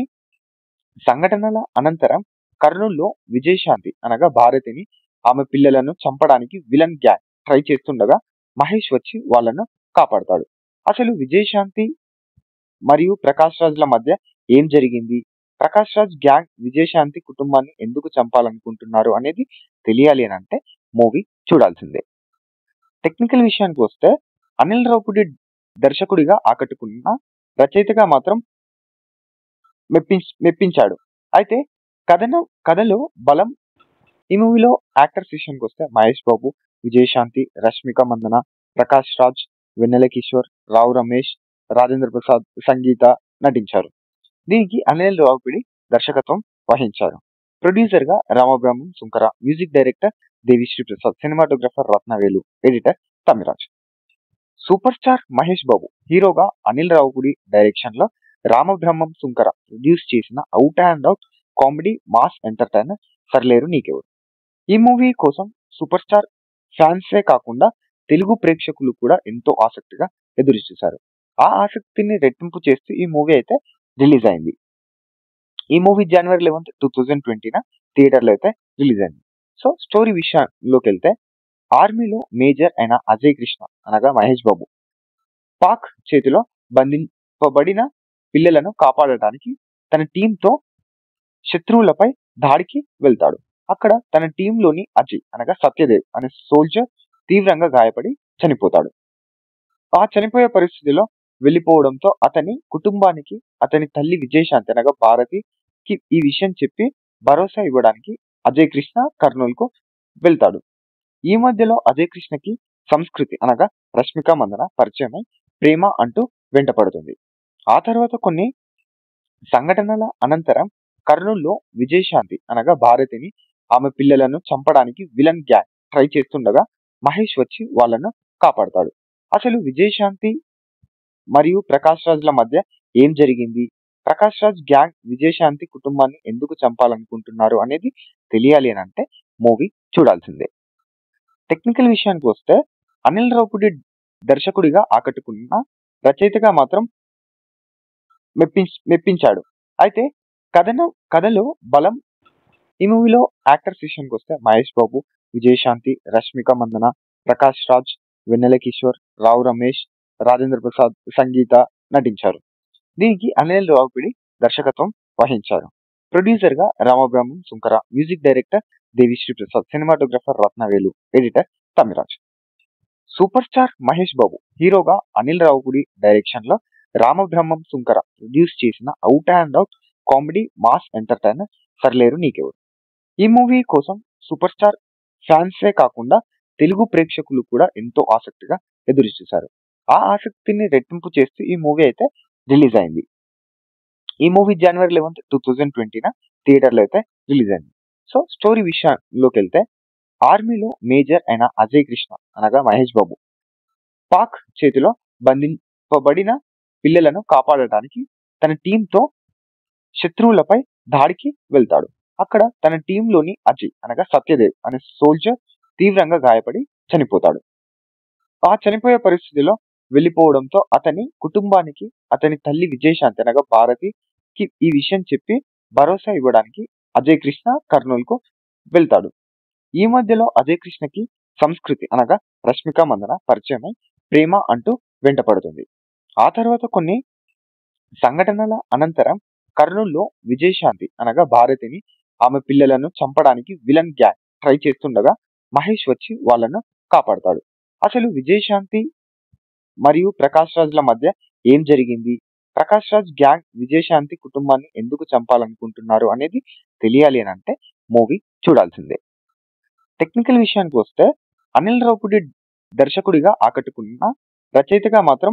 Speaker 1: సంఘటనల అనంతరం కర్నూలులో విజయశాంతి అనగా భారతిని ఆమె పిల్లలను చంపడానికి విలన్ గ్యాంగ్ ట్రై చేస్తుండగా మహేష్ వచ్చి వాళ్ళను కాపాడతాడు. అసలు విజయశాంతి మరియు ప్రకాష్ రాజ్ల మధ్య ఏం జరిగింది, ప్రకాష్ రాజ్ గ్యాంగ్ విజయశాంతి కుటుంబాన్ని ఎందుకు చంపాలనుకుంటున్నారు అనేది తెలియాలి అని అంటే మూవీ చూడాల్సిందే. టెక్నికల్ విషయానికి వస్తే, అనిల్ రావిపూడి దర్శకుడిగా ఆకట్టుకున్న, రచయితగా మాత్రం మెప్పించ మెప్పించాడు. అయితే కథను కథలో బలం. ఈ మూవీలో యాక్టర్స్ విషయానికి వస్తే మహేష్ బాబు, విజయశాంతి, రష్మిక మందన, ప్రకాష్ రాజ్, వెన్నెల కిషోర్, రావు రమేష్, రాజేంద్ర ప్రసాద్, సంగీత నటించారు. దీనికి అనిల్ రావిపూడి దర్శకత్వం వహించారు. ప్రొడ్యూసర్ గా Ramabrahmam Sunkara, music director Devi Sri Prasad, cinematographer Rathnavelu, editor Tamiraj. Super star Mahesh Babu హీరోగా అనిల్ రావిపూడి డైరెక్షన్ లో రామబ్రహ్మం సుంకర ప్రొడ్యూస్ చేసిన out and out comedy mass entertainer Sarileru Neekevvaru. ఈ మూవీ కోసం సూపర్ స్టార్ ఫ్యాన్సే కాకుండా తెలుగు ప్రేక్షకులు కూడా ఎంతో ఆసక్తిగా ఎదురు చూశారు. ఆ ఆసక్తిని రెట్టింపు చేస్తూ ఈ మూవీ అయితే రిలీజ్ అయింది. ఈ మూవీ జనవరి లెవెన్త్ టూ థౌజండ్ ట్వంటీన థియేటర్లో అయితే రిలీజ్ అయింది. సో స్టోరీ విషయంలోకి వెళ్తే, ఆర్మీలో మేజర్ అయిన అజయ్ కృష్ణ అనగా మహేష్ బాబు పాక్ చేతిలో బంధింపబడిన పిల్లలను కాపాడటానికి తన టీంతో శత్రువులపై దాడికి వెళ్తాడు. అక్కడ తన టీంలోని అజయ్ అనగా సత్యదేవ్ అనే సోల్జర్ తీవ్రంగా గాయపడి చనిపోతాడు. ఆ చనిపోయే పరిస్థితిలో వెళ్ళిపోవడంతో అతని కుటుంబానికి అతని తల్లి విజయశాంతి అనగా భారతికి ఈ విషయం చెప్పి భరోసా ఇవ్వడానికి అజయ్ కృష్ణ కర్నూలుకు వెళ్తాడు. ఈ మధ్యలో అజయ్ కృష్ణకి సంస్కృతి అనగా రష్మిక మందన పరిచయమై ప్రేమ అంటూ వెంటపడుతుంది. ఆ తర్వాత కొన్ని సంఘటనల అనంతరం కర్నూలులో విజయశాంతి అనగా భారతిని ఆమె పిల్లలను చంపడానికి విలన్ గ్యాంగ్ ట్రై చేస్తుండగా మహేష్ వచ్చి వాళ్ళను కాపాడతాడు. అసలు విజయశాంతి మరియు ప్రకాష్ రాజ్ల మధ్య ఏం జరిగింది, ప్రకాష్ రాజ్ గ్యాంగ్ విజయశాంతి కుటుంబాన్ని ఎందుకు చంపాలనుకుంటున్నారు అనేది తెలియాలి అని అంటే మూవీ చూడాల్సిందే. టెక్నికల్ విషయానికి వస్తే, అనిల్ రావిపూడి దర్శకుడిగా ఆకట్టుకున్న, రచయితగా మాత్రం మెప్పించ మెప్పించాడు. అయితే కథను కథలో బలం. ఈ మూవీలో యాక్టర్స్ విషయానికి వస్తే మహేష్ బాబు, విజయశాంతి, రష్మిక మందన, ప్రకాష్ రాజ్, వెన్నెల కిషోర్, రావు రమేష్, రాజేంద్ర ప్రసాద్, సంగీత నటించారు. దీనికి అనిల్ రావిపూడి దర్శకత్వం వహించారు. ప్రొడ్యూసర్ గా Ramabrahmam Sunkara, music director Devi Sri Prasad, cinematographer Rathnavelu, editor Tamiraj. Super star Mahesh Babu హీరోగా అనిల్ రావిపూడి డైరెక్షన్ లో రామబ్రహ్మం సుంకర ప్రొడ్యూస్ చేసిన out and out comedy mass entertainer Sarileru Neekevvaru. ఈ మూవీ కోసం సూపర్ స్టార్ ఫ్యాన్సే కాకుండా తెలుగు ప్రేక్షకులు కూడా ఎంతో ఆసక్తిగా ఎదురు చూశారు. ఆ ఆసక్తిని రెట్టింపు చేస్తూ ఈ మూవీ అయితే రిలీజ్ అయింది. ఈ మూవీ జనవరి లెవెన్త్ టూ థౌజండ్ ట్వంటీన థియేటర్లో అయితే రిలీజ్ అయింది. సో స్టోరీ విషయంలోకి వెళ్తే, ఆర్మీలో మేజర్ అయిన అజయ్ కృష్ణ అనగా మహేష్ బాబు పాక్ చేతిలో బంధింపబడిన పిల్లలను కాపాడటానికి తన టీంతో శత్రువులపై దాడికి వెళ్తాడు. అక్కడ తన టీంలోని అజయ్ అనగా సత్యదేవ్ అనే సోల్జర్ తీవ్రంగా గాయపడి చనిపోతాడు. ఆ చనిపోయే పరిస్థితిలో వెళ్ళిపోవడంతో అతని కుటుంబానికి అతని తల్లి విజయశాంతి అనగా భారతికి ఈ విషయం చెప్పి భరోసా ఇవ్వడానికి అజయ్ కృష్ణ కర్నూలుకు వెళ్తాడు. ఈ మధ్యలో అజయ్ కృష్ణకి సంస్కృతి అనగా రష్మిక మందన పరిచయమై ప్రేమ అంటూ వెంటపడుతుంది. ఆ తర్వాత కొన్ని సంఘటనల అనంతరం కర్నూలులో విజయశాంతి అనగా భారతిని ఆమె పిల్లలను చంపడానికి విలన్ గ్యాంగ్ ట్రై చేస్తుండగా మహేష్ వచ్చి వాళ్ళను కాపాడతాడు. అసలు విజయశాంతి మరియు ప్రకాష్ రాజ్ల మధ్య ఏం జరిగింది, ప్రకాష్ రాజ్ గ్యాంగ్ విజయశాంతి కుటుంబాన్ని ఎందుకు చంపాలనుకుంటున్నారు అనేది తెలియాలి అని అంటే మూవీ చూడాల్సిందే. టెక్నికల్ విషయానికి వస్తే అనిల్ రావిపూడి దర్శకుడిగా ఆకట్టుకున్న, రచయితగా మాత్రం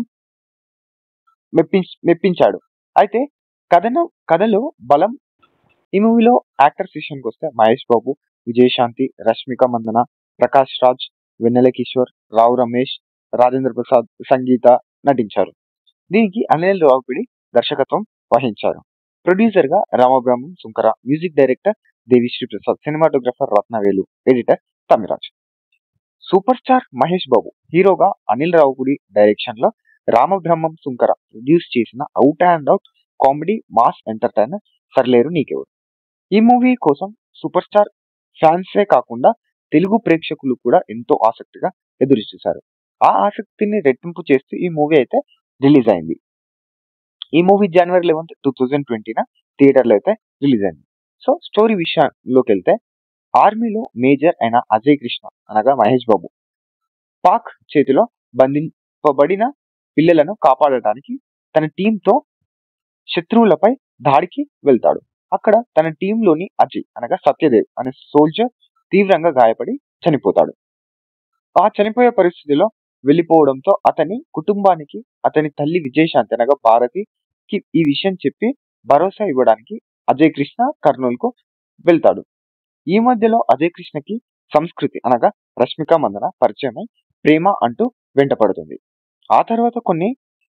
Speaker 1: మెప్పించ మెప్పించాడు. అయితే కథనం కథలో బలం. ఈ మూవీలో యాక్టర్స్ విషయానికి వస్తే మహేష్ బాబు, విజయశాంతి, రష్మిక మందన, ప్రకాష్ రాజ్, వెన్నెల కిషోర్, రావు రమేష్, రాజేంద్ర ప్రసాద్, సంగీత నటించారు. దీనికి అనిల్ రావిపూడి దర్శకత్వం వహించారు. ప్రొడ్యూసర్ గా Ramabrahmam Sunkara, music director Devi Sri Prasad, cinematographer Rathnavelu, editor Tamiraj. Super star Mahesh Babu హీరోగా అనిల్ రావిపూడి డైరెక్షన్ లో రామబ్రహ్మం సుంకర ప్రొడ్యూస్ చేసిన out and out comedy mass entertainer Sarileru Neekevvaru. ఈ మూవీ కోసం సూపర్ స్టార్ ఫ్యాన్సే కాకుండా తెలుగు ప్రేక్షకులు కూడా ఎంతో ఆసక్తిగా ఎదురు చూశారు. ఆ ఆసక్తిని రెట్టింపు చేస్తూ ఈ మూవీ అయితే రిలీజ్ అయింది. ఈ మూవీ జనవరి లెవెన్త్ టూ థౌజండ్ ట్వంటీన థియేటర్లో అయితే రిలీజ్ అయింది. సో స్టోరీ విషయంలోకి వెళ్తే, ఆర్మీలో మేజర్ అయిన అజయ్ కృష్ణ అనగా మహేష్ బాబు పాక్ చేతిలో బంధింపబడిన పిల్లలను కాపాడటానికి తన టీంతో శత్రువులపై దాడికి వెళ్తాడు. అక్కడ తన టీంలోని అజయ్ అనగా సత్యదేవ్ అనే సోల్జర్ తీవ్రంగా గాయపడి చనిపోతాడు. ఆ చనిపోయే పరిస్థితిలో వెళ్ళిపోవడంతో అతని కుటుంబానికి అతని తల్లి విజయశాంతి అనగా భారతికి ఈ విషయం చెప్పి భరోసా ఇవ్వడానికి అజయ్ కృష్ణ కర్నూలు కు వెళ్తాడు. ఈ మధ్యలో అజయ్ కృష్ణకి సంస్కృతి అనగా రష్మిక మందన పరిచయమై ప్రేమ అంటూ వెంటపడుతుంది. ఆ తర్వాత కొన్ని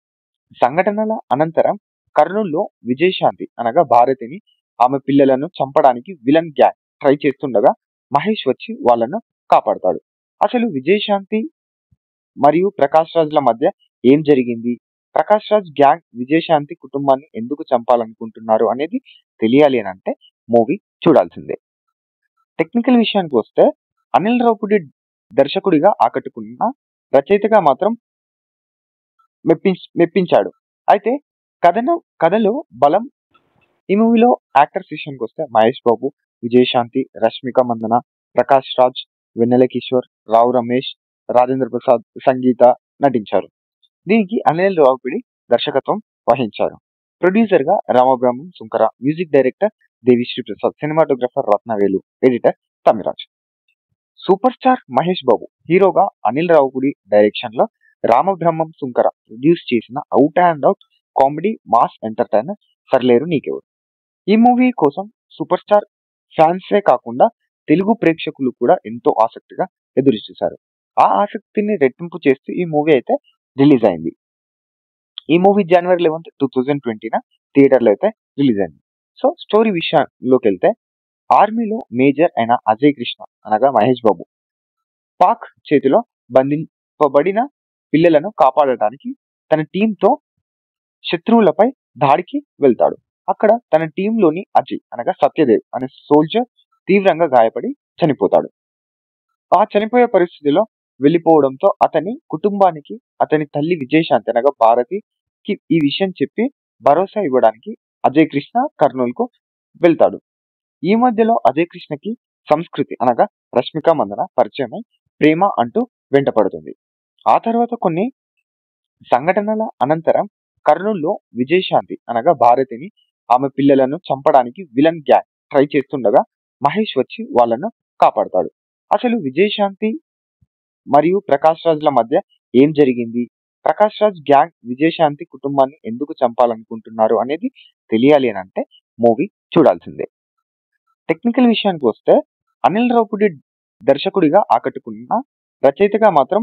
Speaker 1: సంఘటనల అనంతరం కర్నూలులో విజయశాంతి అనగా భారతిని, ఆమె పిల్లలను చంపడానికి విలన్ గ్యాంగ్ ట్రై చేస్తుండగా మహేష్ వచ్చి వాళ్ళను కాపాడతాడు. అసలు విజయశాంతి మరియు ప్రకాష్ రాజ్ల మధ్య ఏం జరిగింది, ప్రకాష్ రాజ్ గ్యాంగ్ విజయశాంతి కుటుంబాన్ని ఎందుకు చంపాలనుకుంటున్నారు అనేది తెలియాలి అని అంటే మూవీ చూడాల్సిందే. టెక్నికల్ విషయానికి వస్తే అనిల్ రావిపూడి దర్శకుడిగా ఆకట్టుకున్న, రచయితగా మాత్రం మెప్పించ మెప్పించాడు. అయితే కథనం కథలో బలం. ఈ మూవీలో యాక్టర్స్ విషయానికి వస్తే మహేష్ బాబు, విజయశాంతి, రష్మిక మందన, ప్రకాష్ రాజ్, వెన్నెల కిషోర్, రావు రమేష్, రాజేంద్ర ప్రసాద్, సంగీత నటించారు. దీనికి అనిల్ రావిపూడి దర్శకత్వం వహించారు. ప్రొడ్యూసర్ గా Ramabrahmam Sunkara, music director Devi Sri Prasad, cinematographer Rathnavelu, editor Tamiraj. Super star Mahesh Babu హీరోగా అనిల్ రావిపూడి డైరెక్షన్ లో రామబ్రహ్మం సుంకర ప్రొడ్యూస్ చేసిన out and out comedy mass entertainer Sarileru Neekevvaru. ఈ మూవీ కోసం సూపర్ స్టార్ ఫ్యాన్సే కాకుండా తెలుగు ప్రేక్షకులు కూడా ఎంతో ఆసక్తిగా ఎదురు చూశారు. ఆ ఆసక్తిని రెట్టింపు చేస్తూ ఈ మూవీ అయితే రిలీజ్ అయింది. ఈ మూవీ జనవరి లెవెన్త్ టూ థౌజండ్ ట్వంటీన థియేటర్లో అయితే రిలీజ్ అయింది. సో స్టోరీ విషయంలోకి వెళ్తే, ఆర్మీలో మేజర్ అయిన అజయ్ కృష్ణ అనగా మహేష్ బాబు పాక్ చేతిలో బంధింపబడిన పిల్లలను కాపాడటానికి తన టీంతో శత్రువులపై దాడికి వెళ్తాడు. అక్కడ తన టీంలోని అజయ్ అనగా సత్యదేవ్ అనే సోల్జర్ తీవ్రంగా గాయపడి చనిపోతాడు. ఆ చనిపోయే పరిస్థితిలో వెళ్ళిపోవడంతో అతని కుటుంబానికి అతని తల్లి విజయశాంతి అనగా భారతికి ఈ విషయం చెప్పి భరోసా ఇవ్వడానికి అజయ్ కృష్ణ కర్నూలు కు వెళ్తాడు. ఈ మధ్యలో అజయ్ కృష్ణకి సంస్కృతి అనగా రష్మిక మందన పరిచయమై ప్రేమ అంటూ వెంటపడుతుంది. ఆ తర్వాత కొన్ని సంఘటనల అనంతరం కర్నూలులో విజయశాంతి అనగా భారతిని, ఆమె పిల్లలను చంపడానికి విలన్ గ్యాంగ్ ట్రై చేస్తుండగా మహేష్ వచ్చి వాళ్ళను కాపాడతాడు. అసలు విజయశాంతి మరియు ప్రకాష్ రాజ్ల మధ్య ఏం జరిగింది, ప్రకాష్ రాజ్ గ్యాంగ్ విజయశాంతి కుటుంబాన్ని ఎందుకు చంపాలనుకుంటున్నారు అనేది తెలియాలి అని అంటే మూవీ చూడాల్సిందే. టెక్నికల్ విషయానికి వస్తే, అనిల్ రావిపూడి దర్శకుడిగా ఆకట్టుకున్న, రచయితగా మాత్రం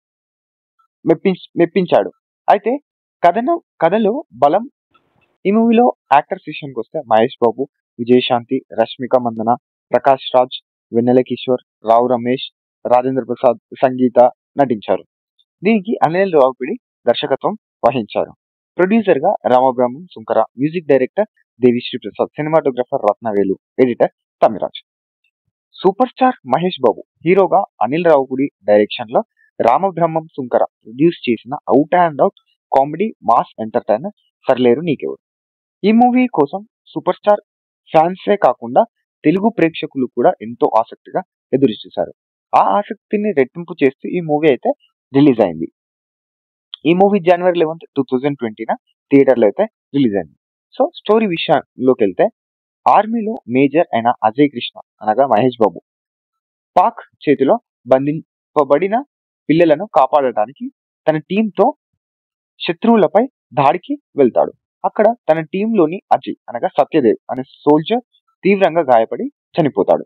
Speaker 1: మెప్పించ మెప్పించాడు. అయితే కథనం కథలో బలం. ఈ మూవీలో యాక్టర్స్ విషయానికి వస్తే మహేష్ బాబు, విజయశాంతి, రష్మిక మందన, ప్రకాష్ రాజ్, వెన్నెల కిషోర్, రావు రమేష్, రాజేంద్ర ప్రసాద్, సంగీత నటించారు. దీనికి అనిల్ రావిపూడి దర్శకత్వం వహించారు. ప్రొడ్యూసర్ గా Ramabrahmam Sunkara, music director Devi Sri Prasad, cinematographer Rathnavelu, editor Tamiraj. Super star Mahesh Babu హీరోగా అనిల్ రావిపూడి డైరెక్షన్ లో రామబ్రహ్మం సుంకర ప్రొడ్యూస్ చేసిన out and out comedy mass entertainer Sarileru Neekevvaru. ఈ మూవీ కోసం సూపర్ స్టార్ ఫ్యాన్సే కాకుండా తెలుగు ప్రేక్షకులు కూడా ఎంతో ఆసక్తిగా ఎదురు చూశారు. ఆ ఆసక్తిని రెట్టింపు చేస్తూ ఈ మూవీ అయితే రిలీజ్ అయింది. ఈ మూవీ జనవరి లెవెన్త్ టూ థౌజండ్ ట్వంటీన థియేటర్లో అయితే రిలీజ్ అయింది. సో స్టోరీ విషయంలోకి వెళ్తే ఆర్మీలో మేజర్ అయిన అజయ్ కృష్ణ అనగా మహేష్ బాబు పాక్ చేతిలో బంధింపబడిన పిల్లలను కాపాడటానికి తన టీంతో శత్రువులపై దాడికి వెళ్తాడు. అక్కడ తన టీంలోని అజయ్ అనగా సత్యదేవ్ అనే సోల్జర్ తీవ్రంగా గాయపడి చనిపోతాడు.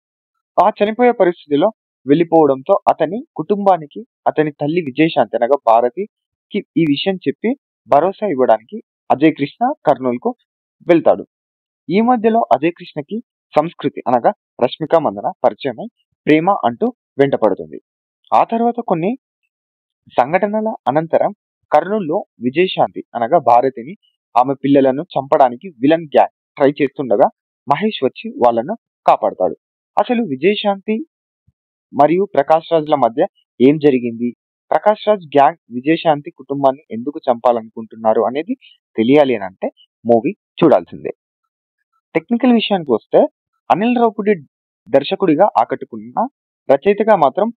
Speaker 1: ఆ చనిపోయే పరిస్థితిలో వెళ్ళిపోవడంతో అతని కుటుంబానికి అతని తల్లి విజయశాంతి అనగా భారతికి ఈ విషయం చెప్పి భరోసా ఇవ్వడానికి అజయ్ కృష్ణ కర్నూలుకు వెళ్తాడు. ఈ మధ్యలో అజయ్ కృష్ణకి సంస్కృతి అనగా రష్మిక మందన పరిచయమై ప్రేమ అంటూ వెంటపడుతుంది. ఆ తర్వాత కొన్ని సంఘటనల అనంతరం కర్నూలులో విజయశాంతి అనగా భారతిని ఆమె పిల్లలను చంపడానికి విలన్ గ్యాంగ్ ట్రై చేస్తుండగా మహేష్ వచ్చి వాళ్ళను కాపాడతాడు. అసలు విజయశాంతి మరియు ప్రకాష్ రాజ్ల మధ్య ఏం జరిగింది, ప్రకాష్ రాజ్ గ్యాంగ్ విజయశాంతి కుటుంబాన్ని ఎందుకు చంపాలనుకుంటున్నారు అనేది తెలియాలి అని అంటే మూవీ చూడాల్సిందే. టెక్నికల్ విషయానికి వస్తే అనిల్ రావుపుడి దర్శకుడిగా ఆకట్టుకున్న రచయితగా మాత్రం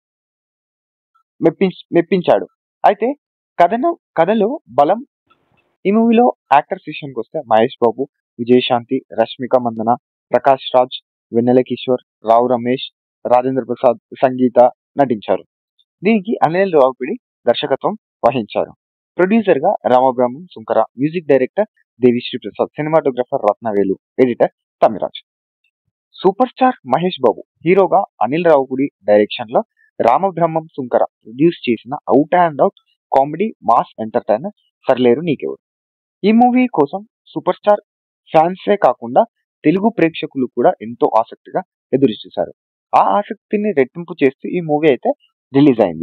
Speaker 1: మెప్పించ మెప్పించాడు. అయితే కథనం కథలో బలం. ఈ మూవీలో యాక్టర్స్ విషయానికి వస్తే మహేష్ బాబు, విజయశాంతి, రష్మిక మందన, ప్రకాష్ రాజ్, వెన్నెల కిషోర్, రావు రమేష్, రాజేంద్ర ప్రసాద్, సంగీత నటించారు. దీనికి అనిల్ రావుపిడి దర్శకత్వం వహించారు. ప్రొడ్యూసర్ గా Ramabrahmam Sunkara, music director Devi Sri Prasad, cinematographer Rathnavelu, editor Tamiraj. Super star Mahesh Babu హీరోగా అనిల్ రావుపుడి డైరెక్షన్ లో రామబ్రహ్మం సుంకర ప్రొడ్యూస్ చేసిన out and out comedy mass entertainer Sarileru Neekevvaru. ఈ మూవీ కోసం సూపర్ స్టార్ ఫ్యాన్సే కాకుండా తెలుగు ప్రేక్షకులు కూడా ఎంతో ఆసక్తిగా ఎదురు చూశారు. ఆ ఆసక్తిని రెట్టింపు చేస్తూ ఈ మూవీ అయితే రిలీజ్ అయింది.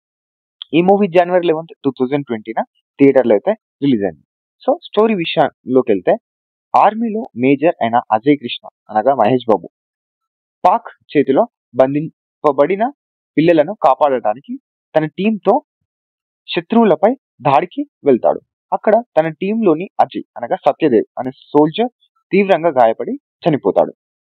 Speaker 1: ఈ మూవీ జనవరి లెవెన్త్ టూ థౌజండ్ ట్వంటీన థియేటర్లో అయితే రిలీజ్ అయింది. సో స్టోరీ విషయంలోకి వెళ్తే ఆర్మీలో మేజర్ అయిన అజయ్ కృష్ణ అనగా మహేష్ బాబు పాక్ చేతిలో బంధింపబడిన పిల్లలను కాపాడటానికి తన టీంతో శత్రువులపై దాడికి వెళ్తాడు. అక్కడ తన టీంలోని అజయ్ అనగా సత్యదేవ్ అనే సోల్జర్ తీవ్రంగా గాయపడి చనిపోతాడు.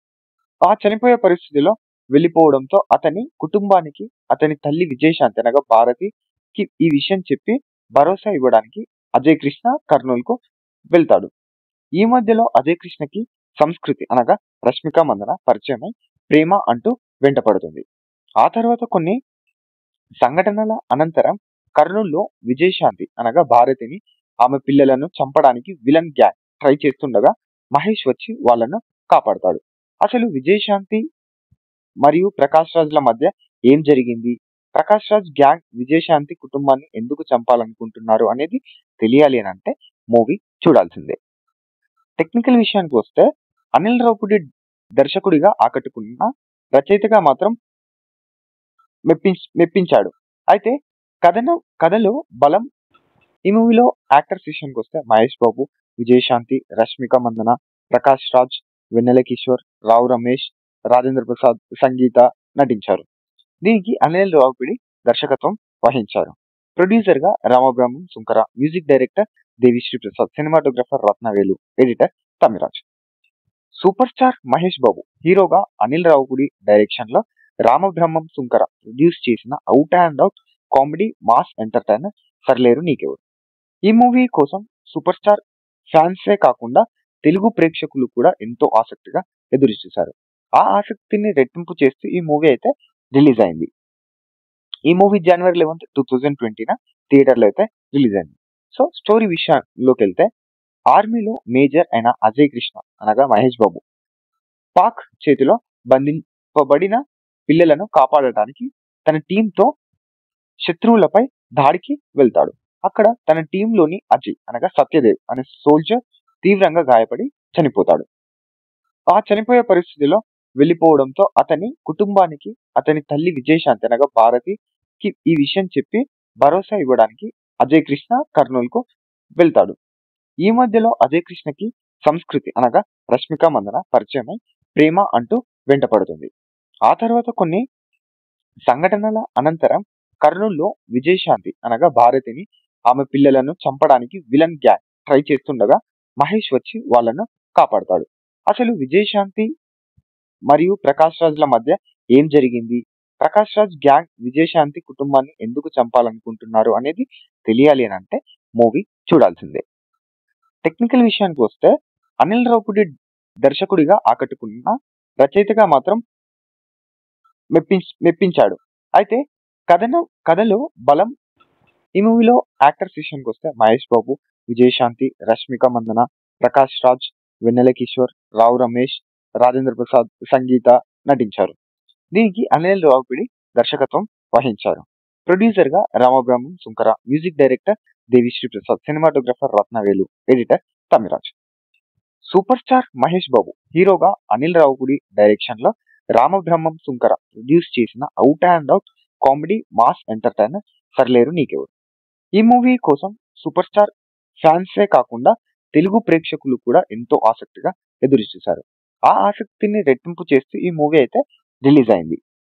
Speaker 1: ఆ చనిపోయే పరిస్థితిలో వెళ్ళిపోవడంతో అతని కుటుంబానికి అతని తల్లి విజయశాంతి అనగా భారతికి ఈ విషయం చెప్పి భరోసా ఇవ్వడానికి అజయ్ కృష్ణ కర్నూలుకు వెళ్తాడు. ఈ మధ్యలో అజయ్ కృష్ణకి సంస్కృతి అనగా రష్మిక మందన పరిచయమై ప్రేమ అంటూ వెంటపడుతుంది. ఆ తర్వాత కొన్ని సంఘటనల అనంతరం కర్నూలులో విజయశాంతి అనగా భారతిని ఆమె పిల్లలను చంపడానికి విలన్ గ్యాంగ్ ట్రై చేస్తుండగా మహేష్ వచ్చి వాళ్ళను కాపాడతాడు. అసలు విజయశాంతి మరియు ప్రకాష్ రాజ్ల మధ్య ఏం జరిగింది, ప్రకాష్ రాజ్ గ్యాంగ్ విజయశాంతి కుటుంబాన్ని ఎందుకు చంపాలనుకుంటున్నారు అనేది తెలియాలి అని అంటే మూవీ చూడాల్సిందే. టెక్నికల్ విషయానికి వస్తే అనిల్ రావుపుడి దర్శకుడిగా ఆకట్టుకున్న రచయితగా మాత్రం మెప్పించ మెప్పించాడు. అయితే కథనం కథలో బలం. ఈ మూవీలో యాక్టర్స్ విషయానికి వస్తే మహేష్ బాబు, విజయశాంతి, రష్మిక మందన, ప్రకాష్ రాజ్, వెన్నెల కిషోర్, రావు రమేష్, రాజేంద్ర ప్రసాద్, సంగీత నటించారు. దీనికి అనిల్ రావుపిడి దర్శకత్వం వహించారు. ప్రొడ్యూసర్ గా Ramabrahmam Sunkara, music director Devi Sri Prasad, cinematographer Rathnavelu, editor Tamiraj. Super star Mahesh Babu హీరోగా అనిల్ రావుపుడి డైరెక్షన్ లో రామబ్రహ్మం సుంకర ప్రొడ్యూస్ చేసిన out and out comedy mass entertainer Sarileru Neekevvaru. ఈ మూవీ కోసం సూపర్ స్టార్ ఫ్యాన్సే కాకుండా తెలుగు ప్రేక్షకులు కూడా ఎంతో ఆసక్తిగా ఎదురు చూశారు. ఆ ఆసక్తిని రెట్టింపు చేస్తూ ఈ మూవీ అయితే రిలీజ్ అయింది. ఈ మూవీ జనవరి లెవెన్త్ టూ థౌజండ్ ట్వంటీన థియేటర్లో అయితే రిలీజ్ అయింది. సో స్టోరీ విషయంలోకి వెళ్తే ఆర్మీలో మేజర్ అయిన అజయ్ కృష్ణ అనగా మహేష్ బాబు పాక్ చేతిలో బంధింపబడిన పిల్లలను కాపాడటానికి తన టీంతో శత్రువులపై దాడికి వెళ్తాడు. అక్కడ తన టీంలోని అజయ్ అనగా సత్యదేవ్ అనే సోల్జర్ తీవ్రంగా గాయపడి చనిపోతాడు. ఆ చనిపోయే పరిస్థితిలో వెళ్ళిపోవడంతో అతని కుటుంబానికి అతని తల్లి విజయశాంతి అనగా భారతికి ఈ విషయం చెప్పి భరోసా ఇవ్వడానికి అజయ్ కృష్ణ కర్నూలుకు వెళ్తాడు. ఈ మధ్యలో అజయ్ కృష్ణకి సంస్కృతి అనగా రష్మిక మందన పరిచయమై ప్రేమ అంటూ వెంటపడుతుంది. ఆ తర్వాత కొన్ని సంఘటనల అనంతరం కర్నూలులో విజయశాంతి అనగా భారతిని ఆమె పిల్లలను చంపడానికి విలన్ గ్యాంగ్ ట్రై చేస్తుండగా మహేష్ వచ్చి వాళ్ళను కాపాడతాడు. అసలు విజయశాంతి మరియు ప్రకాష్ రాజ్ల మధ్య ఏం జరిగింది, ప్రకాష్ రాజ్ గ్యాంగ్ విజయశాంతి కుటుంబాన్ని ఎందుకు చంపాలనుకుంటున్నారు అనేది తెలియాలి అని అంటే మూవీ చూడాల్సిందే. టెక్నికల్ విషయానికి వస్తే అనిల్ రావిపూడి దర్శకుడిగా ఆకట్టుకున్న, రచయితగా మాత్రం మెప్పించ్ మెప్పించాడు. అయితే కథనం కథలో బలం. ఈ మూవీలో యాక్టర్స్ విషయానికి వస్తే మహేష్ బాబు, విజయశాంతి, రష్మిక మందన, ప్రకాష్ రాజ్, వెన్నెల కిషోర్, రావు రమేష్, రాజేంద్ర ప్రసాద్, సంగీత నటించారు. దీనికి అనిల్ రావిపూడి దర్శకత్వం వహించారు. ప్రొడ్యూసర్ గా Ramabrahmam Sunkara, music director Devi Sri Prasad, cinematographer Rathnavelu, editor Tamiraj. Super star Mahesh Babu హీరోగా అనిల్ రావిపూడి డైరెక్షన్ లో రామబ్రహ్మం సుంకర ప్రొడ్యూస్ చేసిన out and out comedy mass entertainer Sarileru Neekevvaru. ఈ మూవీ కోసం సూపర్ స్టార్ ఫ్యాన్సే కాకుండా తెలుగు ప్రేక్షకులు కూడా ఎంతో ఆసక్తిగా ఎదురు చూశారు. ఆ ఆసక్తిని రెట్టింపు చేస్తూ ఈ మూవీ అయితే రిలీజ్ అయింది.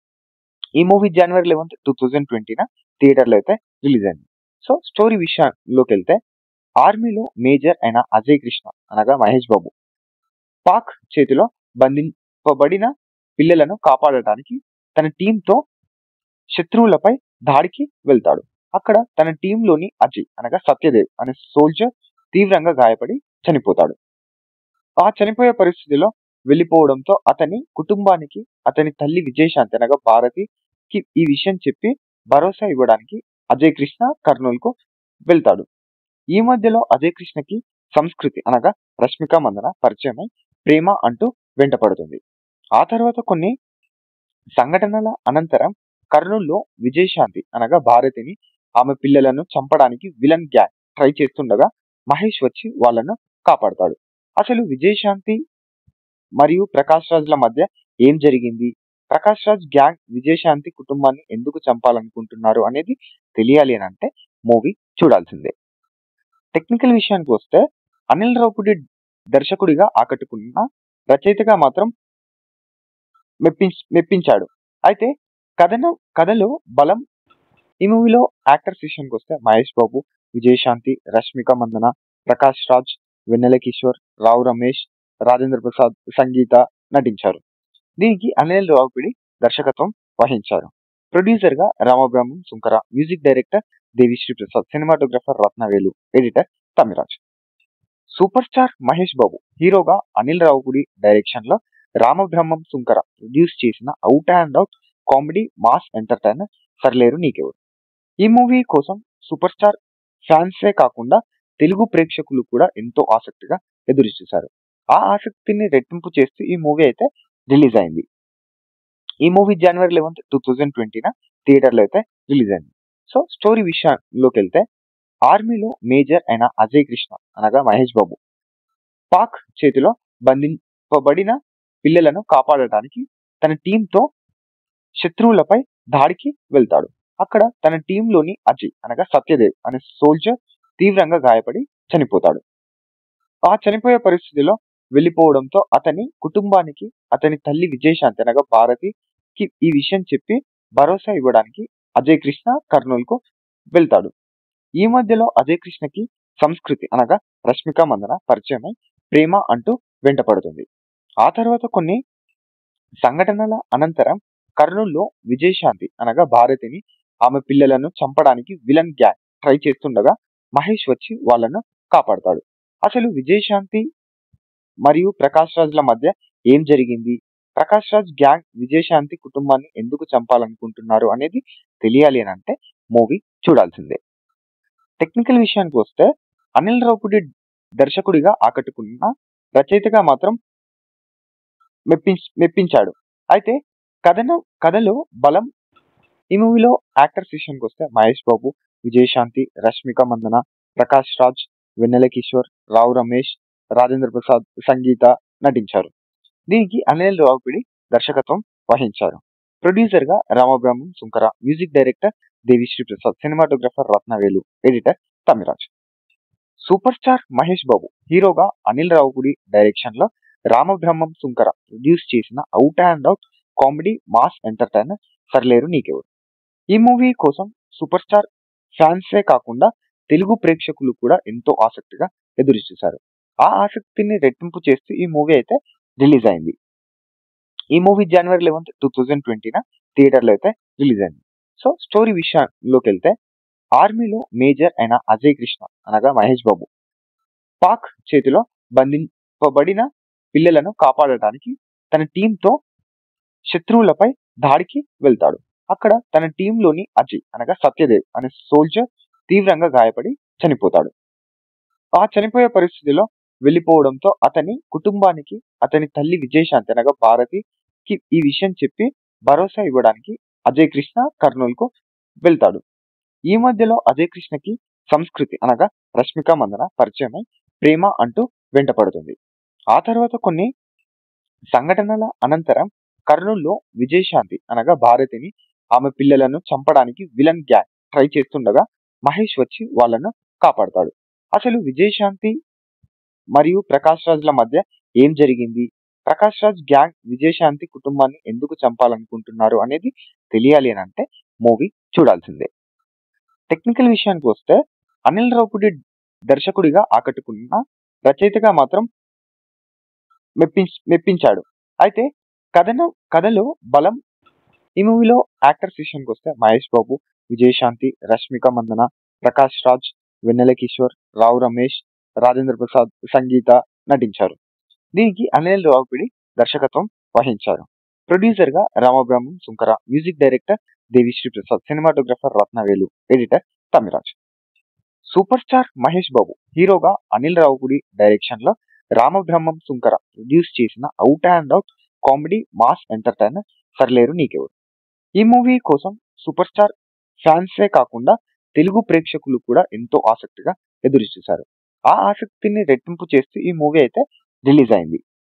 Speaker 1: ఈ మూవీ జనవరి లెవెన్త్ టూ థౌజండ్ ట్వంటీన థియేటర్లో అయితే రిలీజ్ అయింది. సో స్టోరీ విషయంలోకి వెళ్తే, ఆర్మీలో మేజర్ అయిన అజయ్ కృష్ణ అనగా మహేష్ బాబు పాక్ చేతిలో బంధింపబడిన పిల్లలను కాపాడటానికి తన టీంతో శత్రువులపై దాడికి వెళ్తాడు. అక్కడ తన టీంలోని అజయ్ అనగా సత్యదేవ్ అనే సోల్జర్ తీవ్రంగా గాయపడి చనిపోతాడు. ఆ చనిపోయే పరిస్థితిలో వెళ్ళిపోవడంతో అతని కుటుంబానికి అతని తల్లి విజయశాంతి అనగా భారతికి ఈ విషయం చెప్పి భరోసా ఇవ్వడానికి అజయ్ కృష్ణ కర్నూలు కు వెళ్తాడు. ఈ మధ్యలో అజయ్ కృష్ణకి సంస్కృతి అనగా రష్మిక మందన పరిచయమై ప్రేమ అంటూ వెంటపడుతుంది. ఆ తర్వాత కొన్ని సంఘటనల అనంతరం కర్నూలులో విజయశాంతి అనగా భారతిని, ఆమె పిల్లలను చంపడానికి విలన్ గ్యాంగ్ ట్రై చేస్తుండగా మహేష్ వచ్చి వాళ్ళను కాపాడతాడు. అసలు విజయశాంతి మరియు ప్రకాష్ రాజ్ల మధ్య ఏం జరిగింది, ప్రకాష్ రాజ్ గ్యాంగ్ విజయశాంతి కుటుంబాన్ని ఎందుకు చంపాలనుకుంటున్నారు అనేది తెలియాలి అని అంటే మూవీ చూడాల్సిందే. టెక్నికల్ విషయానికి వస్తే అనిల్ రావిపూడి దర్శకుడిగా ఆకట్టుకున్న, రచయితగా మాత్రం మెప్పించ్ మెప్పించాడు. అయితే కథనం కథలో బలం. ఈ మూవీలో యాక్టర్స్ విషయానికి వస్తే మహేష్ బాబు, విజయశాంతి, రష్మిక మందన, ప్రకాష్ రాజ్, వెన్నెల కిషోర్, రావు రమేష్, రాజేంద్ర ప్రసాద్, సంగీత నటించారు. దీనికి అనిల్ రావిపూడి దర్శకత్వం వహించారు. ప్రొడ్యూసర్ గా Ramabrahmam Sunkara, music director Devi Sri Prasad, cinematographer Rathnavelu, editor Tamiraj. Super star Mahesh Babu హీరోగా అనిల్ రావిపూడి డైరెక్షన్ లో రామబ్రహ్మం సుంకర ప్రొడ్యూస్ చేసిన out and out comedy mass entertainer Sarileru Neekevvaru. ఈ మూవీ కోసం సూపర్ స్టార్ ఫ్యాన్సే కాకుండా తెలుగు ప్రేక్షకులు కూడా ఎంతో ఆసక్తిగా ఎదురు చూశారు. ఆ ఆసక్తిని రెట్టింపు చేస్తూ ఈ మూవీ అయితే రిలీజ్ అయింది. ఈ మూవీ జనవరి లెవెన్త్ టూ థౌజండ్ ట్వంటీన థియేటర్లో అయితే రిలీజ్ అయింది. సో స్టోరీ విషయంలోకి వెళ్తే, ఆర్మీలో మేజర్ అయిన అజయ్ కృష్ణ అనగా మహేష్ బాబు పాక్ చేతిలో బంధింపబడిన పిల్లలను కాపాడటానికి తన టీంతో శత్రువులపై దాడికి వెళ్తాడు. అక్కడ తన టీంలోని అజయ్ అనగా సత్యదేవ్ అనే సోల్జర్ తీవ్రంగా గాయపడి చనిపోతాడు. ఆ చనిపోయే పరిస్థితిలో వెళ్ళిపోవడంతో అతని కుటుంబానికి అతని తల్లి విజయశాంతి అనగా భారతికి ఈ విషయం చెప్పి భరోసా ఇవ్వడానికి అజయ్ కృష్ణ కర్నూలు కు వెళ్తాడు. ఈ మధ్యలో అజయ్ కృష్ణకి సంస్కృతి అనగా రష్మిక మందన పరిచయమై ప్రేమ అంటూ వెంటపడుతుంది. ఆ తర్వాత కొన్ని సంఘటనల అనంతరం కర్నూలులో విజయశాంతి అనగా భారతిని, ఆమె పిల్లలను చంపడానికి విలన్ గ్యాంగ్ ట్రై చేస్తుండగా మహేష్ వచ్చి వాళ్ళను కాపాడతాడు. అసలు విజయశాంతి మరియు ప్రకాష్ రాజ్ల మధ్య ఏం జరిగింది, ప్రకాష్ రాజ్ గ్యాంగ్ విజయశాంతి కుటుంబాన్ని ఎందుకు చంపాలనుకుంటున్నారు అనేది తెలియాలి అని అంటే మూవీ చూడాల్సిందే. టెక్నికల్ విషయానికి వస్తే, అనిల్ రావిపూడి దర్శకుడిగా ఆకట్టుకున్న, రచయితగా మాత్రం మెప్పించ్ మెప్పించాడు. అయితే కథనం కథలో బలం. ఈ మూవీలో యాక్టర్స్ విషయానికి వస్తే మహేష్ బాబు, విజయశాంతి, రష్మిక మందన, ప్రకాష్ రాజ్, వెన్నెల కిషోర్, రావు రమేష్, రాజేంద్ర ప్రసాద్, సంగీత నటించారు. దీనికి అనిల్ రావిపూడి దర్శకత్వం వహించారు. ప్రొడ్యూసర్ గా Ramabrahmam Sunkara, music director Devi Sri Prasad, cinematographer Rathnavelu, editor Tamiraj. Super star Mahesh Babu హీరోగా అనిల్ రావిపూడి డైరెక్షన్ లో రామబ్రహ్మం సుంకర ప్రొడ్యూస్ చేసిన out and out comedy mass entertainer Sarileru Neekevvaru. ఈ మూవీ కోసం సూపర్ స్టార్ ఫ్యాన్సే కాకుండా తెలుగు ప్రేక్షకులు కూడా ఎంతో ఆసక్తిగా ఎదురు చూశారు. ఆ ఆసక్తిని రెట్టింపు చేస్తూ ఈ మూవీ అయితే రిలీజ్ అయింది. ఈ మూవీ జనవరి లెవెన్త్ టూ థౌజండ్ ట్వంటీన థియేటర్లో అయితే రిలీజ్ అయింది. సో స్టోరీ విషయంలోకి వెళ్తే, ఆర్మీలో మేజర్ అయిన అజయ్ కృష్ణ అనగా మహేష్ బాబు పాక్ చేతిలో బంధింపబడిన పిల్లలను కాపాడటానికి తన టీంతో శత్రువులపై దాడికి వెళ్తాడు. అక్కడ తన టీంలోని అజయ్ అనగా సత్యదేవ్ అనే సోల్జర్ తీవ్రంగా గాయపడి చనిపోతాడు. ఆ చనిపోయే పరిస్థితిలో వెళ్ళిపోవడంతో అతని కుటుంబానికి అతని తల్లి విజయశాంతి అనగా భారతికి ఈ విషయం చెప్పి భరోసా ఇవ్వడానికి అజయ్ కృష్ణ కర్నూలుకు వెళ్తాడు. ఈ మధ్యలో అజయ్ కృష్ణకి సంస్కృతి అనగా రష్మిక మందన పరిచయమై ప్రేమ అంటూ వెంటపడుతుంది. ఆ తర్వాత కొన్ని సంఘటనల అనంతరం కర్నూలులో విజయశాంతి అనగా భారతిని ఆమె పిల్లలను చంపడానికి విలన్ గ్యాంగ్ ట్రై చేస్తుండగా మహేష్ వచ్చి వాళ్ళను కాపాడతాడు. అసలు విజయశాంతి మరియు ప్రకాష్ రాజ్ల మధ్య ఏం జరిగింది, ప్రకాష్ రాజ్ గ్యాంగ్ విజయశాంతి కుటుంబాన్ని ఎందుకు చంపాలనుకుంటున్నారు అనేది తెలియాలి అని అంటే మూవీ చూడాల్సిందే. టెక్నికల్ విషయానికి వస్తే అనిల్ రావుపుడి దర్శకుడిగా ఆకట్టుకున్న రచయితగా మాత్రం మెప్పించ మెప్పించాడు అయితే కథను కథలో బలం. ఈ మూవీలో యాక్టర్స్ విషయానికి వస్తే మహేష్ బాబు, విజయశాంతి, రష్మిక మందన, ప్రకాష్ రాజ్, వెన్నెల కిషోర్, రావు రమేష్, రాజేంద్ర ప్రసాద్, సంగీత నటించారు. దీనికి అనిల్ రావుపిడి దర్శకత్వం వహించారు. ప్రొడ్యూసర్ గా Ramabrahmam Sunkara, music director Devi Sri Prasad, cinematographer Rathnavelu, editor Tamiraj. Super star Mahesh Babu హీరోగా అనిల్ రావుపుడి డైరెక్షన్ లో రామబ్రహ్మం సుంకర ప్రొడ్యూస్ చేసిన out and out comedy mass entertainer Sarileru Neekevvaru. ఈ మూవీ కోసం సూపర్ స్టార్ ఫ్యాన్సే కాకుండా తెలుగు ప్రేక్షకులు కూడా ఎంతో ఆసక్తిగా ఎదురు చూశారు. ఆ ఆసక్తిని రెట్టింపు చేస్తూ ఈ మూవీ అయితే రిలీజ్ అయింది.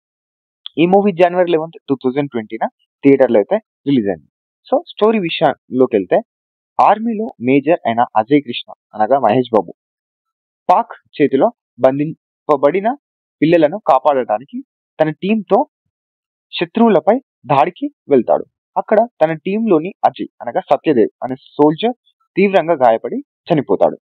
Speaker 1: ఈ మూవీ జనవరి లెవెన్త్ టూ థౌజండ్ ట్వంటీన థియేటర్లో అయితే రిలీజ్ అయింది. సో స్టోరీ విషయంలోకి వెళ్తే ఆర్మీలో మేజర్ అయిన అజయ్ కృష్ణ అనగా మహేష్ బాబు పాక్ చేతిలో బంధింపబడిన పిల్లలను కాపాడటానికి తన టీంతో శత్రువులపై దాడికి వెళ్తాడు. అక్కడ తన టీంలోని అజయ్ అనగా సత్యదేవ్ అనే సోల్జర్ తీవ్రంగా గాయపడి చనిపోతాడు.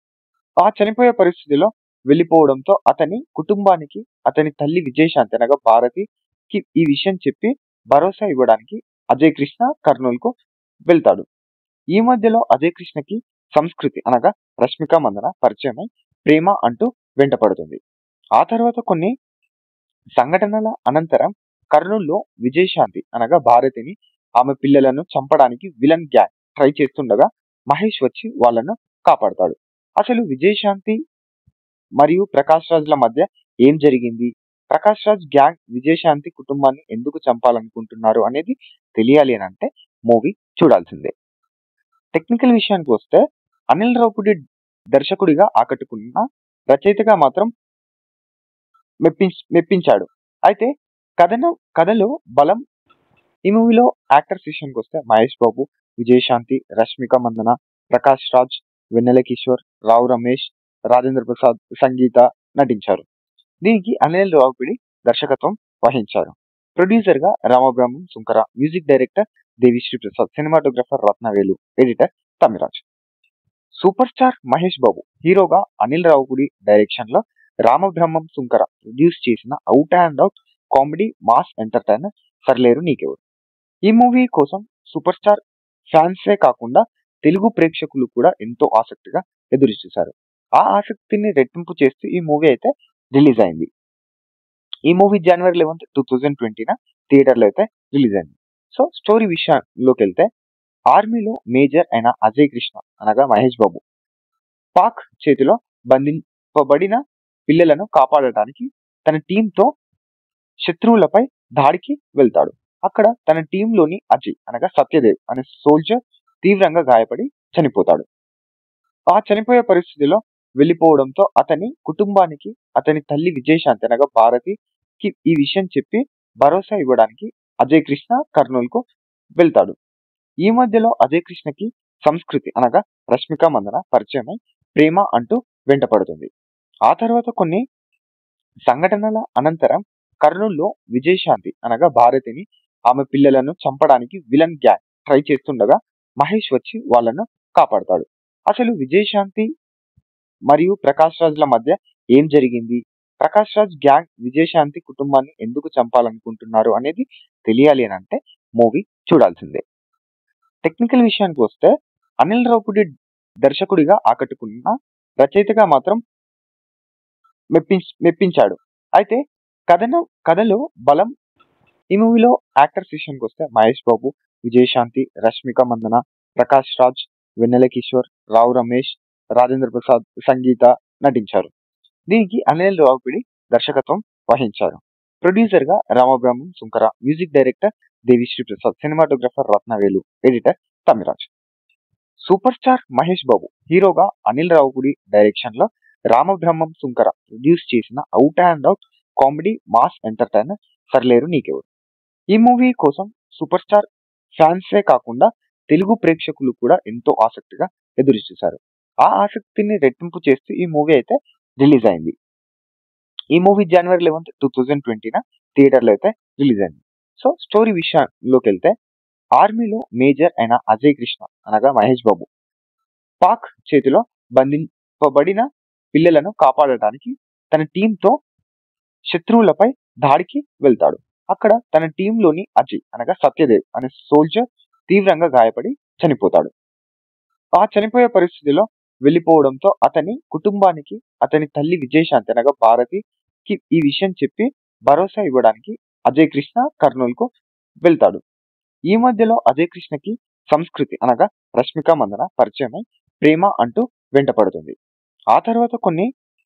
Speaker 1: ఆ చనిపోయే పరిస్థితిలో వెళ్ళిపోవడంతో అతని కుటుంబానికి అతని తల్లి విజయశాంతి అనగా భారతికి ఈ విషయం చెప్పి భరోసా ఇవ్వడానికి అజయ్ కృష్ణ కర్నూలుకు వెళ్తాడు. ఈ మధ్యలో అజయ్ కృష్ణకి సంస్కృతి అనగా రష్మిక మందన పరిచయమై ప్రేమ అంటూ వెంటపడుతుంది. ఆ తర్వాత కొన్ని సంఘటనల అనంతరం కర్నూలులో విజయశాంతి అనగా భారతిని ఆమె పిల్లలను చంపడానికి విలన్ గ్యాంగ్ ట్రై చేస్తుండగా మహేష్ వచ్చి వాళ్ళను కాపాడతాడు. అసలు విజయశాంతి మరియు ప్రకాష్ రాజ్ల మధ్య ఏం జరిగింది, ప్రకాష్ రాజ్ గ్యాంగ్ విజయశాంతి కుటుంబాన్ని ఎందుకు చంపాలనుకుంటున్నారు అనేది తెలియాలి అని అంటే మూవీ చూడాల్సిందే. టెక్నికల్ విషయానికి వస్తే అనిల్ రావుపుడి దర్శకుడిగా ఆకట్టుకున్న రచయితగా మాత్రం మెప్పించ మెప్పించాడు అయితే కథను కథలో బలం. ఈ మూవీలో యాక్టర్స్ విషయానికి వస్తే మహేష్ బాబు, విజయశాంతి, రష్మిక మందన, ప్రకాష్ రాజ్, వెన్నెల కిషోర్, రావు రమేష్, రాజేంద్ర ప్రసాద్, సంగీత నటించారు. దీనికి అనిల్ రావుపిడి దర్శకత్వం వహించారు. ప్రొడ్యూసర్ గా Ramabrahmam Sunkara, music director Devi Sri Prasad, cinematographer Rathnavelu, editor Tamiraj. Super star Mahesh Babu హీరోగా అనిల్ రావుపుడి డైరెక్షన్ లో రామబ్రహ్మం సుంకర ప్రొడ్యూస్ చేసిన out and out comedy mass entertainer Sarileru Neekevvaru. ఈ మూవీ కోసం సూపర్ స్టార్ ఫ్యాన్సే కాకుండా తెలుగు ప్రేక్షకులు కూడా ఎంతో ఆసక్తిగా ఎదురు చూశారు. ఆ ఆసక్తిని రెట్టింపు చేస్తూ ఈ మూవీ అయితే రిలీజ్ అయింది. ఈ మూవీ జనవరి లెవెన్త్ టూ థౌజండ్ ట్వంటీన థియేటర్లో అయితే రిలీజ్ అయింది. సో స్టోరీ విషయంలోకి వెళ్తే ఆర్మీలో మేజర్ అయిన అజయ్ కృష్ణ అనగా మహేష్ బాబు పాక్ చేతిలో బంధింపబడిన పిల్లలను కాపాడటానికి తన టీంతో శత్రువులపై దాడికి వెళ్తాడు. అక్కడ తన టీంలోని అజయ్ అనగా సత్యదేవ్ అనే సోల్జర్ తీవ్రంగా గాయపడి చనిపోతాడు. ఆ చనిపోయే పరిస్థితిలో వెళ్ళిపోవడంతో అతని కుటుంబానికి అతని తల్లి విజయశాంతి అనగా భారతికి ఈ విషయం చెప్పి భరోసా ఇవ్వడానికి అజయ్ కృష్ణ కర్నూలుకు వెళ్తాడు. ఈ మధ్యలో అజయ్ కృష్ణకి సంస్కృతి అనగా రష్మిక మందన పరిచయమై ప్రేమ అంటూ వెంటపడుతుంది. ఆ తర్వాత కొన్ని సంఘటనల అనంతరం కర్నూలులో విజయశాంతి అనగా భారతిని ఆమె పిల్లలను చంపడానికి విలన్ గ్యాంగ్ ట్రై చేస్తుండగా మహేష్ వచ్చి వాళ్ళను కాపాడతాడు. అసలు విజయశాంతి మరియు ప్రకాష్ రాజ్ల మధ్య ఏం జరిగింది, ప్రకాష్ రాజ్ గ్యాంగ్ విజయశాంతి కుటుంబాన్ని ఎందుకు చంపాలనుకుంటున్నారు అనేది తెలియాలి అని అంటే మూవీ చూడాల్సిందే. టెక్నికల్ విషయానికి వస్తే అనిల్ రావుపుడి దర్శకుడిగా ఆకట్టుకున్న రచయితగా మాత్రం మెప్పించ్ మెప్పించాడు. అయితే కథనం కథలో బలం ఈ మూవీలో యాక్టర్స్ విషయానికి వస్తే మహేష్ బాబు, విజయశాంతి, రష్మిక మందన, ప్రకాష్ రాజ్, వెన్నెల కిషోర్, రావు రమేష్, రాజేంద్ర ప్రసాద్, సంగీత నటించారు. దీనికి అనిల్ రావిపూడి దర్శకత్వం వహించారు. ప్రొడ్యూసర్ గా Ramabrahmam Sunkara, music director Devi Sri Prasad, cinematographer Rathnavelu, editor Tamiraj. Super star Mahesh Babu హీరోగా అనిల్ రావిపూడి డైరెక్షన్ లో రామబ్రహ్మం సుంకర ప్రొడ్యూస్ చేసిన out and out comedy mass entertainer Sarileru Neekevvaru. ఈ మూవీ కోసం సూపర్ స్టార్ ఫ్యాన్సే కాకుండా తెలుగు ప్రేక్షకులు కూడా ఎంతో ఆసక్తిగా ఎదురు చూశారు. ఆ ఆసక్తిని రెట్టింపు చేస్తూ ఈ మూవీ అయితే రిలీజ్ అయింది. ఈ మూవీ జనవరి లెవెన్త్ టూ థౌజండ్ ట్వంటీన థియేటర్లో అయితే రిలీజ్ అయింది. సో స్టోరీ విషయంలోకి వెళ్తే ఆర్మీలో మేజర్ అయిన అజయ్ కృష్ణ అనగా మహేష్ బాబు పాక్ చేతిలో బంధింపబడిన పిల్లలను కాపాడటానికి తన టీంతో శత్రువులపై దాడికి వెళ్తాడు. అక్కడ తన టీంలోని అజయ్ అనగా సత్యదేవ్ అనే సోల్జర్ తీవ్రంగా గాయపడి చనిపోతాడు. ఆ చనిపోయే పరిస్థితిలో వెళ్ళిపోవడంతో అతని కుటుంబానికి అతని తల్లి విజయశాంతి అనగా భారతికి ఈ విషయం చెప్పి భరోసా ఇవ్వడానికి అజయ్ కృష్ణ కర్నూలు కు వెళ్తాడు. ఈ మధ్యలో అజయ్ కృష్ణకి సంస్కృతి అనగా రష్మిక మందన పరిచయమై ప్రేమ అంటూ వెంటపడుతుంది. ఆ తర్వాత కొన్ని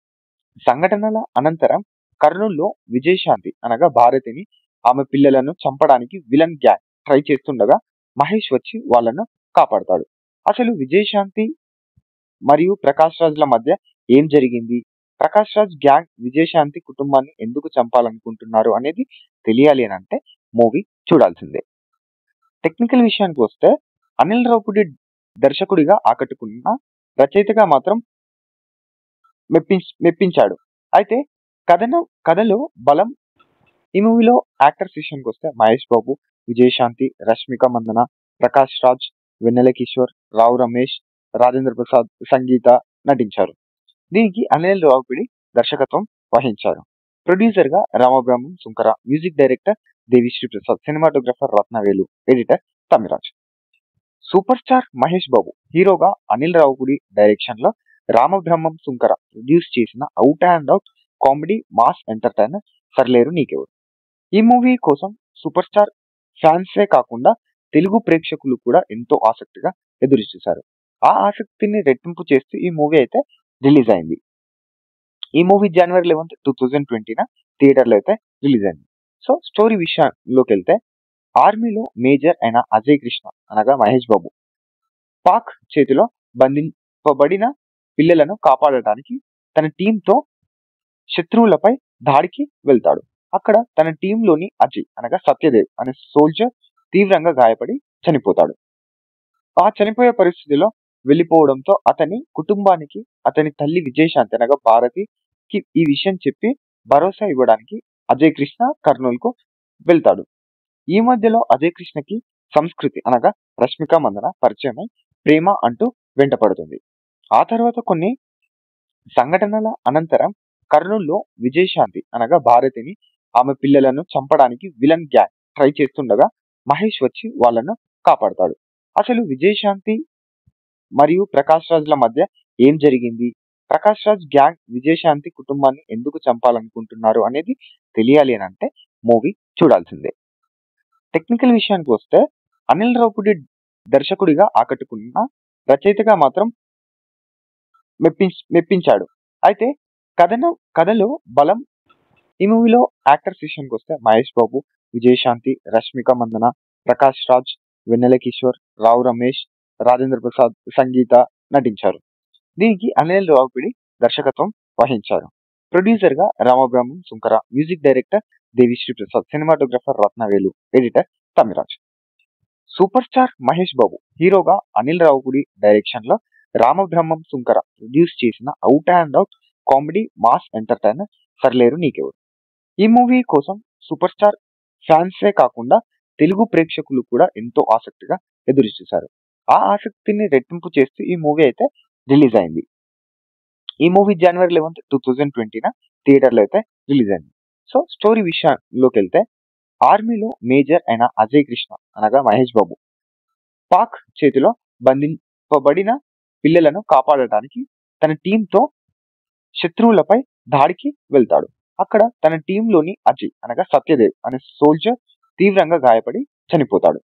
Speaker 1: సంఘటనల అనంతరం కర్నూలులో విజయశాంతి అనగా భారతిని ఆమె పిల్లలను చంపడానికి విలన్ గ్యాంగ్ ట్రై చేస్తుండగా మహేష్ వచ్చి వాళ్ళను కాపాడతాడు. అసలు విజయశాంతి మరియు ప్రకాష్ రాజ్ల మధ్య ఏం జరిగింది, ప్రకాష్ రాజ్ గ్యాంగ్ విజయశాంతి కుటుంబాన్ని ఎందుకు చంపాలనుకుంటున్నారు అనేది తెలియాలి అని అంటే మూవీ చూడాల్సిందే. టెక్నికల్ విషయానికి వస్తే అనిల్ రావిపూడి దర్శకుడిగా ఆకట్టుకున్న రచయితగా మాత్రం మెప్పించ్ మెప్పించాడు. అయితే కథనం కథలో బలం ఈ మూవీలో యాక్టర్స్ విషయానికి వస్తే మహేష్ బాబు, విజయశాంతి, రష్మిక మందన, ప్రకాష్ రాజ్, వెన్నెల కిషోర్, రావు రమేష్, రాజేంద్ర ప్రసాద్, సంగీత నటించారు. దీనికి అనిల్ రావిపూడి దర్శకత్వం వహించారు. ప్రొడ్యూసర్ గా Ramabrahmam Sunkara, music director Devi Sri Prasad, cinematographer Rathnavelu, editor Tamiraj. Super star Mahesh Babu హీరోగా అనిల్ రావిపూడి డైరెక్షన్ లో రామబ్రహ్మం సుంకర ప్రొడ్యూస్ చేసిన out and out comedy mass entertainer Sarileru Neekevvaru. ఈ మూవీ కోసం సూపర్ స్టార్ ఫ్యాన్సే కాకుండా తెలుగు ప్రేక్షకులు కూడా ఎంతో ఆసక్తిగా ఎదురు చూశారు. ఆ ఆసక్తిని రెట్టింపు చేస్తూ ఈ మూవీ అయితే రిలీజ్ అయింది. ఈ మూవీ జనవరి లెవెన్త్ టూ థౌజండ్ ట్వంటీన థియేటర్లో అయితే రిలీజ్ అయింది. సో స్టోరీ విషయంలోకి వెళ్తే ఆర్మీలో మేజర్ అయిన అజయ్ కృష్ణ అనగా మహేష్ బాబు పాక్ చేతిలో బంధింపబడిన పిల్లలను కాపాడటానికి తన టీంతో శత్రువులపై దాడికి వెళ్తాడు. అక్కడ తన టీంలోని అజయ్ అనగా సత్యదేవ్ అనే సోల్జర్ తీవ్రంగా గాయపడి చనిపోతాడు. ఆ చనిపోయే పరిస్థితిలో వెళ్ళిపోవడంతో అతని కుటుంబానికి అతని తల్లి విజయశాంతి అనగా భారతికి ఈ విషయం చెప్పి భరోసా ఇవ్వడానికి అజయ్ కృష్ణ కర్నూలు కు వెళ్తాడు. ఈ మధ్యలో అజయ్ కృష్ణకి సంస్కృతి అనగా రష్మిక మందన పరిచయమై ప్రేమ అంటూ వెంటపడుతుంది. ఆ తర్వాత కొన్ని సంఘటనల అనంతరం కర్నూలులో విజయశాంతి అనగా భారతిని ఆమె పిల్లలను చంపడానికి విలన్ గ్యాంగ్ ట్రై చేస్తుండగా మహేష్ వచ్చి వాళ్ళను కాపాడతాడు. అసలు విజయశాంతి మరియు ప్రకాష్ రాజ్ల మధ్య ఏం జరిగింది, ప్రకాష్ రాజ్ గ్యాంగ్ విజయశాంతి కుటుంబాన్ని ఎందుకు చంపాలనుకుంటున్నారు అనేది తెలియాలి అని అంటే మూవీ చూడాల్సిందే. టెక్నికల్ విషయానికి వస్తే అనిల్ రావిపూడి దర్శకుడిగా ఆకట్టుకున్న రచయితగా మాత్రం మెప్పించ్ మెప్పించాడు. అయితే కథనం కథలో బలం ఈ మూవీలో యాక్టర్స్ విషయానికి వస్తే మహేష్ బాబు, విజయశాంతి, రష్మిక మందన, ప్రకాష్ రాజ్, వెన్నెల కిషోర్, రావు రమేష్, రాజేంద్ర ప్రసాద్, సంగీత నటించారు. దీనికి అనిల్ రావిపూడి దర్శకత్వం వహించారు. ప్రొడ్యూసర్ గా Ramabrahmam Sunkara, music director Devi Sri Prasad, cinematographer Rathnavelu, editor Tamiraj. Super star Mahesh Babu హీరోగా అనిల్ రావిపూడి డైరెక్షన్ లో రామబ్రహ్మం సుంకర ప్రొడ్యూస్ చేసిన out and out comedy mass entertainer Sarileru Neekevvaru. ఈ మూవీ కోసం సూపర్ స్టార్ ఫ్యాన్సే కాకుండా తెలుగు ప్రేక్షకులు కూడా ఎంతో ఆసక్తిగా ఎదురు చూశారు. ఆ ఆసక్తిని రెట్టింపు చేస్తూ ఈ మూవీ అయితే రిలీజ్ అయింది. ఈ మూవీ జనవరి లెవెన్త్ టూ థౌజండ్ ట్వంటీన థియేటర్లో అయితే రిలీజ్ అయింది. సో స్టోరీ విషయంలోకి వెళ్తే ఆర్మీలో మేజర్ అయిన అజయ్ కృష్ణ అనగా మహేష్ బాబు పాక్ చేతిలో బంధింపబడిన పిల్లలను కాపాడటానికి తన టీంతో శత్రువులపై దాడికి వెళ్తాడు. అక్కడ తన టీంలోని అజయ్ అనగా సత్యదేవ్ అనే సోల్జర్ తీవ్రంగా గాయపడి చనిపోతాడు.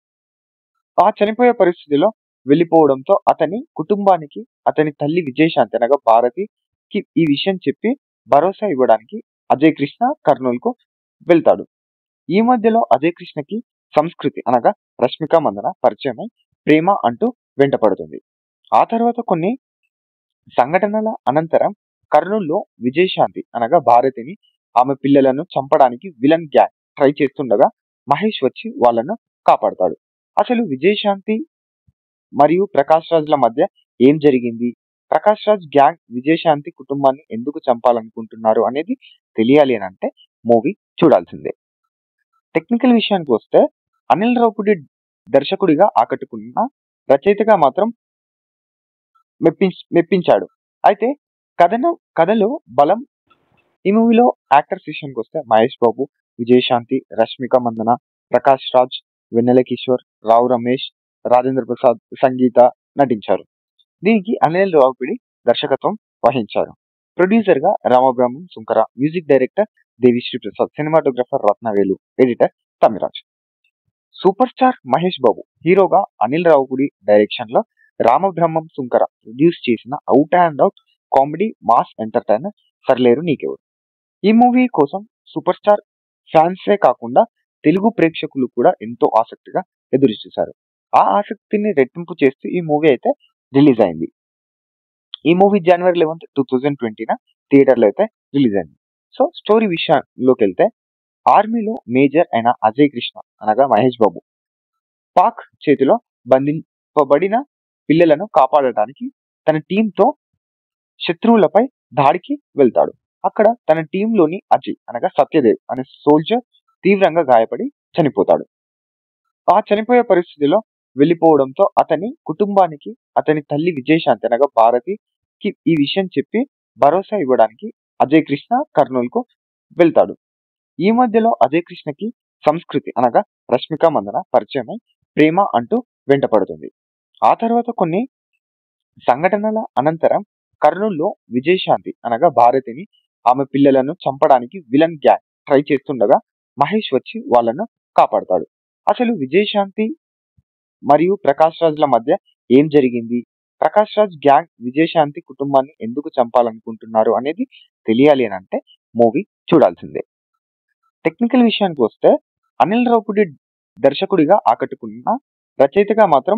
Speaker 1: ఆ చనిపోయే పరిస్థితిలో వెళ్ళిపోవడంతో అతని కుటుంబానికి అతని తల్లి విజయశాంతి అనగా భారతికి ఈ విషయం చెప్పి భరోసా ఇవ్వడానికి అజయ్ కృష్ణ కర్నూలుకు వెళ్తాడు. ఈ మధ్యలో అజయ్ కృష్ణకి సంస్కృతి అనగా రష్మిక మందన పరిచయమై ప్రేమ అంటూ వెంటపడుతుంది. ఆ తర్వాత కొన్ని సంఘటనల అనంతరం కర్నూలులో విజయశాంతి అనగా భారతిని ఆమె పిల్లలను చంపడానికి విలన్ గ్యాంగ్ ట్రై చేస్తుండగా మహేష్ వచ్చి వాళ్ళను కాపాడతాడు. అసలు విజయశాంతి మరియు ప్రకాష్ రాజ్ల మధ్య ఏం జరిగింది, ప్రకాష్ రాజ్ గ్యాంగ్ విజయశాంతి కుటుంబాన్ని ఎందుకు చంపాలనుకుంటున్నారు అనేది తెలియాలి అని అంటే మూవీ చూడాల్సిందే. టెక్నికల్ విషయానికి వస్తే అనిల్ రావిపూడి దర్శకుడిగా ఆకట్టుకున్న, రచయితగా మాత్రం మెప్పించ మెప్పించాడు. అయితే కథనం కథలో బలం. ఈ మూవీలో యాక్టర్స్ విషయానికి వస్తే మహేష్ బాబు, విజయశాంతి, రష్మిక మందన, ప్రకాష్ రాజ్, వెన్నెల కిషోర్, రావు రమేష్, రాజేంద్ర ప్రసాద్, సంగీత నటించారు. దీనికి అనిల్ రావిపూడి దర్శకత్వం వహించారు. ప్రొడ్యూసర్ గా Ramabrahmam Sunkara, music director Devi Sri Prasad, cinematographer Rathnavelu, editor Tamiraj. Super star Mahesh Babu హీరోగా అనిల్ రావిపూడి డైరెక్షన్ లో రామబ్రహ్మం సుంకర ప్రొడ్యూస్ చేసిన out and out comedy mass entertainer Sarileru Neekevvaru. ఈ మూవీ కోసం సూపర్ స్టార్ ఫ్యాన్సే కాకుండా తెలుగు ప్రేక్షకులు కూడా ఎంతో ఆసక్తిగా ఎదురు చూశారు. ఆ ఆసక్తిని రెట్టింపు చేస్తూ ఈ మూవీ అయితే రిలీజ్ అయింది. ఈ మూవీ జనవరి లెవెన్త్ టూ థౌజండ్ ట్వంటీన థియేటర్లో అయితే రిలీజ్ అయింది. సో స్టోరీ విషయంలోకి వెళ్తే ఆర్మీలో మేజర్ అయిన అజయ్ కృష్ణ అనగా మహేష్ బాబు పాక్ చేతిలో బంధింపబడిన పిల్లలను కాపాడటానికి తన టీంతో శత్రువులపై దాడికి వెళ్తాడు. అక్కడ తన టీంలోని అజయ్ అనగా సత్యదేవ్ అనే సోల్జర్ తీవ్రంగా గాయపడి చనిపోతాడు. ఆ చనిపోయే పరిస్థితిలో వెళ్ళిపోవడంతో అతని కుటుంబానికి అతని తల్లి విజయశాంతి అనగా భారతికి ఈ విషయం చెప్పి భరోసా ఇవ్వడానికి అజయ్ కృష్ణ కర్నూలుకు వెళ్తాడు. ఈ మధ్యలో అజయ్ కృష్ణకి సంస్కృతి అనగా రష్మిక మందన పరిచయమై ప్రేమ అంటూ వెంటపడుతుంది. ఆ తర్వాత కొన్ని సంఘటనల అనంతరం కర్నూలులో విజయశాంతి అనగా భారతిని ఆమె పిల్లలను చంపడానికి విలన్ గ్యాంగ్ ట్రై చేస్తుండగా మహేష్ వచ్చి వాళ్ళను కాపాడతాడు. అసలు విజయశాంతి మరియు ప్రకాష్ రాజ్ల మధ్య ఏం జరిగింది, ప్రకాష్ రాజ్ గ్యాంగ్ విజయశాంతి కుటుంబాన్ని ఎందుకు చంపాలనుకుంటున్నారు అనేది తెలియాలి అని అంటే మూవీ చూడాల్సిందే. టెక్నికల్ విషయానికి వస్తే అనిల్ రావిపూడి దర్శకుడిగా ఆకట్టుకున్న, రచయితగా మాత్రం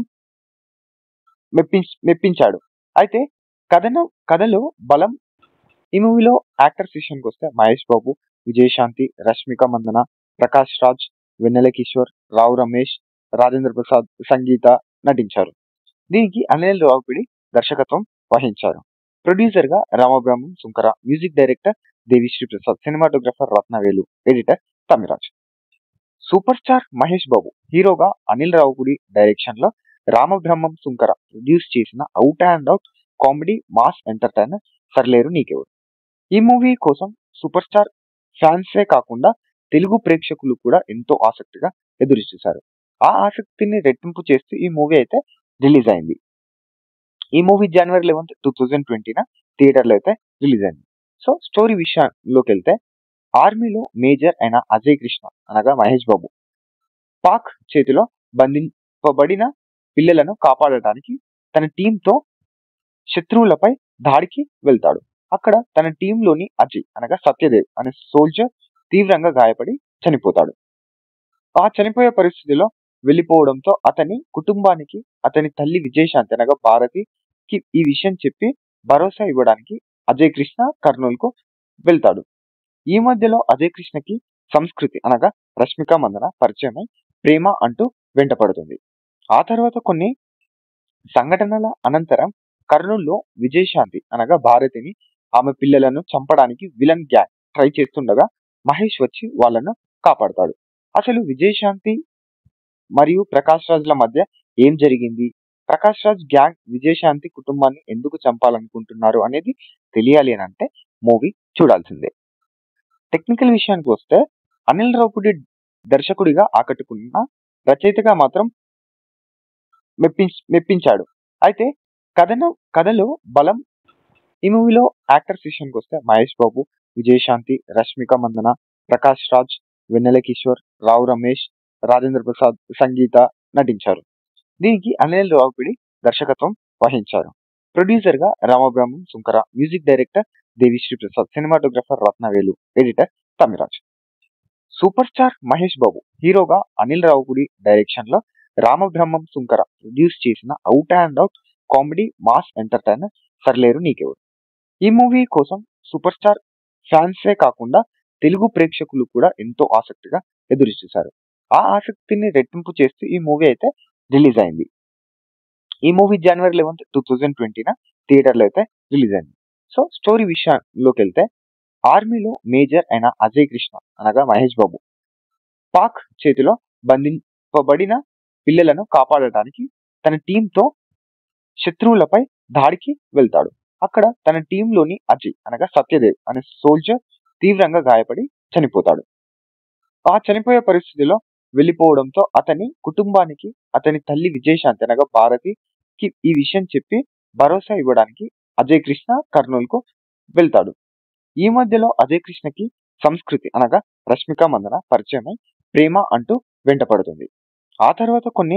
Speaker 1: మెప్పించ మెప్పించాడు. అయితే కథనం కథలో బలం. ఈ మూవీలో యాక్టర్స్ విషయానికి వస్తే మహేష్ బాబు, విజయశాంతి, రష్మిక మందన, ప్రకాష్ రాజ్, వెన్నెల కిషోర్, రావు రమేష్, రాజేంద్ర ప్రసాద్, సంగీత నటించారు. దీనికి అనిల్ రావిపూడి దర్శకత్వం వహించారు. ప్రొడ్యూసర్ గా Ramabrahmam Sunkara, music director Devi Sri Prasad, cinematographer Rathnavelu, editor Tamiraj. Super star Mahesh Babu హీరోగా అనిల్ రావిపూడి డైరెక్షన్ లో రామబ్రహ్మం సుంకర ప్రొడ్యూస్ చేసిన out and out comedy mass entertainer Sarileru Neekevvaru. ఈ మూవీ కోసం సూపర్ స్టార్ ఫ్యాన్సే కాకుండా తెలుగు ప్రేక్షకులు కూడా ఎంతో ఆసక్తిగా ఎదురు చూశారు. ఆ ఆసక్తిని రెట్టింపు చేస్తూ ఈ మూవీ అయితే రిలీజ్ అయింది. ఈ మూవీ జనవరి లెవెన్త్ టూ థౌజండ్ ట్వంటీన థియేటర్లో అయితే రిలీజ్ అయింది. సో స్టోరీ విషయంలోకి వెళ్తే ఆర్మీలో మేజర్ అయిన అజయ్ కృష్ణ అనగా మహేష్ బాబు పాక్ చేతిలో బంధింపబడిన పిల్లలను కాపాడటానికి తన టీంతో శత్రువులపై దాడికి వెళ్తాడు. అక్కడ తన టీంలోని అజయ్ అనగా సత్యదేవ్ అనే సోల్జర్ తీవ్రంగా గాయపడి చనిపోతాడు. ఆ చనిపోయే పరిస్థితిలో వెళ్ళిపోవడంతో అతని కుటుంబానికి అతని తల్లి విజయశాంతి అనగా భారతికి ఈ విషయం చెప్పి భరోసా ఇవ్వడానికి అజయ్ కృష్ణ కర్నూలుకు వెళ్తాడు. ఈ మధ్యలో అజయ్ కృష్ణకి సంస్కృతి అనగా రష్మిక మందన పరిచయమై ప్రేమ అంటూ వెంటపడుతుంది. ఆ తర్వాత కొన్ని సంఘటనల అనంతరం కర్నూలులో విజయశాంతి అనగా భారతిని ఆమె పిల్లలను చంపడానికి విలన్ గ్యాంగ్ ట్రై చేస్తుండగా మహేష్ వచ్చి వాళ్ళను కాపాడతాడు. అసలు విజయశాంతి మరియు ప్రకాష్ రాజ్ల మధ్య ఏం జరిగింది, ప్రకాష్ రాజ్ గ్యాంగ్ విజయశాంతి కుటుంబాన్ని ఎందుకు చంపాలనుకుంటున్నారు అనేది తెలియాలి అని అంటే మూవీ చూడాల్సిందే. టెక్నికల్ విషయానికి వస్తే అనిల్ రావిపూడి దర్శకుడిగా ఆకట్టుకున్న, రచయితగా మాత్రం మెప్పించ మెప్పించాడు. అయితే కథనం కథలో బలం ఈ మూవీలో యాక్టర్స్ విషయానికి వస్తే మహేష్ బాబు, విజయశాంతి, రష్మిక మందన, ప్రకాష్ రాజ్, వెన్నెల కిషోర్, రావు రమేష్, రాజేంద్ర ప్రసాద్, సంగీత నటించారు. దీనికి అనిల్ రావిపూడి దర్శకత్వం వహించారు. ప్రొడ్యూసర్ గా Ramabrahmam Sunkara, music director Devi Sri Prasad, cinematographer Rathnavelu, editor Tamiraj. Super star Mahesh Babu హీరోగా అనిల్ రావిపూడి డైరెక్షన్ లో రామబ్రహ్మం సుంకర ప్రొడ్యూస్ చేసిన out and out comedy mass entertainer Sarileru Neekevvaru. ఈ మూవీ కోసం సూపర్ స్టార్ ఫ్యాన్సే కాకుండా తెలుగు ప్రేక్షకులు కూడా ఎంతో ఆసక్తిగా ఎదురు చూశారు. ఆ ఆసక్తిని రెట్టింపు చేస్తూ ఈ మూవీ అయితే రిలీజ్ అయింది. ఈ మూవీ జనవరి లెవెన్త్ టూ థౌజండ్ ట్వంటీన థియేటర్లో అయితే రిలీజ్ అయింది. సో స్టోరీ విషయంలోకి వెళ్తే, ఆర్మీలో మేజర్ అయిన అజయ్ కృష్ణ అనగా మహేష్ బాబు పాక్ చేతిలో బంధింపబడిన పిల్లలను కాపాడటానికి తన టీంతో శత్రువులపై దాడికి వెళ్తాడు. అక్కడ తన టీంలోని అజయ్ అనగా సత్యదేవ్ అనే సోల్జర్ తీవ్రంగా గాయపడి చనిపోతాడు. ఆ చనిపోయే పరిస్థితిలో వెళ్ళిపోవడంతో అతని కుటుంబానికి అతని తల్లి విజయశాంతి అనగా భారతికి ఈ విషయం చెప్పి భరోసా ఇవ్వడానికి అజయ్ కృష్ణ కర్నూలు కు వెళ్తాడు. ఈ మధ్యలో అజయ్ కృష్ణకి సంస్కృతి అనగా రష్మిక మందన పరిచయమై ప్రేమ అంటూ వెంటపడుతుంది. ఆ తర్వాత కొన్ని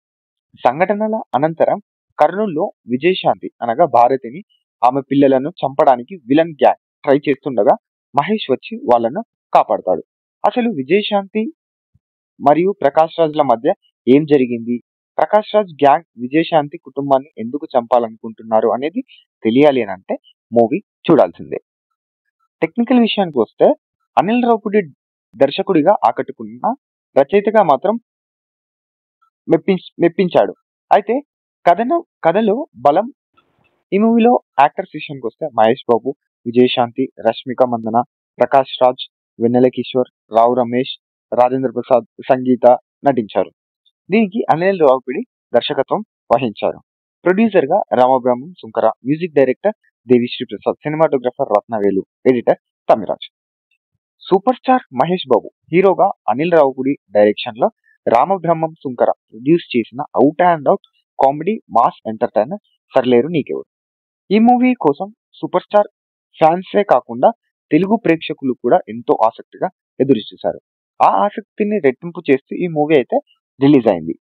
Speaker 1: సంఘటనల అనంతరం కర్నూలులో విజయశాంతి అనగా భారతిని, ఆమె పిల్లలను చంపడానికి విలన్ గ్యాంగ్ ట్రై చేస్తుండగా మహేష్ వచ్చి వాళ్ళను కాపాడతాడు. అసలు విజయశాంతి మరియు ప్రకాష్ రాజ్ల మధ్య ఏం జరిగింది, ప్రకాష్ రాజ్ గ్యాంగ్ విజయశాంతి కుటుంబాన్ని ఎందుకు చంపాలనుకుంటున్నారు అనేది తెలియాలి అని అంటే మూవీ చూడాల్సిందే. టెక్నికల్ విషయానికి వస్తే, అనిల్ రావిపూడి దర్శకుడిగా ఆకట్టుకున్న, రచయితగా మాత్రం మెప్పించ మెప్పించాడు. అయితే కథనం కథలో బలం ఈ మూవీలో యాక్టర్స్ విషయానికి వస్తే మహేష్ బాబు, విజయశాంతి, రష్మిక మందన, ప్రకాష్ రాజ్, వెన్నెల కిషోర్, రావు రమేష్, రాజేంద్ర ప్రసాద్, సంగీత నటించారు. దీనికి అనిల్ రావిపూడి దర్శకత్వం వహించారు. ప్రొడ్యూసర్ గా Ramabrahmam Sunkara, music director Devi Sri Prasad, cinematographer Rathnavelu, editor Tamiraj. Super star Mahesh Babu హీరోగా అనిల్ రావిపూడి డైరెక్షన్ లో రామబ్రహ్మం సుంకర ప్రొడ్యూస్ చేసిన out and out comedy mass entertainer Sarileru Neekevvaru. ఈ మూవీ కోసం సూపర్ స్టార్ ఫ్యాన్సే కాకుండా తెలుగు ప్రేక్షకులు కూడా ఎంతో ఆసక్తిగా ఎదురు చూశారు. ఆ ఆసక్తిని రెట్టింపు చేస్తూ ఈ మూవీ అయితే రిలీజ్ అయింది.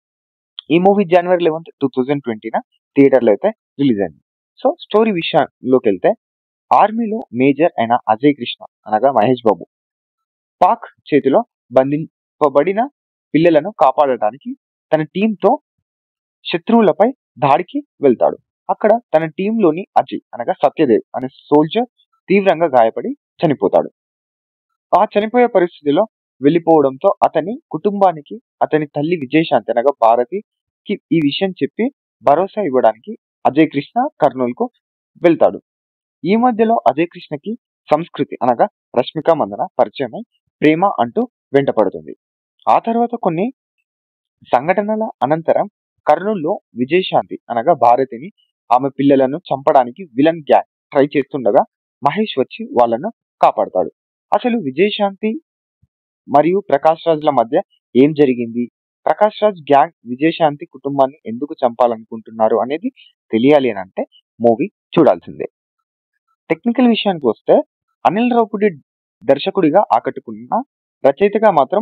Speaker 1: ఈ మూవీ జనవరి లెవెన్త్ టూ థౌజండ్ ట్వంటీన థియేటర్లో అయితే రిలీజ్ అయింది. సో స్టోరీ విషయంలోకి వెళ్తే, ఆర్మీలో మేజర్ అయిన అజయ్ కృష్ణ అనగా మహేష్ బాబు పాక్ చేతిలో బంధింపబడిన పిల్లలను కాపాడటానికి తన టీంతో శత్రువులపై దాడికి వెళ్తాడు. అక్కడ తన టీంలోని అజయ్ అనగా సత్యదేవ్ అనే సోల్జర్ తీవ్రంగా గాయపడి చనిపోతాడు. ఆ చనిపోయే పరిస్థితిలో వెళ్ళిపోవడంతో అతని కుటుంబానికి అతని తల్లి విజయశాంతి అనగా భారతికి ఈ విషయం చెప్పి భరోసా ఇవ్వడానికి అజయ్ కృష్ణ కర్నూలు కు వెళ్తాడు. ఈ మధ్యలో అజయ్ కృష్ణకి సంస్కృతి అనగా రష్మిక మందన పరిచయమై ప్రేమ అంటూ వెంటపడుతుంది. ఆ తర్వాత కొన్ని సంఘటనల అనంతరం కర్నూలులో విజయశాంతి అనగా భారతిని, ఆమె పిల్లలను చంపడానికి విలన్ గ్యాంగ్ ట్రై చేస్తుండగా మహేష్ వచ్చి వాళ్ళను కాపాడతాడు. అసలు విజయశాంతి మరియు ప్రకాష్ రాజ్ల మధ్య ఏం జరిగింది, ప్రకాష్ రాజ్ గ్యాంగ్ విజయశాంతి కుటుంబాన్ని ఎందుకు చంపాలనుకుంటున్నారు అనేది తెలియాలి అని అంటే మూవీ చూడాల్సిందే. టెక్నికల్ విషయానికి వస్తే, అనిల్ రావిపూడి దర్శకుడిగా ఆకట్టుకున్న, రచయితగా మాత్రం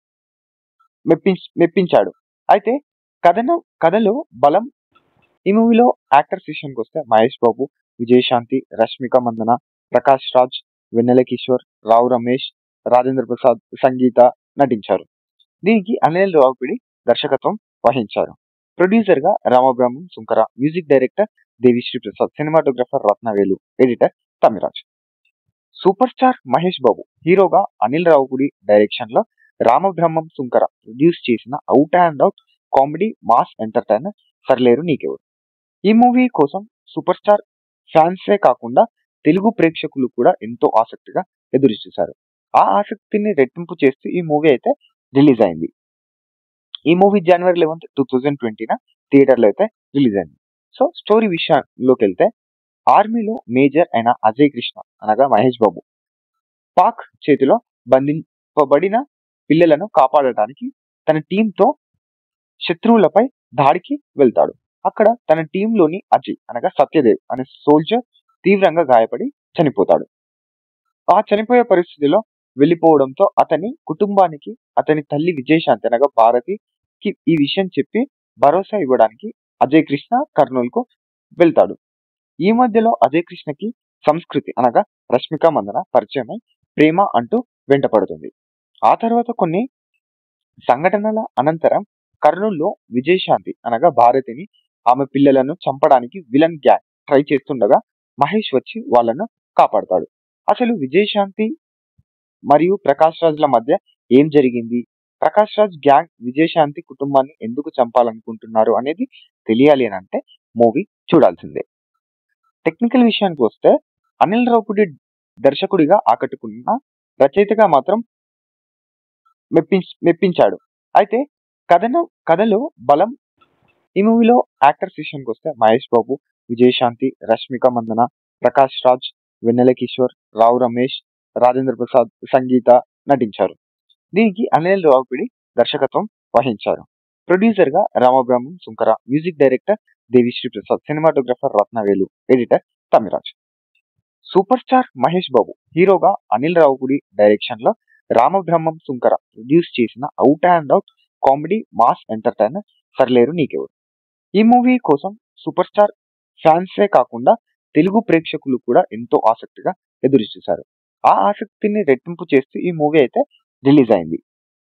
Speaker 1: మెప్పించ మెప్పించాడు. అయితే కథనం కథలో బలం ఈ మూవీలో యాక్టర్స్ విషయానికి వస్తే మహేష్ బాబు, విజయశాంతి, రష్మిక మందన, ప్రకాష్ రాజ్, వెన్నెల కిషోర్, రావు రమేష్, రాజేంద్ర ప్రసాద్, సంగీత నటించారు. దీనికి అనిల్ రావిపూడి దర్శకత్వం వహించారు. ప్రొడ్యూసర్ గా Ramabrahmam Sunkara, music director Devi Sri Prasad, cinematographer Rathnavelu, editor Tamiraj. Super star Mahesh Babu హీరోగా అనిల్ రావిపూడి డైరెక్షన్ లో రామబ్రహ్మం సుంకర ప్రొడ్యూస్ చేసిన out and out comedy mass entertainer Sarileru Neekevvaru. ఈ మూవీ కోసం సూపర్ స్టార్ ఫ్యాన్సే కాకుండా తెలుగు ప్రేక్షకులు కూడా ఎంతో ఆసక్తిగా ఎదురు చూశారు. ఆ ఆసక్తిని రెట్టింపు చేస్తూ ఈ మూవీ అయితే రిలీజ్ అయింది. ఈ మూవీ జనవరి లెవెన్త్ టూ థౌజండ్ ట్వంటీన థియేటర్లో అయితే రిలీజ్ అయింది. సో స్టోరీ విషయంలోకి వెళ్తే, ఆర్మీలో మేజర్ అయిన అజయ్ కృష్ణ అనగా మహేష్ బాబు పాక్ చేతిలో బంధింపబడిన పిల్లలను కాపాడటానికి తన టీంతో శత్రువులపై దాడికి వెళ్తాడు. అక్కడ తన టీంలోని అజయ్ అనగా సత్యదేవ్ అనే సోల్జర్ తీవ్రంగా గాయపడి చనిపోతాడు. ఆ చనిపోయే పరిస్థితిలో వెళ్ళిపోవడంతో అతని కుటుంబానికి అతని తల్లి విజయశాంతి అనగా భారతికి ఈ విషయం చెప్పి భరోసా ఇవ్వడానికి అజయ్ కృష్ణ కర్నూలుకు వెళ్తాడు. ఈ మధ్యలో అజయ్ కృష్ణకి సంస్కృతి అనగా రష్మిక మందన పరిచయమై ప్రేమ అంటూ వెంటపడుతుంది. ఆ తర్వాత కొన్ని సంఘటనల అనంతరం కర్నూలులో విజయశాంతి అనగా భారతిని ఆమె పిల్లలను చంపడానికి విలన్ గ్యాంగ్ ట్రై చేస్తుండగా మహేష్ వచ్చి వాళ్ళను కాపాడతాడు. అసలు విజయశాంతి మరియు ప్రకాష్ రాజ్ల మధ్య ఏం జరిగింది, ప్రకాష్ రాజ్ గ్యాంగ్ విజయశాంతి కుటుంబాన్ని ఎందుకు చంపాలనుకుంటున్నారు అనేది తెలియాలి అని అంటే మూవీ చూడాల్సిందే. టెక్నికల్ విషయానికి వస్తే అనిల్ రావుపుడి దర్శకుడిగా ఆకట్టుకున్న, రచయితగా మాత్రం మెప్పించ మెప్పించాడు. అయితే కథనం కథలో బలం. ఈ మూవీలో యాక్టర్స్ విషయానికి వస్తే మహేష్ బాబు, విజయశాంతి, రష్మిక మందన, ప్రకాష్ రాజ్, వెన్నెల కిషోర్, రావు రమేష్, రాజేంద్ర ప్రసాద్, సంగీత నటించారు. దీనికి అనిల్ రావుపిడి దర్శకత్వం వహించారు. ప్రొడ్యూసర్ గా Ramabrahmam Sunkara, music director Devi Sri Prasad, cinematographer Rathnavelu, editor Tamiraj. Super star Mahesh Babu హీరోగా అనిల్ రావుపుడి డైరెక్షన్ లో రామబ్రహ్మం సుంకర ప్రొడ్యూస్ చేసిన out and out comedy mass entertainer Sarileru Neekevvaru. ఈ మూవీ కోసం సూపర్ స్టార్ ఫ్యాన్సే కాకుండా తెలుగు ప్రేక్షకులు కూడా ఎంతో ఆసక్తిగా ఎదురు చూశారు. ఆ ఆసక్తిని రెట్టింపు చేస్తూ ఈ మూవీ అయితే రిలీజ్ అయింది.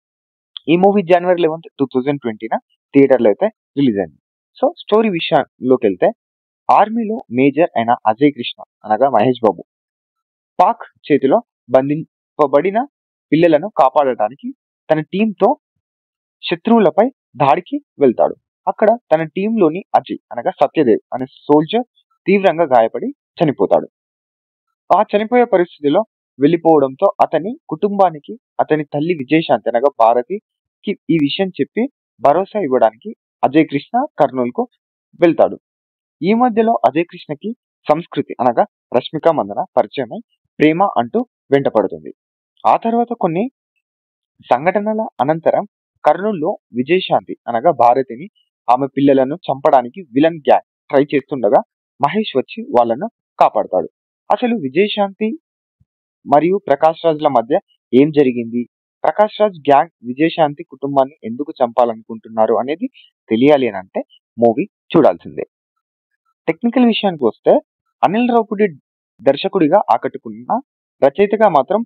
Speaker 1: ఈ మూవీ జనవరి లెవెన్త్ టూ థౌజండ్ ట్వంటీన థియేటర్లో అయితే రిలీజ్ అయింది. సో స్టోరీ విషయంలోకి వెళ్తే ఆర్మీలో మేజర్ అయిన అజయ్ కృష్ణ అనగా మహేష్ బాబు పాక్ చేతిలో బంధింపబడిన పిల్లలను కాపాడటానికి తన టీంతో శత్రువులపై దాడికి వెళ్తాడు. అక్కడ తన టీంలోని అజయ్ అనగా సత్యదేవ్ అనే సోల్జర్ తీవ్రంగా గాయపడి చనిపోతాడు. ఆ చనిపోయే పరిస్థితిలో వెళ్ళిపోవడంతో అతని కుటుంబానికి అతని తల్లి విజయశాంతి అనగా భారతికి ఈ విషయం చెప్పి భరోసా ఇవ్వడానికి అజయ్ కృష్ణ కర్నూలుకు వెళ్తాడు. ఈ మధ్యలో అజయ్ కృష్ణకి సంస్కృతి అనగా రష్మిక మందన పరిచయమై ప్రేమ అంటూ వెంటపడుతుంది. ఆ తర్వాత కొన్ని సంఘటనల అనంతరం కర్నూలులో విజయశాంతి అనగా భారతిని ఆమె పిల్లలను చంపడానికి విలన్ గ్యాంగ్ ట్రై చేస్తుండగా మహేష్ వచ్చి వాళ్ళను కాపాడతాడు. అసలు విజయశాంతి మరియు ప్రకాష్ రాజ్ల మధ్య ఏం జరిగింది, ప్రకాష్ రాజ్ గ్యాంగ్ విజయశాంతి కుటుంబాన్ని ఎందుకు చంపాలనుకుంటున్నారు అనేది తెలియాలి అని అంటే మూవీ చూడాల్సిందే. టెక్నికల్ విషయానికి వస్తే అనిల్ రావుపుడి దర్శకుడిగా ఆకట్టుకున్న, రచయితగా మాత్రం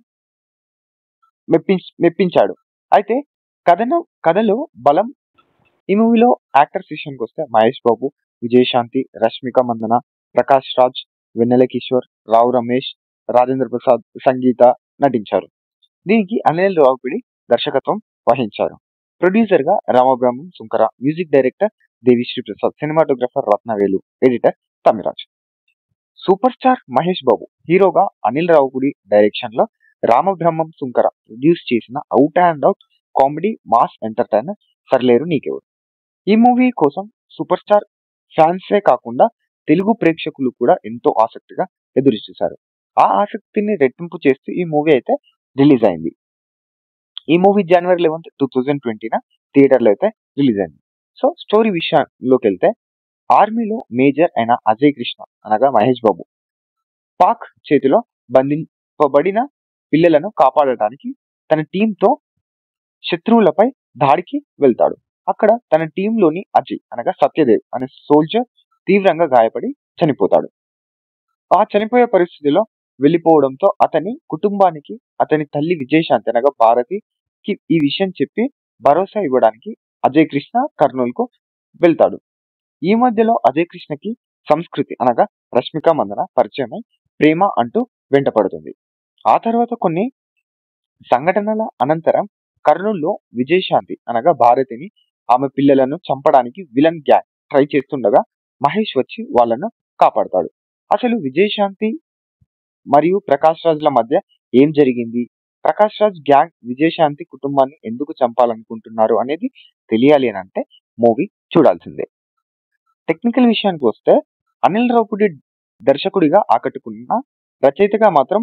Speaker 1: మెప్పించ మెప్పించాడు. అయితే కథనం కథలో బలం. ఈ మూవీలో యాక్టర్స్ విషయానికి వస్తే మహేష్ బాబు, విజయశాంతి, రష్మిక మందన, ప్రకాష్ రాజ్, వెన్నెల కిషోర్, రావు రమేష్, రాజేంద్ర ప్రసాద్, సంగీత నటించారు. దీనికి అనిల్ రావుపిడి దర్శకత్వం వహించారు. ప్రొడ్యూసర్ గా Ramabrahmam Sunkara, music director Devi Sri Prasad, cinematographer Rathnavelu, editor Tamiraj. Super star Mahesh Babu హీరోగా అనిల్ రావుపుడి డైరెక్షన్ లో రామబ్రహ్మం సుంకర ప్రొడ్యూస్ చేసిన out and out comedy mass entertainer Sarileru Neekevvaru. ఈ మూవీ కోసం సూపర్ స్టార్ ఫ్యాన్సే కాకుండా తెలుగు ప్రేక్షకులు కూడా ఎంతో ఆసక్తిగా ఎదురు చూశారు. ఆ ఆసక్తిని రెట్టింపు చేస్తూ ఈ మూవీ అయితే రిలీజ్ అయింది. ఈ మూవీ జనవరి లెవెన్త్ టూ థౌజండ్ ట్వంటీన థియేటర్లో అయితే రిలీజ్ అయింది. సో స్టోరీ విషయంలోకి వెళ్తే ఆర్మీలో మేజర్ అయిన అజయ్ కృష్ణ అనగా మహేష్ బాబు పాక్ చేతిలో బంధింపబడిన పిల్లలను కాపాడటానికి తన టీంతో శత్రువులపై దాడికి వెళ్తాడు. అక్కడ తన టీంలోని అజయ్ అనగా సత్యదేవ్ అనే సోల్జర్ తీవ్రంగా గాయపడి చనిపోతాడు. ఆ చనిపోయే పరిస్థితిలో వెళ్ళిపోవడంతో అతని కుటుంబానికి అతని తల్లి విజయశాంతి అనగా భారతికి ఈ విషయం చెప్పి భరోసా ఇవ్వడానికి అజయ్ కృష్ణ కర్నూలుకు వెళ్తాడు. ఈ మధ్యలో అజయ్ కృష్ణకి సంస్కృతి అనగా రష్మిక మందన పరిచయమై ప్రేమ అంటూ వెంటపడుతుంది. ఆ తర్వాత కొన్ని సంఘటనల అనంతరం కర్నూలులో విజయశాంతి అనగా భారతిని ఆమె పిల్లలను చంపడానికి విలన్ గ్యాంగ్ ట్రై చేస్తుండగా మహేష్ వచ్చి వాళ్ళను కాపాడతాడు. అసలు విజయశాంతి మరియు ప్రకాష్ రాజ్ల మధ్య ఏం జరిగింది, ప్రకాష్ రాజ్ గ్యాంగ్ విజయశాంతి కుటుంబాన్ని ఎందుకు చంపాలనుకుంటున్నారు అనేది తెలియాలి అని అంటే మూవీ చూడాల్సిందే. టెక్నికల్ విషయానికి వస్తే అనిల్ రావుపుడి దర్శకుడిగా ఆకట్టుకున్న, రచయితగా మాత్రం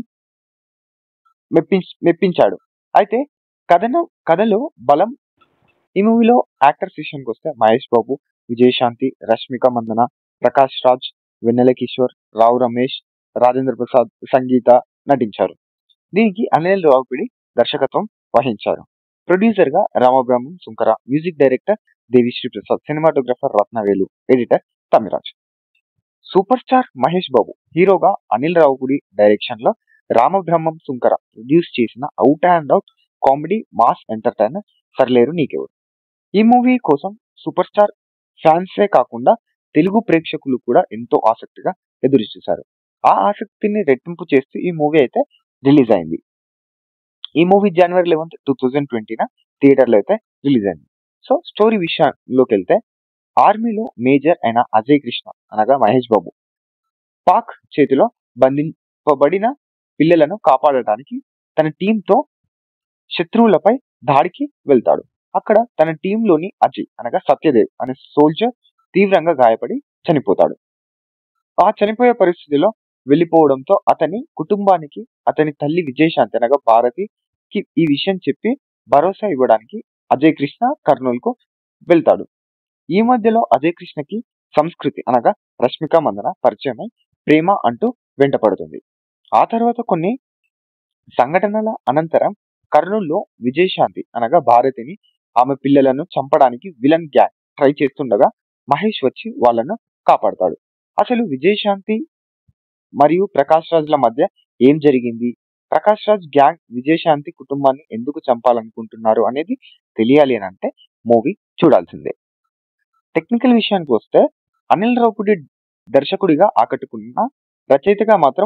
Speaker 1: మెప్పించ మెప్పించాడు. అయితే కథనం కథలో బలం. ఈ మూవీలో యాక్టర్స్ విషయానికి వస్తే మహేష్ బాబు, విజయశాంతి, రష్మిక మందన, ప్రకాష్ రాజ్, వెన్నెల కిషోర్, రావు రమేష్, రాజేంద్ర ప్రసాద్, సంగీత నటించారు. దీనికి అనిల్ రావిపూడి దర్శకత్వం వహించారు. ప్రొడ్యూసర్ గా Ramabrahmam Sunkara, music director Devi Sri Prasad, cinematographer Rathnavelu, editor Tamiraj. Super star Mahesh Babu హీరోగా అనిల్ రావిపూడి డైరెక్షన్ లో రామబ్రహ్మం సుంకర ప్రొడ్యూస్ చేసిన out and out comedy mass entertainer Sarileru Neekevvaru. ఈ మూవీ కోసం సూపర్ స్టార్ ఫ్యాన్సే కాకుండా తెలుగు ప్రేక్షకులు కూడా ఎంతో ఆసక్తిగా ఎదురు చూశారు. ఆ ఆసక్తిని రెట్టింపు చేస్తూ ఈ మూవీ అయితే రిలీజ్ అయింది. ఈ మూవీ జనవరి లెవెన్త్ టూ థౌజండ్ ట్వంటీన థియేటర్లో అయితే రిలీజ్ అయింది. సో స్టోరీ విషయంలోకి వెళ్తే, ఆర్మీలో మేజర్ అయిన అజయ్ కృష్ణ అనగా మహేష్ బాబు పాక్ చేతిలో బంధింపబడిన పిల్లలను కాపాడటానికి తన టీంతో శత్రువులపై దాడికి వెళ్తాడు. అక్కడ తన టీంలోని అజయ్ అనగా సత్యదేవ్ అనే సోల్జర్ తీవ్రంగా గాయపడి చనిపోతాడు. ఆ చనిపోయే పరిస్థితిలో వెళ్ళిపోవడంతో అతని కుటుంబానికి అతని తల్లి విజయశాంతి అనగా భారతికి ఈ విషయం చెప్పి భరోసా ఇవ్వడానికి అజయ్ కృష్ణ కర్నూలు కు వెళ్తాడు. ఈ మధ్యలో అజయ్ కృష్ణకి సంస్కృతి అనగా రష్మిక మందన పరిచయమై ప్రేమ అంటూ వెంటపడుతుంది. ఆ తర్వాత కొన్ని సంఘటనల అనంతరం కర్నూలులో విజయశాంతి అనగా భారతిని, ఆమె పిల్లలను చంపడానికి విలన్ గ్యాంగ్ ట్రై చేస్తుండగా మహేష్ వచ్చి వాళ్ళను కాపాడతాడు. అసలు విజయశాంతి మరియు ప్రకాష్ రాజ్ల మధ్య ఏం జరిగింది, ప్రకాష్ రాజ్ గ్యాంగ్ విజయశాంతి కుటుంబాన్ని ఎందుకు చంపాలనుకుంటున్నారు అనేది తెలియాలి అని అంటే మూవీ చూడాల్సిందే. టెక్నికల్ విషయానికి వస్తే, అనిల్ రావిపూడి దర్శకుడిగా ఆకట్టుకున్న, రచయితగా మాత్రం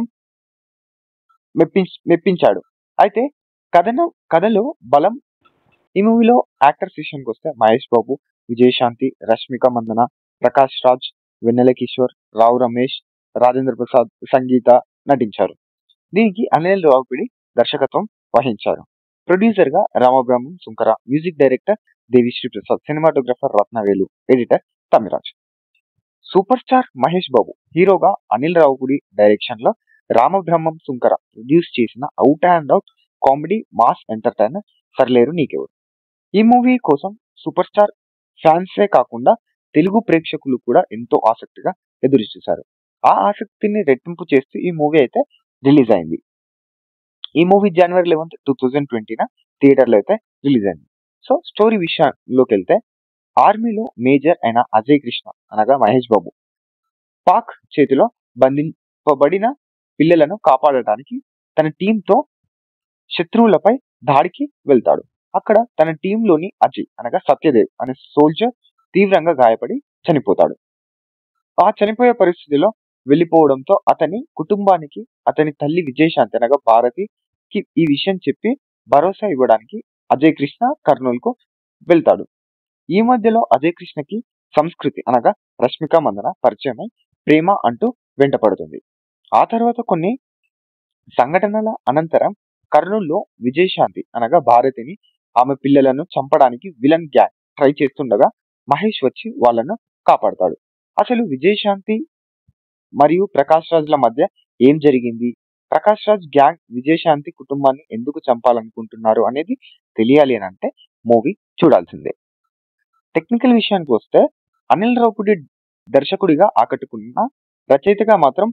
Speaker 1: మెప్పి మెప్పించాడు. అయితే కథన కథలో బలం. ఈ మూవీలో యాక్టర్స్ విషయానికి వస్తే మహేష్ బాబు, విజయశాంతి, రష్మిక మందన, ప్రకాష్ రాజ్, వెన్నెల కిషోర్, రావు రమేష్, రాజేంద్ర ప్రసాద్, సంగీత నటించారు. దీనికి అనిల్ రావిపూడి దర్శకత్వం వహించారు. ప్రొడ్యూసర్ గా Ramabrahmam Sunkara, music director Devi Sri Prasad, cinematographer Rathnavelu, editor Tamiraj. Super star Mahesh Babu హీరోగా అనిల్ రావిపూడి డైరెక్షన్ లో రామబ్రహ్మం సుంకర ప్రొడ్యూస్ చేసిన out and out comedy mass entertainer Sarileru Neekevvaru. ఈ మూవీ కోసం సూపర్ స్టార్ ఫ్యాన్సే కాకుండా తెలుగు ప్రేక్షకులు కూడా ఎంతో ఆసక్తిగా ఎదురు చూశారు. ఆ ఆసక్తిని రెట్టింపు చేస్తూ ఈ మూవీ అయితే రిలీజ్ అయింది. ఈ మూవీ జనవరి లెవెన్త్ టూ థౌజండ్ ట్వంటీన థియేటర్లో అయితే రిలీజ్ అయింది. సో స్టోరీ విషయంలోకి వెళ్తే, ఆర్మీలో మేజర్ అయిన అజయ్ కృష్ణ అనగా మహేష్ బాబు పాక్ చేతిలో బంధింపబడిన పిల్లలను కాపాడటానికి తన టీంతో శత్రువులపై దాడికి వెళ్తాడు. అక్కడ తన టీంలోని అజయ్ అనగా సత్యదేవ్ అనే సోల్జర్ తీవ్రంగా గాయపడి చనిపోతాడు. ఆ చనిపోయే పరిస్థితిలో వెళ్ళిపోవడంతో అతని కుటుంబానికి అతని తల్లి విజయశాంతి అనగా భారతికి ఈ విషయం చెప్పి భరోసా ఇవ్వడానికి అజయ్ కృష్ణ కర్నూలు కు వెళ్తాడు. ఈ మధ్యలో అజయ్ కృష్ణకి సంస్కృతి అనగా రష్మిక మందన పరిచయమై ప్రేమ అంటూ వెంటపడుతుంది. ఆ తర్వాత కొన్ని సంఘటనల అనంతరం కర్నూలులో విజయశాంతి అనగా భారతిని, ఆమె పిల్లలను చంపడానికి విలన్ గ్యాంగ్ ట్రై చేస్తుండగా మహేష్ వచ్చి వాళ్ళను కాపాడతాడు. అసలు విజయశాంతి మరియు ప్రకాష్ రాజ్ల మధ్య ఏం జరిగింది, ప్రకాష్ రాజ్ గ్యాంగ్ విజయశాంతి కుటుంబాన్ని ఎందుకు చంపాలనుకుంటున్నారు అనేది తెలియాలి అని అంటే మూవీ చూడాల్సిందే. టెక్నికల్ విషయానికి వస్తే, అనిల్ రావిపూడి దర్శకుడిగా ఆకట్టుకున్న, రచయితగా మాత్రం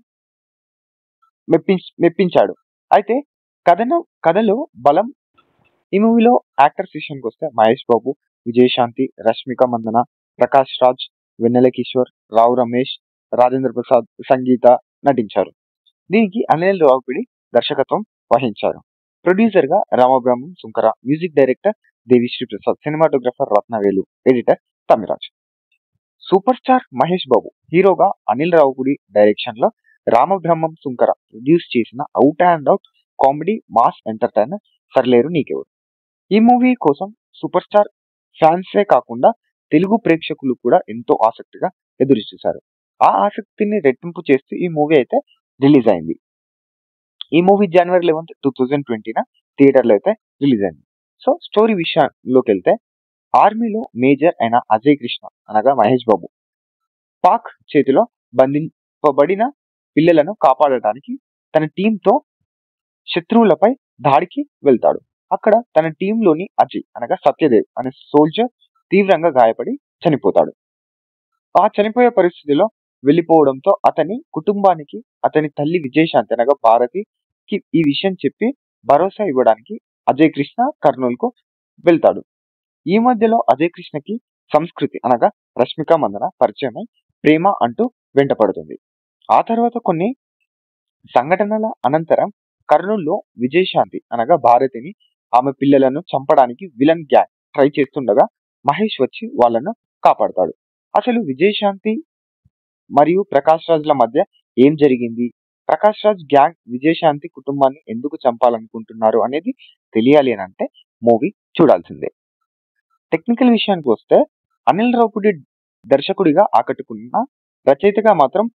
Speaker 1: మెప్పి మెప్పించాడు. అయితే కథన కథలో బలం. ఈ మూవీలో యాక్టర్స్ విషయానికి వస్తే మహేష్ బాబు, విజయశాంతి, రష్మిక మందన, ప్రకాష్ రాజ్, వెన్నెల కిషోర్, రావు రమేష్, రాజేంద్ర ప్రసాద్, సంగీత నటించారు. దీనికి అనిల్ రావిపూడి దర్శకత్వం వహించారు. ప్రొడ్యూసర్ గా Ramabrahmam Sunkara, music director Devi Sri Prasad, cinematographer Rathnavelu, editor Tamiraj. Super star Mahesh Babu హీరోగా అనిల్ రావిపూడి డైరెక్షన్ లో రామబ్రహ్మం సుంకర ప్రొడ్యూస్ చేసిన out and out comedy mass entertainer Sarileru Neekevvaru. ఈ మూవీ కోసం సూపర్ స్టార్ ఫ్యాన్సే కాకుండా తెలుగు ప్రేక్షకులు కూడా ఎంతో ఆసక్తిగా ఎదురు చూశారు. ఆ ఆసక్తిని రెట్టింపు చేస్తూ ఈ మూవీ అయితే రిలీజ్ అయింది. ఈ మూవీ జనవరి లెవెన్త్ టూ థౌజండ్ ట్వంటీన థియేటర్లో అయితే రిలీజ్ అయింది. సో స్టోరీ విషయంలోకి వెళ్తే, ఆర్మీలో మేజర్ అయిన అజయ్ కృష్ణ అనగా మహేష్ బాబు పాక్ చేతిలో బంధింపబడిన పిల్లలను కాపాడటానికి తన టీంతో శత్రువులపై దాడికి వెళ్తాడు. అక్కడ తన టీంలోని అజయ్ అనగా సత్యదేవ్ అనే సోల్జర్ తీవ్రంగా గాయపడి చనిపోతాడు. ఆ చనిపోయే పరిస్థితిలో వెళ్ళిపోవడంతో అతని కుటుంబానికి అతని తల్లి విజయశాంతి అనగా భారతికి ఈ విషయం చెప్పి భరోసా ఇవ్వడానికి అజయ్ కృష్ణ కర్నూలుకు వెళ్తాడు. ఈ మధ్యలో అజయ్ కృష్ణకి సంస్కృతి అనగా రష్మిక మందన పరిచయమై ప్రేమ అంటూ వెంటపడుతుంది. ఆ తర్వాత కొన్ని సంఘటనల అనంతరం కర్నూలులో విజయశాంతి అనగా భారతిని ఆమె పిల్లలను చంపడానికి విలన్ గ్యాంగ్ ట్రై చేస్తుండగా మహేష్ వచ్చి వాళ్ళను కాపాడతాడు. అసలు విజయశాంతి మరియు ప్రకాష్ రాజ్ల మధ్య ఏం జరిగింది, ప్రకాష్ రాజ్ గ్యాంగ్ విజయశాంతి కుటుంబాన్ని ఎందుకు చంపాలనుకుంటున్నారు అనేది తెలియాలి అని అంటే మూవీ చూడాల్సిందే. టెక్నికల్ విషయానికి వస్తే అనిల్ రావుపుడి దర్శకుడిగా ఆకట్టుకున్న రచయితగా మాత్రం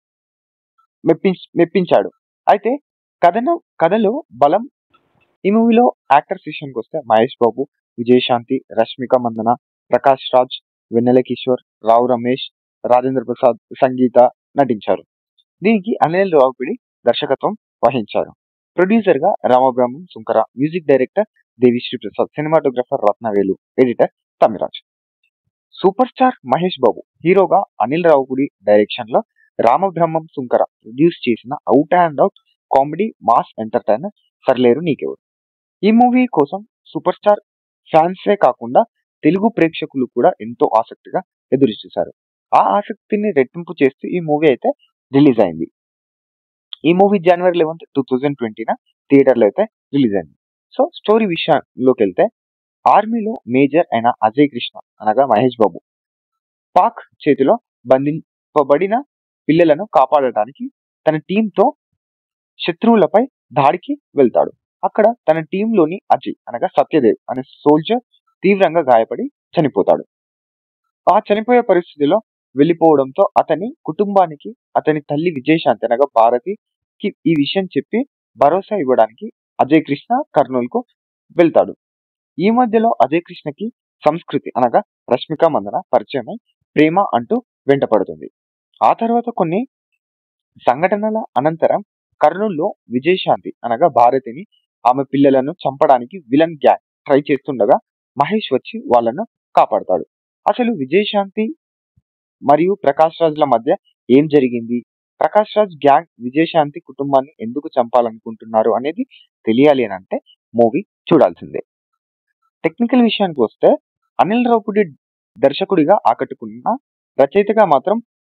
Speaker 1: మెప్పి మెప్పించాడు. అయితే కథను కథలో బలం. ఈ మూవీలో యాక్టర్స్ విషయానికి వస్తే మహేష్ బాబు, విజయశాంతి, రష్మిక మందన, ప్రకాష్ రాజ్, వెన్నెల కిషోర్, రావు రమేష్, రాజేంద్ర ప్రసాద్, సంగీత నటించారు. దీనికి అనిల్ రావుపిడి దర్శకత్వం వహించారు. ప్రొడ్యూసర్ గా Ramabrahmam Sunkara, music director Devi Sri Prasad, cinematographer Rathnavelu, editor Tamiraj. Super star Mahesh Babu హీరోగా అనిల్ రావుపుడి డైరెక్షన్ లో రామబ్రహ్మం సుంకర ప్రొడ్యూస్ చేసిన out and out comedy mass entertainer Sarileru Neekevvaru. ఈ మూవీ కోసం సూపర్ స్టార్ ఫ్యాన్సే కాకుండా తెలుగు ప్రేక్షకులు కూడా ఎంతో ఆసక్తిగా ఎదురు చూశారు. ఆ ఆసక్తిని రెట్టింపు చేస్తూ ఈ మూవీ అయితే రిలీజ్ అయింది. ఈ మూవీ జనవరి లెవెన్త్ టూ థౌజండ్ ట్వంటీన థియేటర్లో అయితే రిలీజ్ అయింది. సో స్టోరీ విషయంలోకి వెళ్తే ఆర్మీలో మేజర్ అయిన అజయ్ కృష్ణ అనగా మహేష్ బాబు పాక్ చేతిలో బంధింపబడిన పిల్లలను కాపాడటానికి తన టీంతో శత్రువులపై దాడికి వెళ్తాడు. అక్కడ తన టీంలోని అజయ్ అనగా సత్యదేవ్ అనే సోల్జర్ తీవ్రంగా గాయపడి చనిపోతాడు. ఆ చనిపోయే పరిస్థితిలో వెళ్ళిపోవడంతో అతని కుటుంబానికి అతని తల్లి విజయశాంతి అనగా భారతికి ఈ విషయం చెప్పి భరోసా ఇవ్వడానికి అజయ్ కృష్ణ కర్నూలుకు వెళ్తాడు. ఈ మధ్యలో అజయ్ కృష్ణకి సంస్కృతి అనగా రష్మిక మందన పరిచయమై ప్రేమ అంటూ వెంటపడుతుంది. ఆ తర్వాత కొన్ని సంఘటనల అనంతరం కర్నూలులో విజయశాంతి అనగా భారతిని ఆమె పిల్లలను చంపడానికి విలన్ గ్యాంగ్ ట్రై చేస్తుండగా మహేష్ వచ్చి వాళ్ళను కాపాడతాడు. అసలు విజయశాంతి మరియు ప్రకాష్ రాజ్ల మధ్య ఏం జరిగింది, ప్రకాష్ రాజ్ గ్యాంగ్ విజయశాంతి కుటుంబాన్ని ఎందుకు చంపాలనుకుంటున్నారు అనేది తెలియాలి అని అంటే మూవీ చూడాల్సిందే. టెక్నికల్ విషయానికి వస్తే అనిల్ రావుపుడి దర్శకుడిగా ఆకట్టుకున్న రచయితగా మాత్రం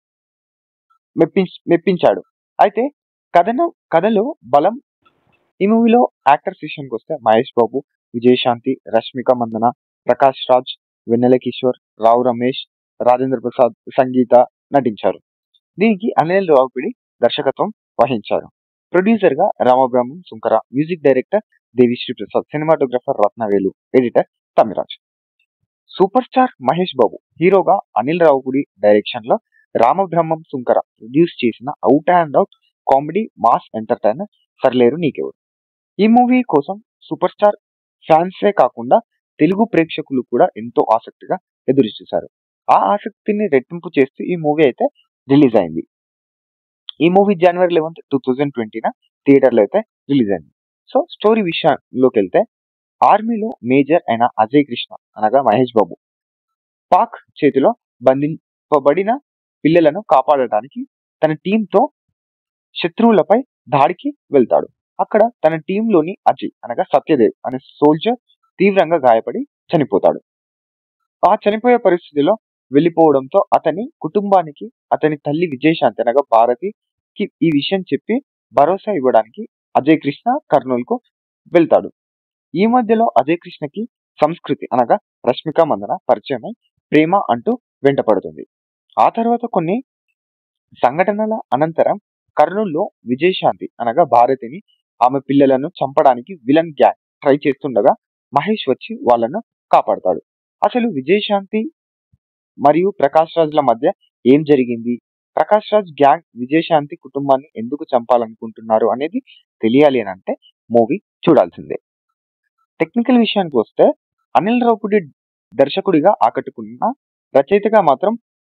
Speaker 1: మెప్పి మెప్పించాడు. అయితే కథను కథలో బలం. ఈ మూవీలో యాక్టర్స్ విషయానికి వస్తే మహేష్ బాబు, విజయశాంతి, రష్మిక మందన, ప్రకాష్ రాజ్, వెన్నెల కిషోర్, రావు రమేష్, రాజేంద్ర ప్రసాద్, సంగీత నటించారు. దీనికి అనిల్ రావుపిడి దర్శకత్వం వహించారు. ప్రొడ్యూసర్ గా Ramabrahmam Sunkara, music director Devi Sri Prasad, cinematographer Rathnavelu, editor Tamiraj. Super star Mahesh Babu హీరోగా అనిల్ రావుపుడి డైరెక్షన్ లో రామబ్రహ్మం సుంకర ప్రొడ్యూస్ చేసిన out and out comedy mass entertainer Sarileru Neekevvaru. ఈ మూవీ కోసం సూపర్ స్టార్ ఫ్యాన్సే కాకుండా తెలుగు ప్రేక్షకులు కూడా ఎంతో ఆసక్తిగా ఎదురు చూశారు. ఆ ఆసక్తిని రెట్టింపు చేస్తూ ఈ మూవీ అయితే రిలీజ్ అయింది. ఈ మూవీ జనవరి లెవెన్త్ టూ థౌజండ్ ట్వంటీన థియేటర్లో అయితే రిలీజ్ అయింది. సో స్టోరీ విషయంలోకి వెళ్తే ఆర్మీలో మేజర్ అయిన అజయ్ కృష్ణ అనగా మహేష్ బాబు పాక్ చేతిలో బంధింపబడిన పిల్లలను కాపాడటానికి తన టీంతో శత్రువులపై దాడికి వెళ్తాడు. అక్కడ తన టీంలోని అజయ్ అనగా సత్యదేవ్ అనే సోల్జర్ తీవ్రంగా గాయపడి చనిపోతాడు. ఆ చనిపోయే పరిస్థితిలో వెళ్ళిపోవడంతో అతని కుటుంబానికి అతని తల్లి విజయశాంతి అనగా భారతికి ఈ విషయం చెప్పి భరోసా ఇవ్వడానికి అజయ్ కృష్ణ కర్నూలుకు వెళ్తాడు. ఈ మధ్యలో అజయ్ కృష్ణకి సంస్కృతి అనగా రష్మిక మందన పరిచయమై ప్రేమ అంటూ వెంటపడుతుంది. ఆ తర్వాత కొన్ని సంఘటనల అనంతరం కర్నూలులో విజయశాంతి అనగా భారతిని ఆమె పిల్లలను చంపడానికి విలన్ గ్యాంగ్ ట్రై చేస్తుండగా మహేష్ వచ్చి వాళ్ళను కాపాడతాడు. అసలు విజయశాంతి మరియు ప్రకాష్ రాజ్ల మధ్య ఏం జరిగింది, ప్రకాష్ రాజ్ గ్యాంగ్ విజయశాంతి కుటుంబాన్ని ఎందుకు చంపాలనుకుంటున్నారు అనేది తెలియాలి అని అంటే మూవీ చూడాల్సిందే. టెక్నికల్ విషయానికి వస్తే అనిల్ రావుపుడి దర్శకుడిగా ఆకట్టుకున్న రచయితగా మాత్రం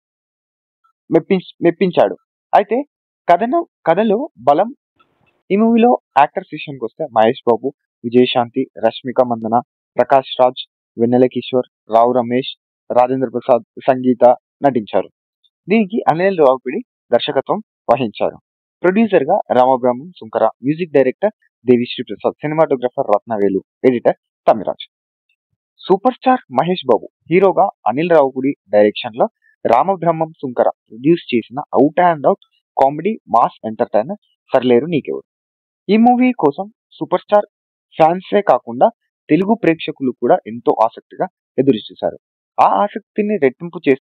Speaker 1: మెప్పి మెప్పించాడు. అయితే కథను కథలో బలం. ఈ మూవీలో యాక్టర్స్ విషయానికి వస్తే మహేష్ బాబు, విజయశాంతి, రష్మిక మందన, ప్రకాష్ రాజ్, వెన్నెల కిషోర్, రావు రమేష్, రాజేంద్ర ప్రసాద్, సంగీత నటించారు. దీనికి అనిల్ రావిపూడి దర్శకత్వం వహించారు. ప్రొడ్యూసర్ గా Ramabrahmam Sunkara, music director Devi Sri Prasad, cinematographer Rathnavelu, editor Tamiraj. Super star Mahesh Babu హీరోగా అనిల్ రావిపూడి డైరెక్షన్ లో రామబ్రహ్మం సుంకర ప్రొడ్యూస్ చేసిన out and out comedy mass entertainer Sarileru Neekevvaru. ఈ మూవీ కోసం సూపర్ స్టార్ ఫ్యాన్సే కాకుండా తెలుగు ప్రేక్షకులు కూడా ఎంతో ఆసక్తిగా ఎదురు చూశారు. ఆ ఆసక్తిని రెట్టింపు చేస్తూ